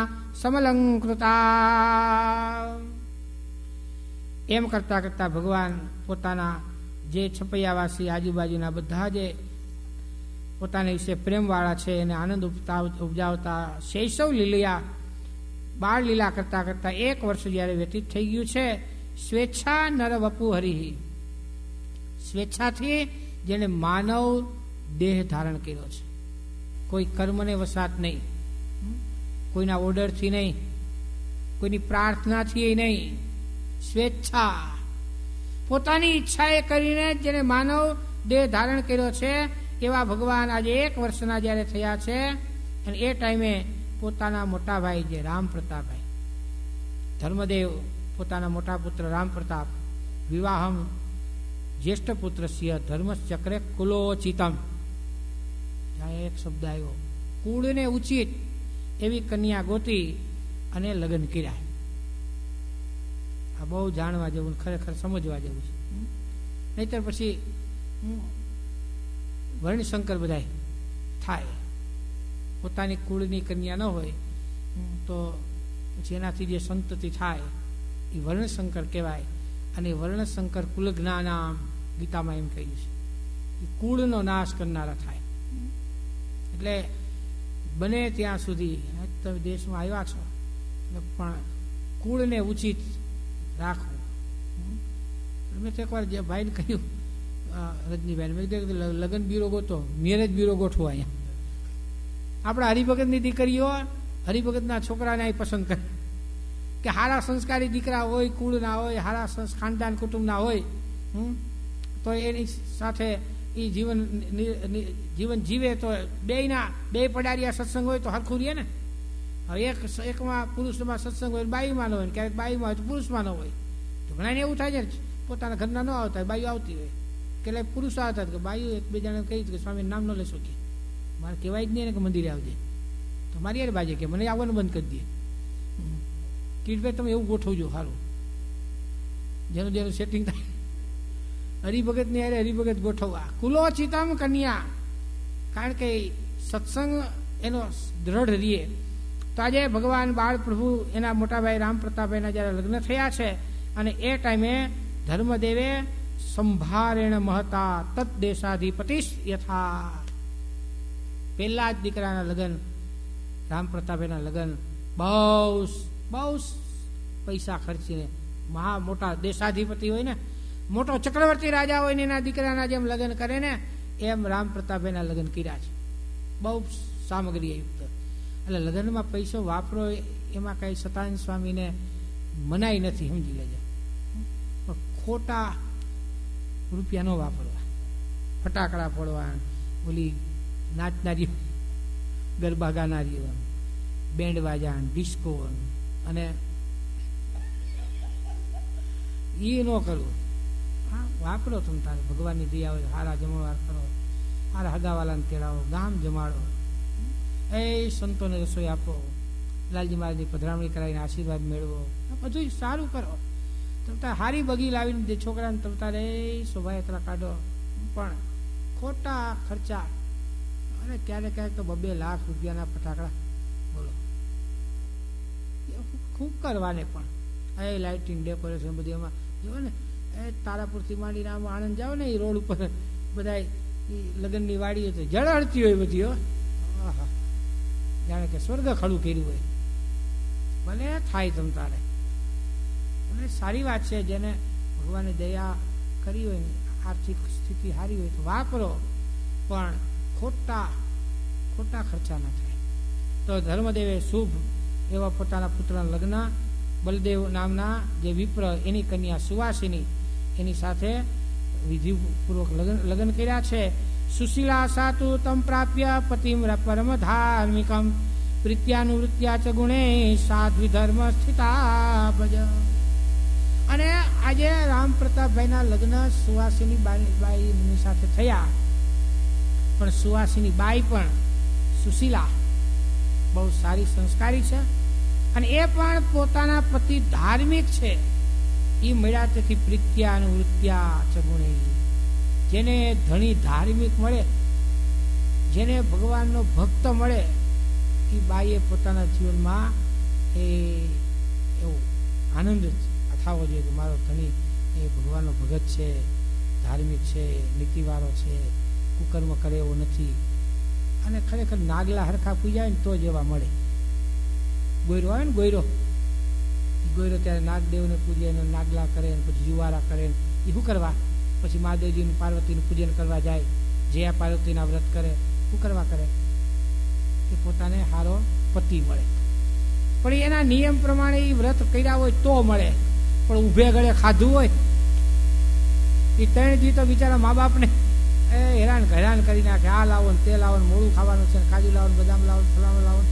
સમલંકૃતા. એમ કરતા કરતા ભગવાન પોતાના જે છપૈયાવાસી આજુબાજુના બધા જે પોતાના વિશે પ્રેમવાળા છે એને આનંદ ઉપજાવતા શૈશવ લીલિયા બાળ લીલા કરતા કરતા એક વર્ષ જ્યારે વ્યતીત થઈ ગયું છે. સ્વેચ્છા નર વપુ હરિ. સ્વેચ્છાથી જેને માનવ દેહ ધારણ કર્યો છે, કોઈ કર્મને વસાત નહીં, કોઈના ઓર્ડરથી નહીં, કોઈની પ્રાર્થનાથી નહીં, સ્વેચ્છા પોતાની ઈચ્છાએ કરીને જેને માનવ દેહ ધારણ કર્યો છે એવા ભગવાન આજે એક વર્ષના જ્યારે થયા છે. અને એ ટાઈમે પોતાના મોટા ભાઈ જે રામ પ્રતાપભાઈ ધર્મદેવ પોતાના મોટા પુત્ર રામ પ્રતાપ વિવાહમ જ્યેષ્ઠ પુત્રસ્ય ધર્મચક્રે કુલોચિતમ. એક શબ્દ આવ્યો, કુળને ઉચિત એવી કન્યા ગોતી અને લગ્ન કર્યા. આ બહુ જાણવા જેવું, ખરેખર સમજવા જેવું છે. નહીતર પછી વર્ણશંકર બધાય થાય. પોતાની કુળની કન્યા ન હોય તો પછી એનાથી જે સંતતિ થાય એ વર્ણશંકર કહેવાય. અને વર્ણશંકર કુલ જ્ઞાનામ ગીતામાં એમ કહ્યું છે એ કુળનો નાશ કરનારા થાય. એટલે બને ત્યાં સુધી તમે દેશમાં આવ્યા છો પણ કુળને ઉચિત રાખવું. મેં તો એકવાર જે ભાઈને કહ્યું રજનીભાઈ, મેં કીધું લગ્ન બ્યુરો ગોતો, મેરેજ બ્યુરો ગોઠવો અહીંયા. આપણા હરિભગતની દીકરીઓ હરિભગતના છોકરાને અહીં પસંદ કરે કે સારા સંસ્કારી દીકરા હોય, કુળના હોય, સારા ખાનદાન કુટુંબના હોય તો એની સાથે એ જીવન જીવન જીવે તો બેયના બે પડારિયા સત્સંગ હોય તો હરખું રહે ને. હવે એક એકમાં પુરુષમાં સત્સંગ હોય બાઈમાં ન હોય, ક્યારેક બાઈમાં હોય તો પુરુષમાં ન હોય. તો ઘણાને એવું થાય છે પોતાના ઘરના ન આવતા હોય, બાઈઓ આવતી હોય. કેટલાય પુરુષો આવતા કે બાઈઓ એકબીજાને કહી કે સ્વામી નામ ન લેશો કે મારે કહેવાય જ નહીં ને કે મંદિરે આવજે. તો મારી યાર બાજે કે મને આવવાનું બંધ કરી દે. કીટભાઈ તમે એવું ગોઠવજો સારું, જેનું જેનું સેટિંગ થાય. હરિભગત ની યારે હરિભગત ગોઠવવા. કુલોચિતમ કન્યા, કારણ કે સત્સંગ એનો દ્રઢ રીએ. તો આજે ભગવાન બાળ પ્રભુ એના મોટાભાઈ રામ પ્રતાપભાઈના જયારે લગ્ન થયા છે અને એ ટાઈમે ધર્મદેવે સંભારેણ મહતા તદ્દેશાધિપતિશ યથા. પહેલા જ દીકરાના લગ્ન રામ પ્રતાપભાઈના લગ્ન બહુ બહુ પૈસા ખર્ચીને મહા મોટા દેશાધિપતિ હોય ને, મોટો ચક્રવર્તી રાજા હોય ને એના દીકરાના જેમ લગ્ન કરે ને એમ રામ પ્રતાપભાઈના લગ્ન કર્યા છે. બહુ સામગ્રી યુક્ત. એટલે લગ્નમાં પૈસો વાપરો એમાં કઈ સતાનંદ સ્વામીને મનાઈ નથી, સમજી લેજો. ખોટા રૂપિયા ન વાપરવા. ફટાકડા ફોડવા, ઓલી નાચનારી ગરબા ગાનારીઓ, બેન્ડ વાજા, ડિસ્કો, અને એ ન કરવું. હા, વાપરો તમે તારે ભગવાનની દયા હોય, હારા જમણવાર કરો, હારા હગાવાલાને તેડાવો, ગામ જમાડો, એ સંતોને રસોઈ આપો, લાલજી મહારાજની પધરામણી કરાવીને આશીર્વાદ મેળવો, બધું સારું કરો. તમે તારે હારી બગી લાવીને જે છોકરાને તમે તારે શોભાયાત્રા કાઢો, પણ ખોટા ખર્ચા, અને ક્યારેક ક્યારેક તો બબે લાખ રૂપિયાના ફટાકડા, બોલો, ખૂબ કરવાને. પણ એ લાઇટિંગ ડેકોરેશન બધી એમાં જો ને, એ તારાપુરથી માંડીને આમ આણંદ જાઓ ને, એ રોડ ઉપર બધા લગ્નની વાડીઓ તો જળહળતી હોય બધી. હો, હા, જાણે કે સ્વર્ગ ખડું કર્યું હોય. ભલે થાય તમ તારે, અને સારી વાત છે. જેને ભગવાને દયા કરી હોય ને, આર્થિક સ્થિતિ સારી હોય તો વાપરો, પણ ખોટા ખોટા ખર્ચા ના થાય. તો ધર્મદેવે શુભ એવા પોતાના પુત્રના લગ્ન બલદેવ નામના જે વિપ્ર, એની કન્યા સુવાસિની, એની સાથે વિધિપૂર્વક લગ્ન લગ્ન કર્યા છે. સુશીલા સાતુ તમ પ્રાપ્ય પતિમ પરમ ધાર્મિકમ પ્રીત્યાનુવૃત્યા ચ ગુણે સાધ્વી ધર્મ સ્થિતા ભજ. અને આજે રામ પ્રતાપભાઈના લગ્ન સુવાસિની બાઈની સાથે થયા, પણ સુવાસિની બાઈ પણ સુશીલા બહુ સારી સંસ્કારી છે, અને એ પણ પોતાના પતિ ધાર્મિક છે. એ મળ્યા તેથી પ્રીત્યા અને વૃત્યા ચગુણે. જેને ધણી ધાર્મિક મળે, જેને ભગવાનનો ભક્ત મળે, એ બાઈએ પોતાના જીવનમાં એ એવો આનંદ થવો જોઈએ કે મારો ધણી એ ભગવાનનો ભગત છે, ધાર્મિક છે, નીતિવાળો છે, કુકર્મ કરે એવો નથી. અને ખરેખર નાગલા હરખા પૂજાય ને તો જ એવા મળે. ગોયરો આવે ને, ગોયરો ગોયરો ત્યારે નાગદેવને પૂજે ને નાગલા કરે ને પછી જુવારા કરે ને એ શું કરવા? પછી મહાદેવજીનું પાર્વતીનું પૂજન કરવા જાય, જયા પાર્વતીના વ્રત કરે. શું કરવા કરે? કે પોતાને હારો પતિ મળે. પણ એના નિયમ પ્રમાણે એ વ્રત કર્યા હોય તો મળે, પણ ઊભે ગળે ખાધું હોય એ ત્રણ દી તો બિચારા મા બાપને એ હેરાન હેરાન કરી નાખે. આ લાવો ને તે લાવો ને, મોડું ખાવાનું છે, કાજુ લાવો ને, બદામ લાવો, ફલાણું લાવો.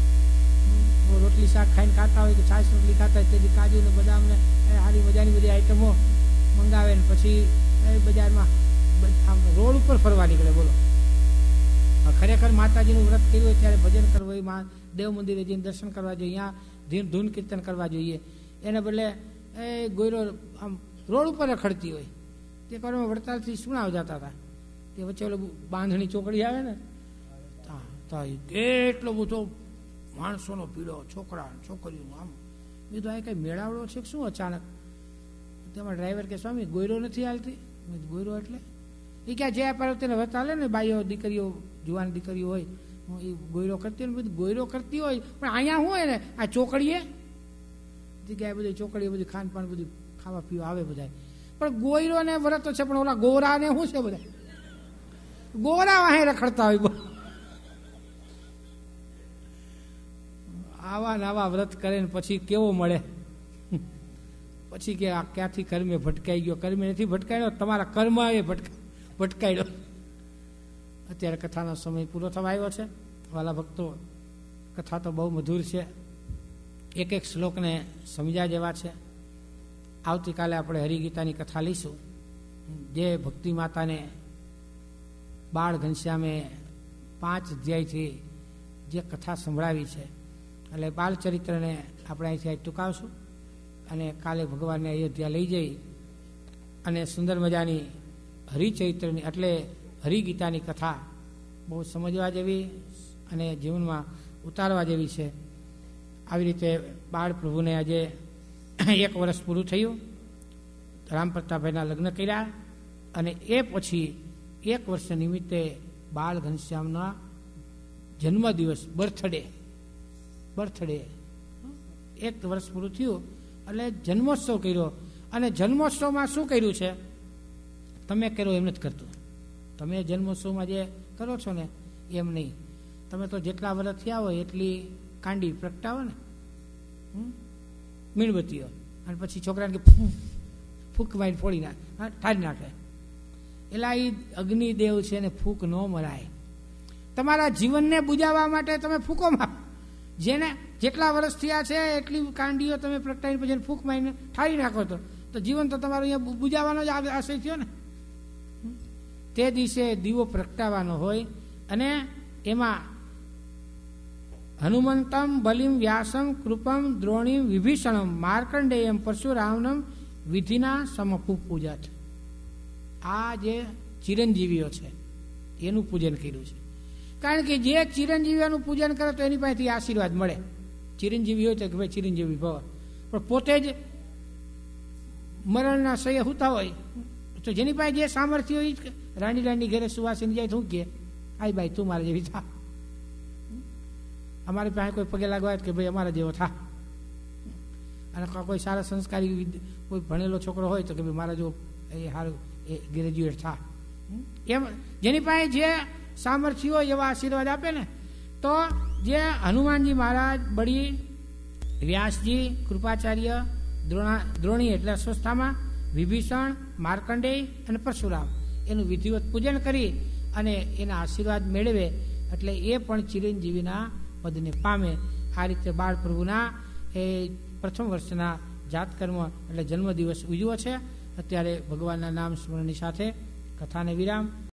રોટલી શાક ખાઈને ખાતા હોય કે છાશ રોટલી ખાતા હોય તેથી કાજુ ને બદામ ને સારી મજાની બધી આઈટમો મંગાવે ને પછી એ બજારમાં આમ રોડ ઉપર ફરવા નીકળે. બોલો, ખરેખર માતાજીનું વ્રત કર્યું હોય ત્યારે ભજન કરવું હોય, મા દેવ મંદિરે જઈને દર્શન કરવા જોઈએ, અહીંયા ધૂન કીર્તન કરવા જોઈએ. એને બદલે એ ગોયરો આમ રોડ ઉપર રખડતી હોય. તે કરવામાં વડતાલથી સુણાવ જતા હતા, તે વચ્ચે ઓલું બાંધણી ચોકડી આવે ને, તો કેટલો બધો માણસોનો પીડો, છોકરા છોકરીઓ, આમ બીજું આ કઈ મેળાવડો છે શું અચાનક? તેમાં ડ્રાઈવર કે સ્વામી ગોયરો નથી હાલતી. ગોયરો એટલે એ ક્યાં જયા પાર્વતીને વ્રત હાલે ને, બાઈઓ દીકરીઓ જુવાન દીકરીઓ હોય એ ગોયરો કરતી હોય, બધું ગોયરો કરતી હોય. પણ અહીંયા શું હોય ને, આ ચોકડીએ જગ્યાએ બધી ચોકડીએ બધી ખાનપાન બધું ખાવા પીવા આવે બધા. પણ ગોયરો ને વ્રત છે, પણ ઓલા ગોરા ને શું છે, બધા ગોરા વાહે રખડતા હોય. આવા નવા વ્રત કરે ને પછી કેવો મળે? પછી કે આ ક્યાંથી કર્મે ભટકાઈ ગયો. કર્મે નથી ભટકાયો, તમારા કર્મ એ ભટકાયો. અત્યારે કથાનો સમય પૂરો થવા આવ્યો છે. વાલા ભક્તો, કથા તો બહુ મધુર છે, એક એક શ્લોકને સમજ્યા જેવા છે. આવતીકાલે આપણે હરિગીતાની કથા લઈશું, જે ભક્તિ માતાને બાળ ઘનશ્યામે પાંચ અધ્યાયથી જે કથા સંભળાવી છે. એટલે બાલચરિત્રને આપણે અહીંથી અહીં ટૂંકાવશું, અને કાલે ભગવાનને અયોધ્યા લઈ જઈ અને સુંદર મજાની હરિચરિત્રની એટલે હરિગીતાની કથા બહુ સમજવા જેવી અને જીવનમાં ઉતારવા જેવી છે. આવી રીતે બાળ પ્રભુને આજે એક વર્ષ પૂરું થયું. રામ પ્રતાપભાઈના લગ્ન કર્યા, અને એ પછી એક વર્ષ નિમિત્તે બાળ ઘનશ્યામના જન્મદિવસ, બર્થડે બર્થડે એક વર્ષ પૂરું થયું એટલે જન્મોત્સવ કર્યો. અને જન્મોત્સવમાં શું કર્યું છે? તમે કરો એમ નથી કરતું. તમે જન્મોત્સવમાં જે કરો છો ને એમ નહીં. તમે તો જેટલા વર્ષ થયા હોય એટલી કાંડી પ્રગટાવો ને, મીણબત્તીઓ, અને પછી છોકરાને કે ફૂંક મારીને ફોડી નાખે, ઠારી નાખે. એલા એ અગ્નિદેવ છે એને ફૂંક ન મરાય. તમારા જીવનને બુજાવવા માટે તમે ફૂંકો મારો. જેને જેટલા વર્ષ થયા છે એટલી કાંડીઓ તમે પ્રગટાવીને પછી ફૂંક મારીને ઠારી નાખો તો તો જીવન તો તમારું અહીંયા બુજાવવાનો જ આશય થયો ને. તે દિવસે દીવો પ્રગટાવવાનો હોય અને એમાં હનુમંતમ બલિમ વ્યાસમ કૃપમ દ્રોણીમ વિભીષણમ માર્કંડેયમ પરશુરામનમ વિધિના સમપુ પૂજા છે. આ જે ચિરંજીવીઓ છે એનું પૂજન કર્યું છે. કારણ કે જે ચિરંજીવીઓનું પૂજન કરે તો એની પાસેથી આશીર્વાદ મળે. ચિરંજીવી હોય તો કે ભાઈ ચિરંજીવી ભવ, પણ પોતે જ મરણના સહ્ય હોતા હોય તો જેની પાસે જે સામર્થ્ય હોય જ રાણી રાણી ઘરે સુવાસીને જાય તો કે આઈ ભાઈ તું મારા જેવી થા. અમારી પાસે કોઈ પગે લાગવા કે ભાઈ અમારા જેવો થા. અને કોઈ સારા સંસ્કારી કોઈ ભણેલો છોકરો હોય તો કે ભાઈ મારા જો એ સારું એ ગ્રેજ્યુએટ થા. એમ જેની પાસે જે સામર્થ્ય હોય એવા આશીર્વાદ આપે ને. તો જે હનુમાનજી મહારાજ, બળી, વ્યાસજી, કૃપાચાર્ય, દ્રોણા દ્રોણી એટલે અસ્વસ્થામાં, વિભીષણ, માર્કંડેય અને પરશુરામ એનું વિધિવત પૂજન કરી અને એના આશીર્વાદ મેળવે એટલે એ પણ ચિરંજીવીના પદને પામે. આ રીતે બાળ પ્રભુના એ પ્રથમ વર્ષના જાતકર્મ એટલે જન્મદિવસ ઉજવ્યો છે. અત્યારે ભગવાનના નામ સ્મરણની સાથે કથાને વિરામ.